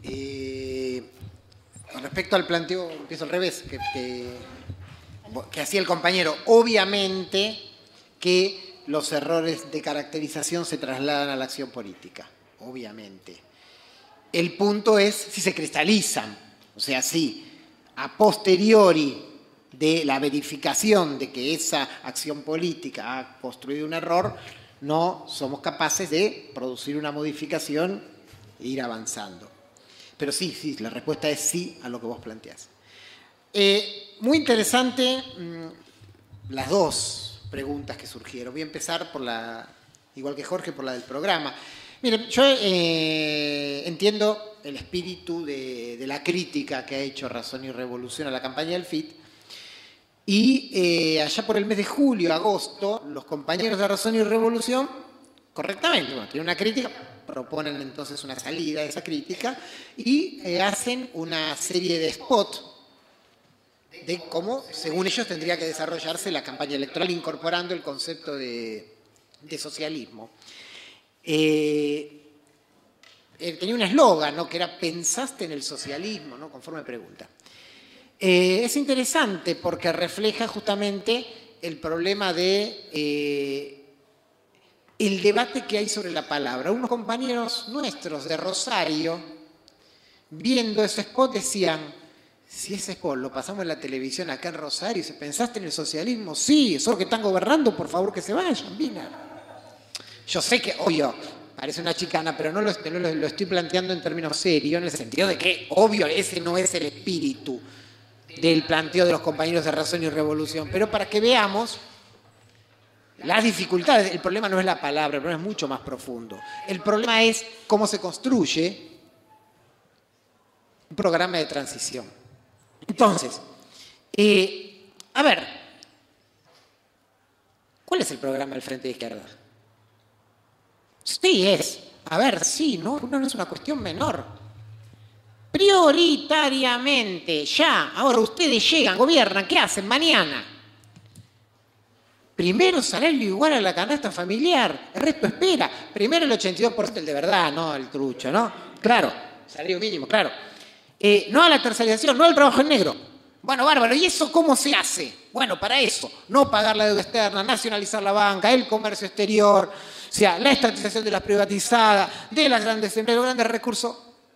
Con respecto al planteo, empiezo al revés, que hacía el compañero. Obviamente que los errores de caracterización se trasladan a la acción política. Obviamente. El punto es si se cristalizan. O sea, si a posteriori de la verificación de que esa acción política ha construido un error, no somos capaces de producir una modificación e ir avanzando. Pero sí, la respuesta es sí a lo que vos planteás. Muy interesante las dos preguntas que surgieron. Voy a empezar por igual que Jorge, por la del programa. Miren, yo entiendo el espíritu de la crítica que ha hecho Razón y Revolución a la campaña del FIT. Y allá por el mes de julio, agosto, los compañeros de Razón y Revolución, correctamente, bueno, tienen una crítica, proponen entonces una salida de esa crítica y hacen una serie de spots de cómo, según ellos, tendría que desarrollarse la campaña electoral incorporando el concepto de socialismo. Tenía un eslogan, ¿no?, que era «Pensaste en el socialismo», ¿no?, conforme pregunta. Es interesante porque refleja justamente el problema de el debate que hay sobre la palabra. Unos compañeros nuestros de Rosario, viendo ese spot, decían, si ese spot lo pasamos en la televisión acá en Rosario, ¿se pensaste en el socialismo? Sí, esos que están gobernando, por favor que se vayan, Vina. Yo sé que, obvio, parece una chicana, pero no lo estoy planteando en términos serios, en el sentido de que, obvio, ese no es el espíritu del planteo de los compañeros de Razón y Revolución, pero para que veamos las dificultades. El problema no es la palabra, el problema es mucho más profundo. El problema es cómo se construye un programa de transición. Entonces, a ver, ¿cuál es el programa del Frente de Izquierda? Sí, no es una cuestión menor. Prioritariamente, ya, ahora ustedes llegan, gobiernan, ¿qué hacen mañana? Primero salario igual a la canasta familiar, el resto espera. Primero el 82%, el de verdad, no el trucho, ¿no? Claro, salario mínimo, claro. No a la tercerización, no al trabajo en negro. Bueno, bárbaro, ¿y eso cómo se hace? Bueno, para eso, no pagar la deuda externa, nacionalizar la banca, el comercio exterior, o sea, la estatización de las privatizadas, de las grandes empresas, los grandes recursos.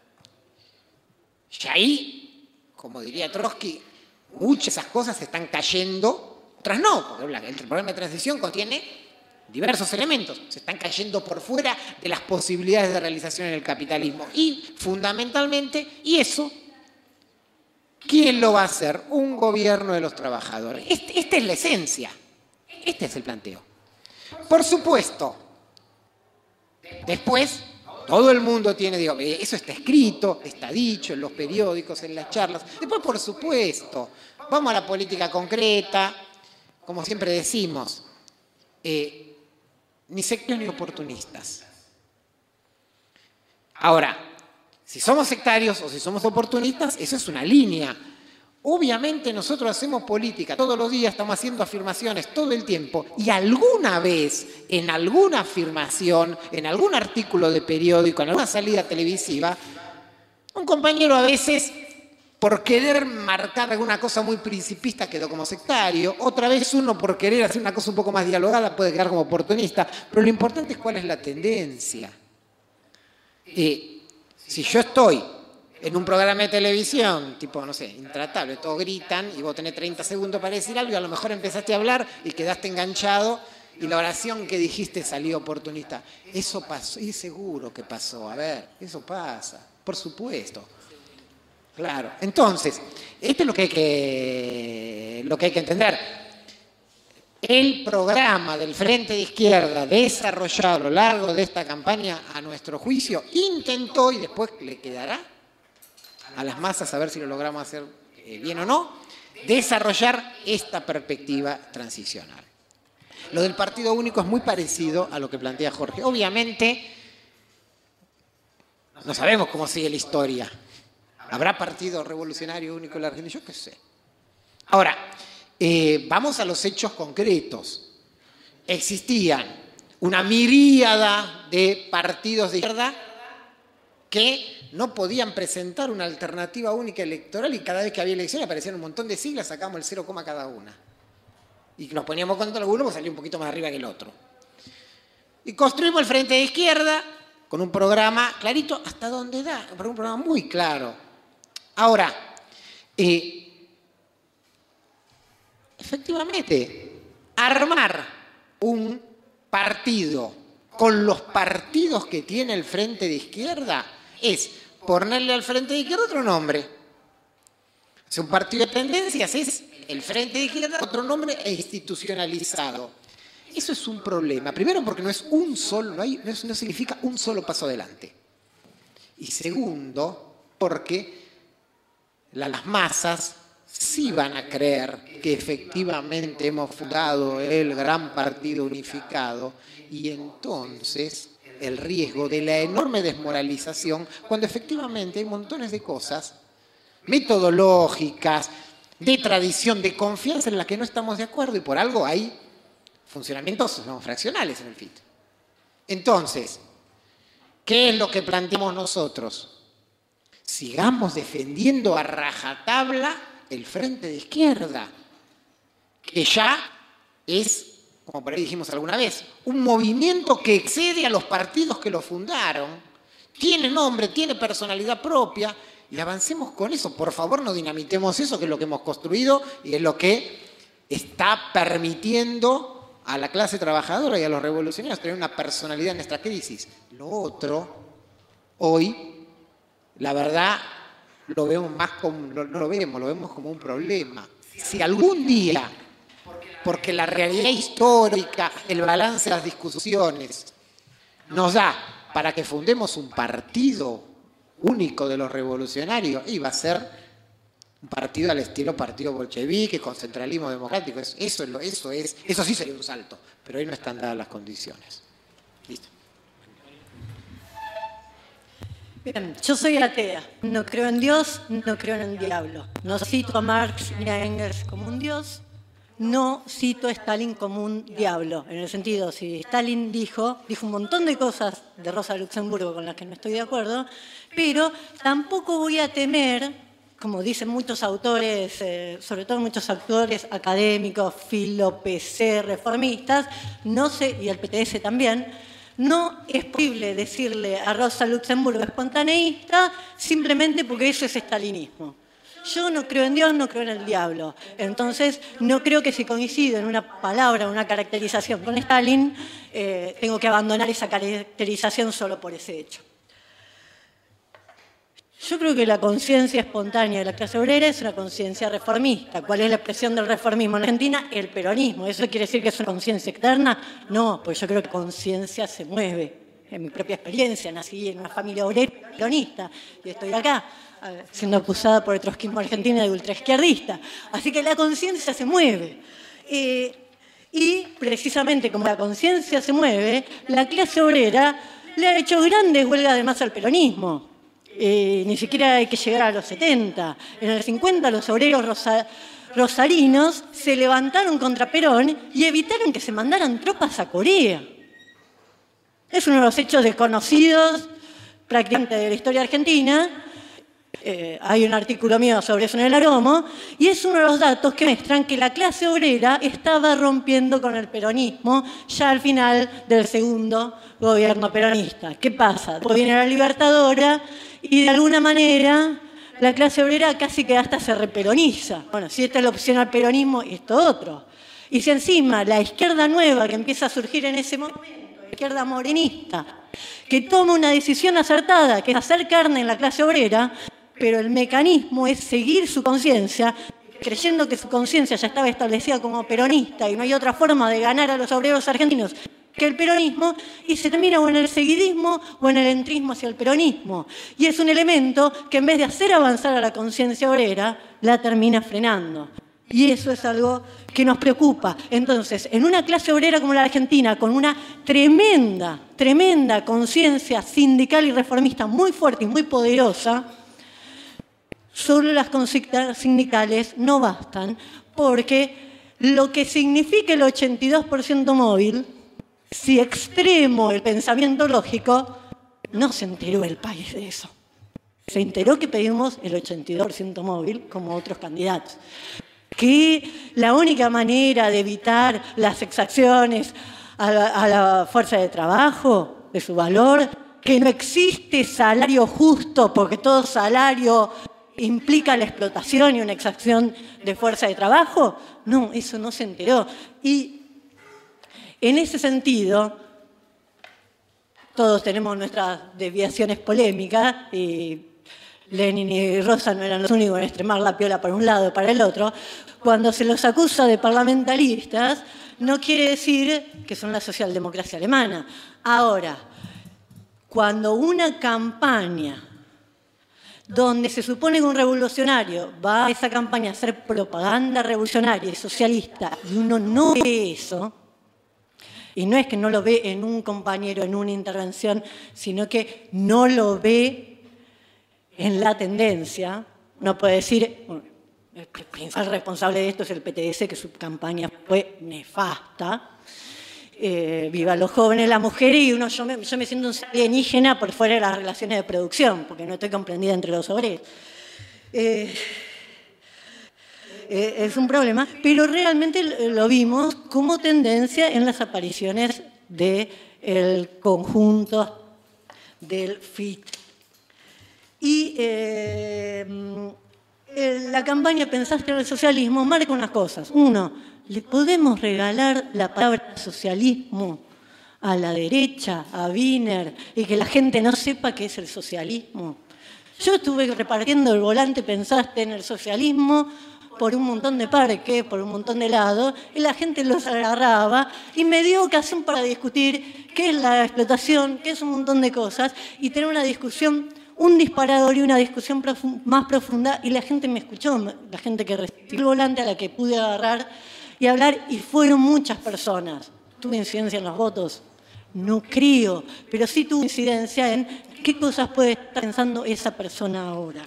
Y ahí, como diría Trotsky, muchas de esas cosas se están cayendo, otras no, porque el programa de transición contiene diversos elementos, se están cayendo por fuera de las posibilidades de realización en el capitalismo. Y fundamentalmente, y eso, ¿quién lo va a hacer? Un gobierno de los trabajadores. Esta es la esencia, este es el planteo. Por supuesto, después todo el mundo tiene, digo, eso está escrito, está dicho en los periódicos, en las charlas. Después, por supuesto, vamos a la política concreta, como siempre decimos, ni sectarios ni oportunistas. Ahora, si somos sectarios o si somos oportunistas, eso es una línea. Obviamente nosotros hacemos política, todos los días estamos haciendo afirmaciones todo el tiempo y alguna vez en alguna afirmación, en algún artículo de periódico, en alguna salida televisiva, un compañero a veces, por querer marcar alguna cosa muy principista, quedó como sectario, otra vez uno por querer hacer una cosa un poco más dialogada puede quedar como oportunista, pero lo importante es cuál es la tendencia. si yo estoy en un programa de televisión, tipo, no sé, Intratable, todos gritan y vos tenés 30 segundos para decir algo y a lo mejor empezaste a hablar y quedaste enganchado y la oración que dijiste salió oportunista. Eso pasó, y seguro que pasó, a ver, eso pasa, por supuesto. Claro, entonces, esto es lo que hay que entender. El programa del Frente de Izquierda desarrollado a lo largo de esta campaña, a nuestro juicio, intentó, y después le quedará a las masas a ver si lo logramos hacer bien o no, desarrollar esta perspectiva transicional. Lo del partido único es muy parecido a lo que plantea Jorge. Obviamente, no sabemos cómo sigue la historia. ¿Habrá partido revolucionario único en la Argentina? Yo qué sé. Ahora, vamos a los hechos concretos. Existían una miríada de partidos de izquierda que no podían presentar una alternativa única electoral y cada vez que había elecciones aparecían un montón de siglas, sacábamos el 0, cada una. Y nos poníamos contra alguno, pues salía un poquito más arriba que el otro. Y construimos el Frente de Izquierda con un programa clarito hasta donde da, un programa muy claro. Ahora, efectivamente, armar un partido con los partidos que tiene el Frente de Izquierda es ponerle al Frente de Izquierda otro nombre. Si un partido de tendencias es el Frente de Izquierda, otro nombre e institucionalizado. Eso es un problema. Primero porque no es un solo, no significa un solo paso adelante. Y segundo, porque las masas sí van a creer que efectivamente hemos fundado el gran partido unificado y entonces el riesgo de la enorme desmoralización cuando efectivamente hay montones de cosas metodológicas, de tradición, de confianza en las que no estamos de acuerdo y por algo hay funcionamientos fraccionales en el FIT. Entonces, ¿qué es lo que planteamos nosotros? Sigamos defendiendo a rajatabla el Frente de Izquierda, que ya es, como por ahí dijimos alguna vez, un movimiento que excede a los partidos que lo fundaron, tiene nombre, tiene personalidad propia, y avancemos con eso. Por favor, no dinamitemos eso, que es lo que hemos construido y es lo que está permitiendo a la clase trabajadora y a los revolucionarios tener una personalidad en esta crisis. Lo otro, hoy, la verdad, lo vemos más como, no lo vemos como un problema. Si algún día, porque la realidad histórica, el balance de las discusiones, nos da para que fundemos un partido único de los revolucionarios, iba a ser un partido al estilo partido bolchevique, con centralismo democrático. Eso sí sería un salto, pero ahí no están dadas las condiciones. Listo. Bien, yo soy atea, no creo en Dios, no creo en el diablo. No cito a Marx ni a Engels como un dios, no cito a Stalin como un diablo. En el sentido, si Stalin dijo un montón de cosas de Rosa Luxemburgo con las que no estoy de acuerdo, pero tampoco voy a temer, como dicen muchos autores, sobre todo muchos autores académicos, filo, PC, reformistas, y el PTS también, no es posible decirle a Rosa Luxemburgo espontaneísta simplemente porque eso es estalinismo. Yo no creo en Dios, no creo en el diablo. Entonces, no creo que si coincido en una palabra, una caracterización con Stalin, tengo que abandonar esa caracterización solo por ese hecho. Yo creo que la conciencia espontánea de la clase obrera es una conciencia reformista. ¿Cuál es la expresión del reformismo en Argentina? El peronismo. ¿Eso quiere decir que es una conciencia externa? No, pues yo creo que conciencia se mueve. En mi propia experiencia, nací en una familia obrera peronista y estoy acá siendo acusada por el trotskismo argentino de ultraizquierdista. Así que la conciencia se mueve. Y precisamente como la conciencia se mueve, la clase obrera le ha hecho grandes huelgas de masa al peronismo. Ni siquiera hay que llegar a los 70. En el 50 los obreros rosarinos se levantaron contra Perón y evitaron que se mandaran tropas a Corea. Es uno de los hechos desconocidos prácticamente de la historia argentina, Hay un artículo mío sobre eso en El Aromo, y es uno de los datos que muestran que la clase obrera estaba rompiendo con el peronismo ya al final del segundo gobierno peronista. ¿Qué pasa? Después viene la Libertadora y de alguna manera la clase obrera casi que hasta se reperoniza. Bueno, si esta es la opción al peronismo, esto otro. Y si encima la izquierda nueva que empieza a surgir en ese momento, la izquierda morenista, que toma una decisión acertada, que es hacer carne en la clase obrera, pero el mecanismo es seguir su conciencia, creyendo que su conciencia ya estaba establecida como peronista y no hay otra forma de ganar a los obreros argentinos que el peronismo, y se termina o en el seguidismo o en el entrismo hacia el peronismo. Y es un elemento que en vez de hacer avanzar a la conciencia obrera, la termina frenando. Y eso es algo que nos preocupa. Entonces, en una clase obrera como la Argentina, con una tremenda, tremenda conciencia sindical y reformista muy fuerte y muy poderosa, solo las consignas sindicales no bastan, porque lo que significa el 82% móvil, si extremo el pensamiento lógico, no se enteró el país de eso. Se enteró que pedimos el 82% móvil como otros candidatos. Que la única manera de evitar las exacciones a la fuerza de trabajo, de su valor, que no existe salario justo porque todo salario implica la explotación y una exacción de fuerza de trabajo, no, eso no se enteró. Y en ese sentido, todos tenemos nuestras desviaciones polémicas y Lenin y Rosa no eran los únicos en extremar la piola para un lado o para el otro. Cuando se los acusa de parlamentaristas, no quiere decir que son la socialdemocracia alemana. Ahora, cuando una campaña donde se supone que un revolucionario va a esa campaña a hacer propaganda revolucionaria y socialista, y uno no ve eso, y no es que no lo ve en un compañero, en una intervención, sino que no lo ve en la tendencia, no puede decir, bueno, el principal responsable de esto es el PTS, que su campaña fue nefasta, viva los jóvenes, las mujeres, y yo me siento un ser alienígena por fuera de las relaciones de producción, porque no estoy comprendida entre los obreros. Es un problema, pero realmente lo vimos como tendencia en las apariciones del conjunto del FIT. Y la campaña Pensaste en el socialismo marca unas cosas. Uno, ¿le podemos regalar la palabra socialismo a la derecha, a Wiener, y que la gente no sepa qué es el socialismo? Yo estuve repartiendo el volante Pensaste en el socialismo por un montón de parques, por un montón de lados, y la gente los agarraba y me dio ocasión para discutir qué es la explotación, qué es un montón de cosas, y tener una discusión, un disparador y una discusión más profunda, y la gente me escuchó, la gente que recibió el volante, a la que pude agarrar y hablar, y fueron muchas personas. ¿Tuve incidencia en los votos? No creo, pero sí tuve incidencia en qué cosas puede estar pensando esa persona ahora.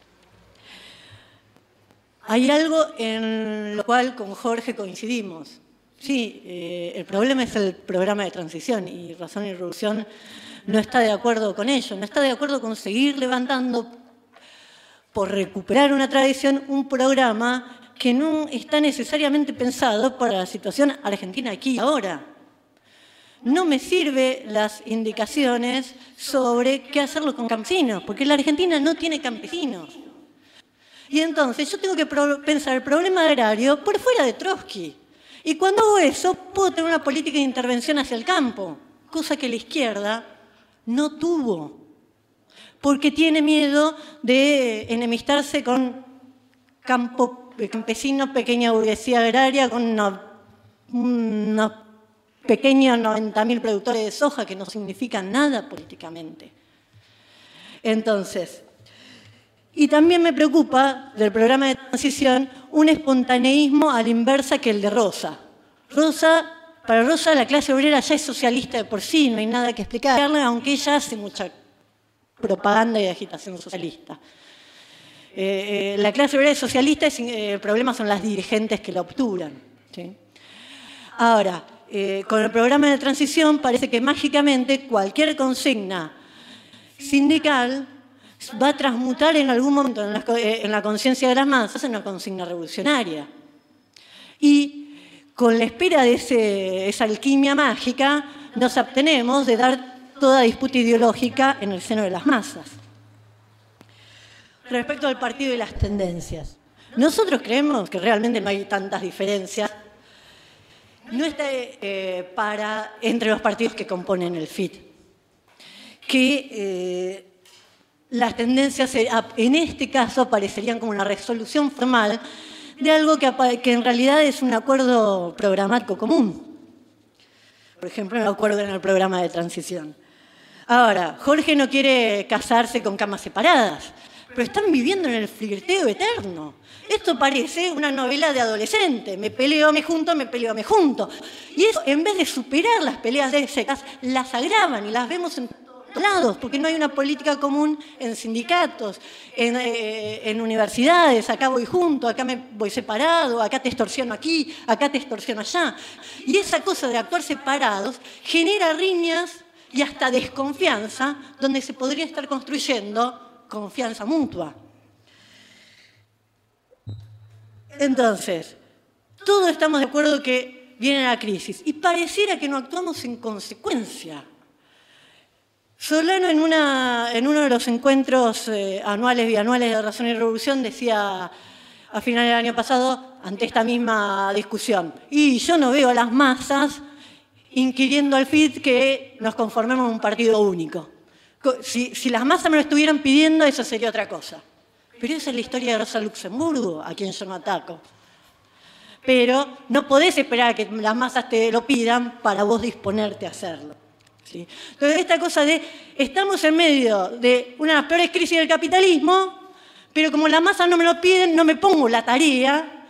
Hay algo en lo cual con Jorge coincidimos. Sí, el problema es el programa de transición, y Razón y Revolución no está de acuerdo con ello, no está de acuerdo con seguir levantando, por recuperar una tradición, un programa que no está necesariamente pensado para la situación argentina aquí y ahora. No me sirven las indicaciones sobre qué hacerlo con campesinos, porque la Argentina no tiene campesinos. Y entonces yo tengo que pensar el problema agrario por fuera de Trotsky. Y cuando hago eso, puedo tener una política de intervención hacia el campo, cosa que la izquierda no tuvo, porque tiene miedo de enemistarse con campesinos, pequeña burguesía agraria, con unos pequeños 90.000 productores de soja que no significan nada políticamente. Entonces, y también me preocupa del programa de transición un espontaneísmo a la inversa que el de Rosa. Para Rosa la clase obrera ya es socialista de por sí, no hay nada que explicarle, aunque ella hace mucha propaganda y agitación socialista. La clase obrera es socialista, el problema son las dirigentes que la obturan, ¿sí? Ahora, con el programa de transición parece que mágicamente cualquier consigna sindical va a transmutar en algún momento en la conciencia de las masas en una consigna revolucionaria. Y con la espera de esa alquimia mágica, nos abstenemos de dar toda disputa ideológica en el seno de las masas. Respecto al partido y las tendencias, nosotros creemos que realmente no hay tantas diferencias entre los partidos que componen el FIT. Que las tendencias en este caso aparecerían como una resolución formal de algo que en realidad es un acuerdo programático común. Por ejemplo, el acuerdo en el programa de transición. Ahora, Jorge no quiere casarse con camas separadas, pero están viviendo en el flirteo eterno. Esto parece una novela de adolescente. Me peleo, me junto, me peleo, me junto. Y eso, en vez de superar las peleas de secas, las agravan y las vemos en todos lados, porque no hay una política común en sindicatos, en universidades. Acá voy junto, acá me voy separado, acá te extorsiono aquí, acá te extorsiono allá. Y esa cosa de actuar separados genera riñas y hasta desconfianza, donde se podría estar construyendo confianza mutua. Entonces, todos estamos de acuerdo que viene la crisis y pareciera que no actuamos en consecuencia. Solano en uno de los encuentros anuales, bianuales de Razón y Revolución decía a finales del año pasado, ante esta misma discusión, y yo no veo a las masas inquiriendo al FIT que nos conformemos en un partido único. Si las masas me lo estuvieran pidiendo, eso sería otra cosa. Pero esa es la historia de Rosa Luxemburgo, a quien yo no ataco. Pero no podés esperar a que las masas te lo pidan para vos disponerte a hacerlo. ¿Sí? Entonces, esta cosa de, estamos en medio de una de las peores crisis del capitalismo, pero como las masas no me lo piden, no me pongo la tarea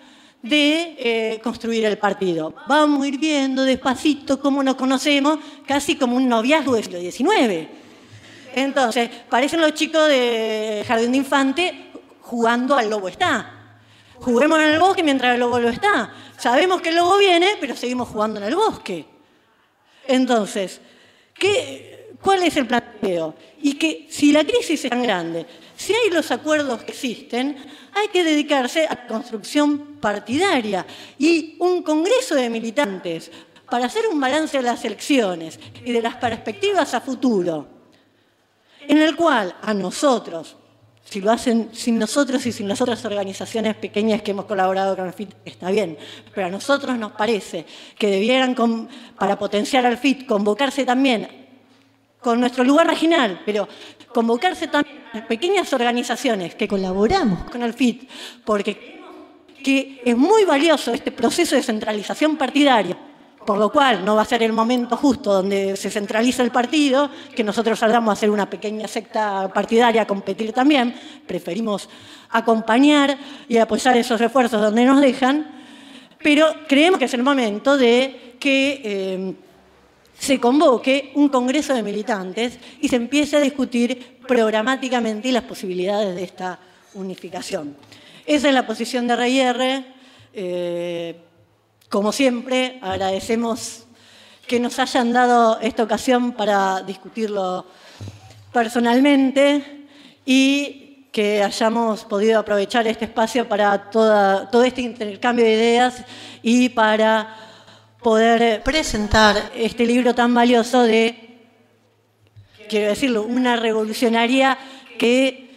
de construir el partido. Vamos a ir viendo despacito cómo nos conocemos, casi como un noviazgo del siglo XIX. Entonces, parecen los chicos de Jardín de Infante jugando al lobo está. Juguemos en el bosque mientras el lobo lo está. Sabemos que el lobo viene, pero seguimos jugando en el bosque. Entonces, ¿cuál es el planteo? Y que si la crisis es tan grande, si hay los acuerdos que existen, hay que dedicarse a la construcción partidaria y un congreso de militantes para hacer un balance de las elecciones y de las perspectivas a futuro, en el cual a nosotros, si lo hacen sin nosotros y sin las otras organizaciones pequeñas que hemos colaborado con el FIT, está bien, pero a nosotros nos parece que debieran, para potenciar al FIT, convocarse también con nuestro lugar regional, pero convocarse también a pequeñas organizaciones que colaboramos con el FIT, porque creemos que es muy valioso este proceso de centralización partidaria, por lo cual no va a ser el momento justo donde se centraliza el partido, que nosotros salgamos a hacer una pequeña secta partidaria a competir también. Preferimos acompañar y apoyar esos esfuerzos donde nos dejan, pero creemos que es el momento de que se convoque un congreso de militantes y se empiece a discutir programáticamente las posibilidades de esta unificación. Esa es la posición de RIR. Como siempre, agradecemos que nos hayan dado esta ocasión para discutirlo personalmente y que hayamos podido aprovechar este espacio para todo este intercambio de ideas y para poder presentar este libro tan valioso de, quiero decirlo, una revolucionaria que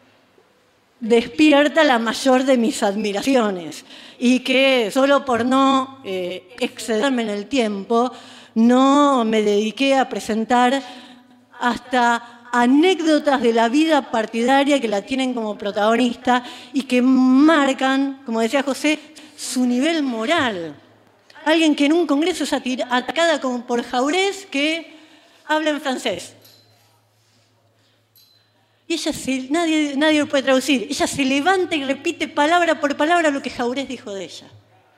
despierta la mayor de mis admiraciones y que solo por no excederme en el tiempo no me dediqué a presentar hasta anécdotas de la vida partidaria que la tienen como protagonista y que marcan, como decía José, su nivel moral. Alguien que en un congreso es atacada como por Jaurés que habla en francés. Y ella nadie lo puede traducir. Ella se levanta y repite palabra por palabra lo que Jaurés dijo de ella.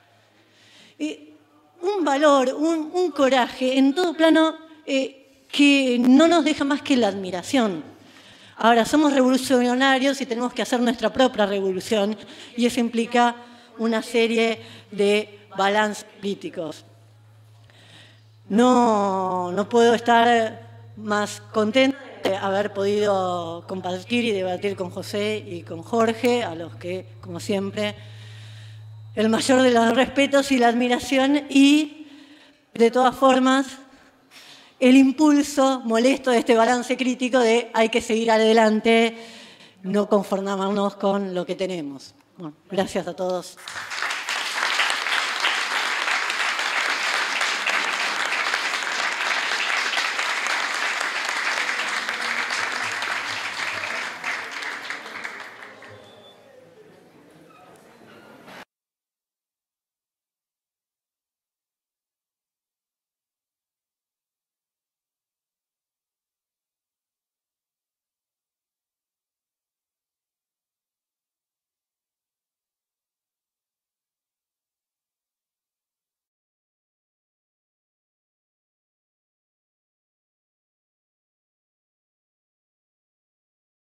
Un valor, un coraje en todo plano que no nos deja más que la admiración. Ahora, somos revolucionarios y tenemos que hacer nuestra propia revolución y eso implica una serie de balances políticos. No puedo estar más contenta de haber podido compartir y debatir con José y con Jorge, a los que, como siempre, el mayor de los respetos y la admiración, y, de todas formas, el impulso molesto de este balance crítico de hay que seguir adelante, no conformarnos con lo que tenemos. Bueno, gracias a todos.